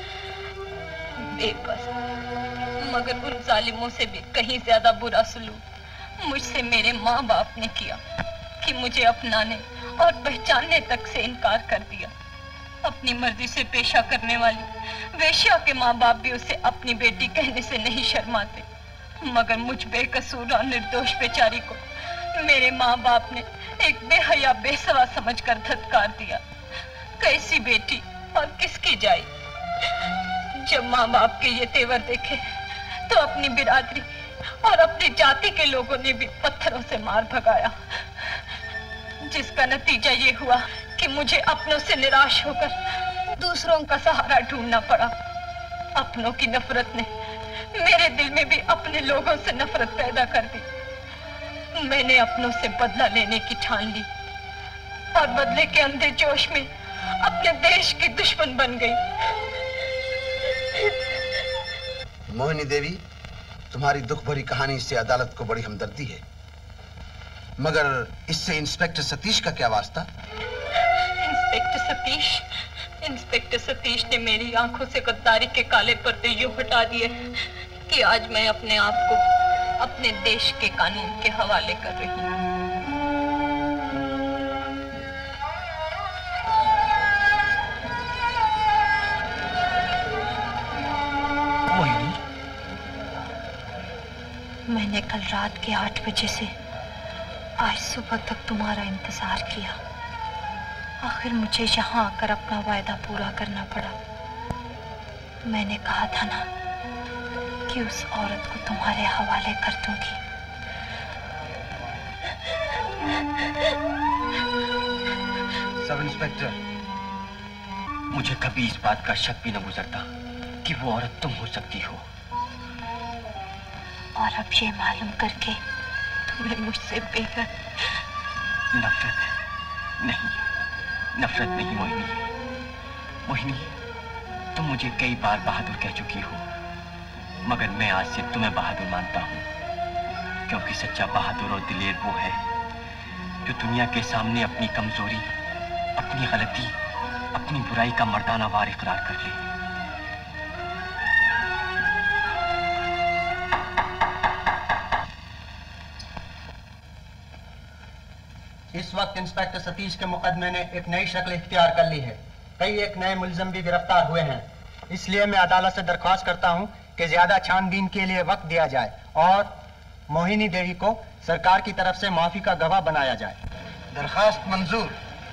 बेबस, मगर उन जालिमों से भी कहीं ज्यादा बुरा सलूक मुझसे मेरे माँ बाप ने किया कि मुझे अपनाने और पहचानने तक से इनकार कर दिया। अपनी मर्जी से पेशा करने वाली वेश्या के माँ बाप भी उसे अपनी बेटी कहने से नहीं शर्माते, मगर मुझ बेकसूर और निर्दोष बेचारी को मेरे माँ बाप ने एक बेहया बेसवा समझकर धत्कार दिया। कैसी बेटी और किसकी जाई? जब माँ बाप के ये तेवर देखे तो अपनी बिरादरी और अपनी जाति के लोगों ने भी पत्थरों से मार भगाया, जिसका नतीजा ये हुआ कि मुझे अपनों से निराश होकर दूसरों का सहारा ढूंढना पड़ा। अपनों की नफरत ने मेरे दिल में भी अपने लोगों से नफरत पैदा कर दी। मैंने अपनों से बदला लेने की ठान ली और बदले के अंधे जोश में अपने देश की दुश्मन बन गई। मोहिनी देवी, तुम्हारी दुख भरी कहानी से अदालत को बड़ी हमदर्दी है, मगर इससे इंस्पेक्टर सतीश का क्या वास्ता? इंस्पेक्टर सतीश इंस्पेक्टर सतीश ने मेरी आंखों से गद्दारी के काले पर्दे यूं हटा दिए कि आज मैं अपने आप को अपने देश के कानून के हवाले कर रही हूँ। मैंने कल रात के आठ बजे से आज सुबह तक तुम्हारा इंतजार किया, आखिर मुझे यहाँ आकर अपना वायदा पूरा करना पड़ा। मैंने कहा था ना कि उस औरत को तुम्हारे हवाले कर दूंगी। सब इंस्पेक्टर, मुझे कभी इस बात का शक भी न गुजरता कि वो औरत तुम हो सकती हो। और अब ये मालूम करके तुम्हें मुझसे बेहद नफरत नहीं, नफरत नहीं मोहिनी। मोहिनी, तुम मुझे कई बार बहादुर कह चुकी हो, मगर मैं आज से तुम्हें बहादुर मानता हूँ, क्योंकि सच्चा बहादुर और दिलेर वो है जो दुनिया के सामने अपनी कमजोरी, अपनी गलती, अपनी बुराई का मर्दाना वार इकरार कर ले। इस वक्त इंस्पेक्टर सतीश के मुकदमे ने एक नई शक्ल इख्तियार कर ली है। कई एक नए मुलजम भी गिरफ्तार हुए हैं। इसलिए मैं अदालत से दरख्वास्त करता हूं कि ज्यादा छानबीन के लिए वक्त दिया जाए और मोहिनी देवी को सरकार की तरफ से माफी का गवाह बनाया जाए। दरखास्त मंजूर।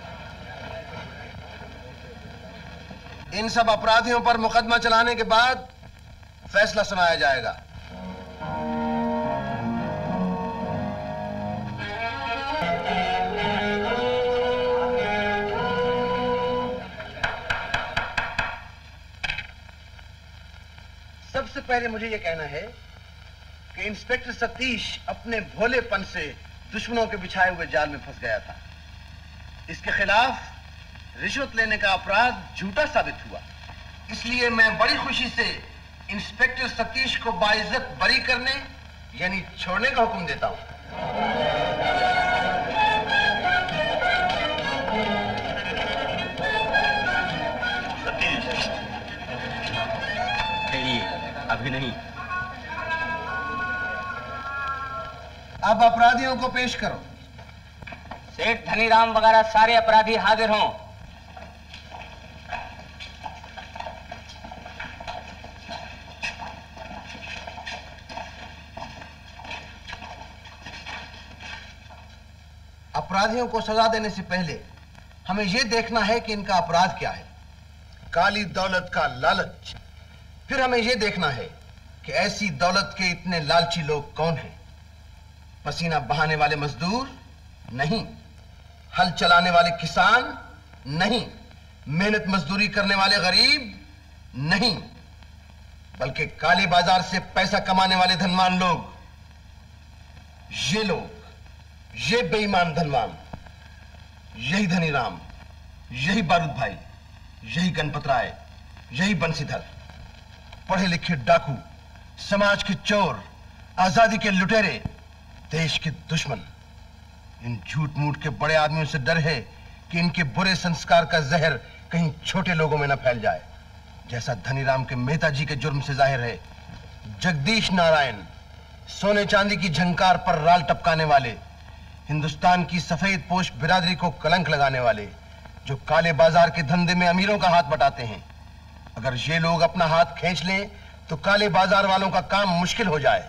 इन सब अपराधियों पर मुकदमा चलाने के बाद फैसला सुनाया जाएगा। सबसे पहले मुझे यह कहना है कि इंस्पेक्टर सतीश अपने भोलेपन से दुश्मनों के बिछाए हुए जाल में फंस गया था। इसके खिलाफ रिश्वत लेने का अपराध झूठा साबित हुआ। इसलिए मैं बड़ी खुशी से इंस्पेक्टर सतीश को बाइज्जत बरी करने यानी छोड़ने का हुक्म देता हूं। सतीश, अभी नहीं। अब अपराधियों को पेश करो। सेठ धनीराम वगैरह सारे अपराधी हाजिर हों। अपराधियों को सजा देने से पहले हमें यह देखना है कि इनका अपराध क्या है। काली दौलत का लालच। फिर हमें यह देखना है कि ऐसी दौलत के इतने लालची लोग कौन हैं। पसीना बहाने वाले मजदूर नहीं, हल चलाने वाले किसान नहीं, मेहनत मजदूरी करने वाले गरीब नहीं, बल्कि काले बाजार से पैसा कमाने वाले धनवान लोग। ये लोग, ये बेईमान धनवान, यही धनीराम, यही बारूद भाई, यही गणपत राय, यही बंसीधर, पढ़े लिखे डाकू, समाज के चोर, आजादी के लुटेरे, देश के दुश्मन। इन झूठ मूठ के बड़े आदमियों से डर है कि इनके बुरे संस्कार का जहर कहीं छोटे लोगों में न फैल जाए, जैसा धनीराम के मेहता जी के जुर्म से जाहिर है। जगदीश नारायण, सोने चांदी की झंकार पर राल टपकाने वाले, हिंदुस्तान की सफेद पोश बिरादरी को कलंक लगाने वाले, जो काले बाजार के धंधे में अमीरों का हाथ बटाते हैं। अगर ये लोग अपना हाथ खींच लें तो काले बाजार वालों का काम मुश्किल हो जाए।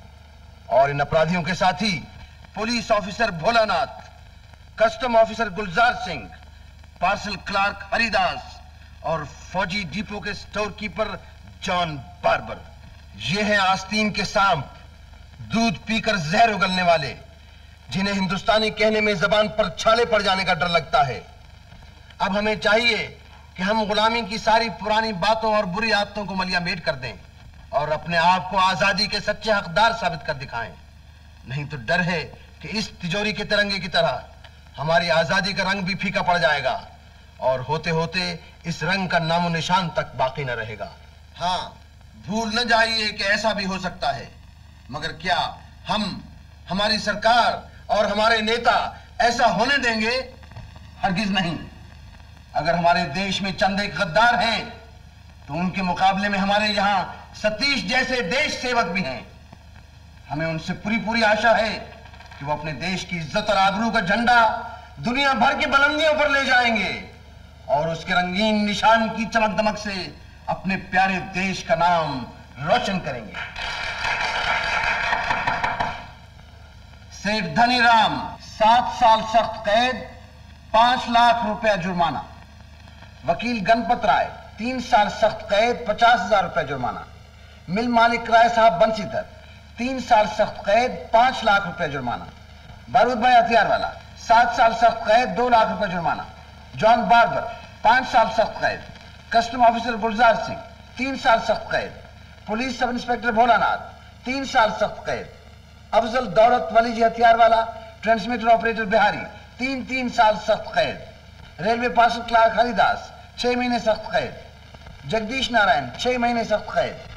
और इन अपराधियों के साथ ही police officer Bholanath, custom officer Gulzar Singh, parcel clerk Haridas और फौजी डिपो के स्टोर कीपर जॉन बार्बर, ये हैं आस्तीन के सांप, दूध पीकर जहर उगलने वाले, जिन्हें हिंदुस्तानी कहने में जबान पर छाले पड़ जाने का डर लगता है। अब हमें चाहिए कि हम गुलामी की सारी पुरानी बातों और बुरी आदतों को मलिया मेट कर दें और अपने आप को आजादी के सच्चे हकदार साबित कर दिखाएं। नहीं तो डर है कि इस तिजोरी के तिरंगे की तरह हमारी आजादी का रंग भी फीका पड़ जाएगा और होते होते इस रंग का नामो निशान तक बाकी न रहेगा। हाँ, भूल न जाइए कि ऐसा भी हो सकता है, मगर क्या हम, हमारी सरकार और हमारे नेता ऐसा होने देंगे? हरगिज नहीं। अगर हमारे देश में चंद एक गद्दार हैं तो उनके मुकाबले में हमारे यहाँ सतीश जैसे देश सेवक भी हैं। हमें उनसे पूरी पूरी आशा है कि वो अपने देश की इज्जत और आबरू का झंडा दुनिया भर की बुलंदियों पर ले जाएंगे और उसके रंगीन निशान की चमक दमक से अपने प्यारे देश का नाम रोशन करेंगे। सेठ धनीराम, सात साल सख्त कैद, पांच लाख रुपया जुर्माना। वकील गणपत राय, तीन साल सख्त कैद, पचास हजार रुपया जुर्माना। मिल मालिक राय साहब बंसीधर, तीन साल सख्त कैद, पांच लाख रुपया जुर्माना। बारूद भाई हथियार वाला, सात साल सख्त कैद, दो लाख रुपया जुर्माना। जॉन बार्बर, पांच साल सख्त कैद। कस्टम ऑफिसर गुलजार सिंह, तीन साल सख्त कैद। पुलिस सब इंस्पेक्टर भोलानाथ, तीन साल सख्त कैद। अफजल दौलत वली जी हथियार वाला, ट्रांसमीटर ऑपरेटर बिहारी, तीन तीन साल सख्त कैद। रेलवे पार्सल क्लार्क हरिदास, छह महीने सख्त कैद। जगदीश नारायण, छह महीने सख्त कैद।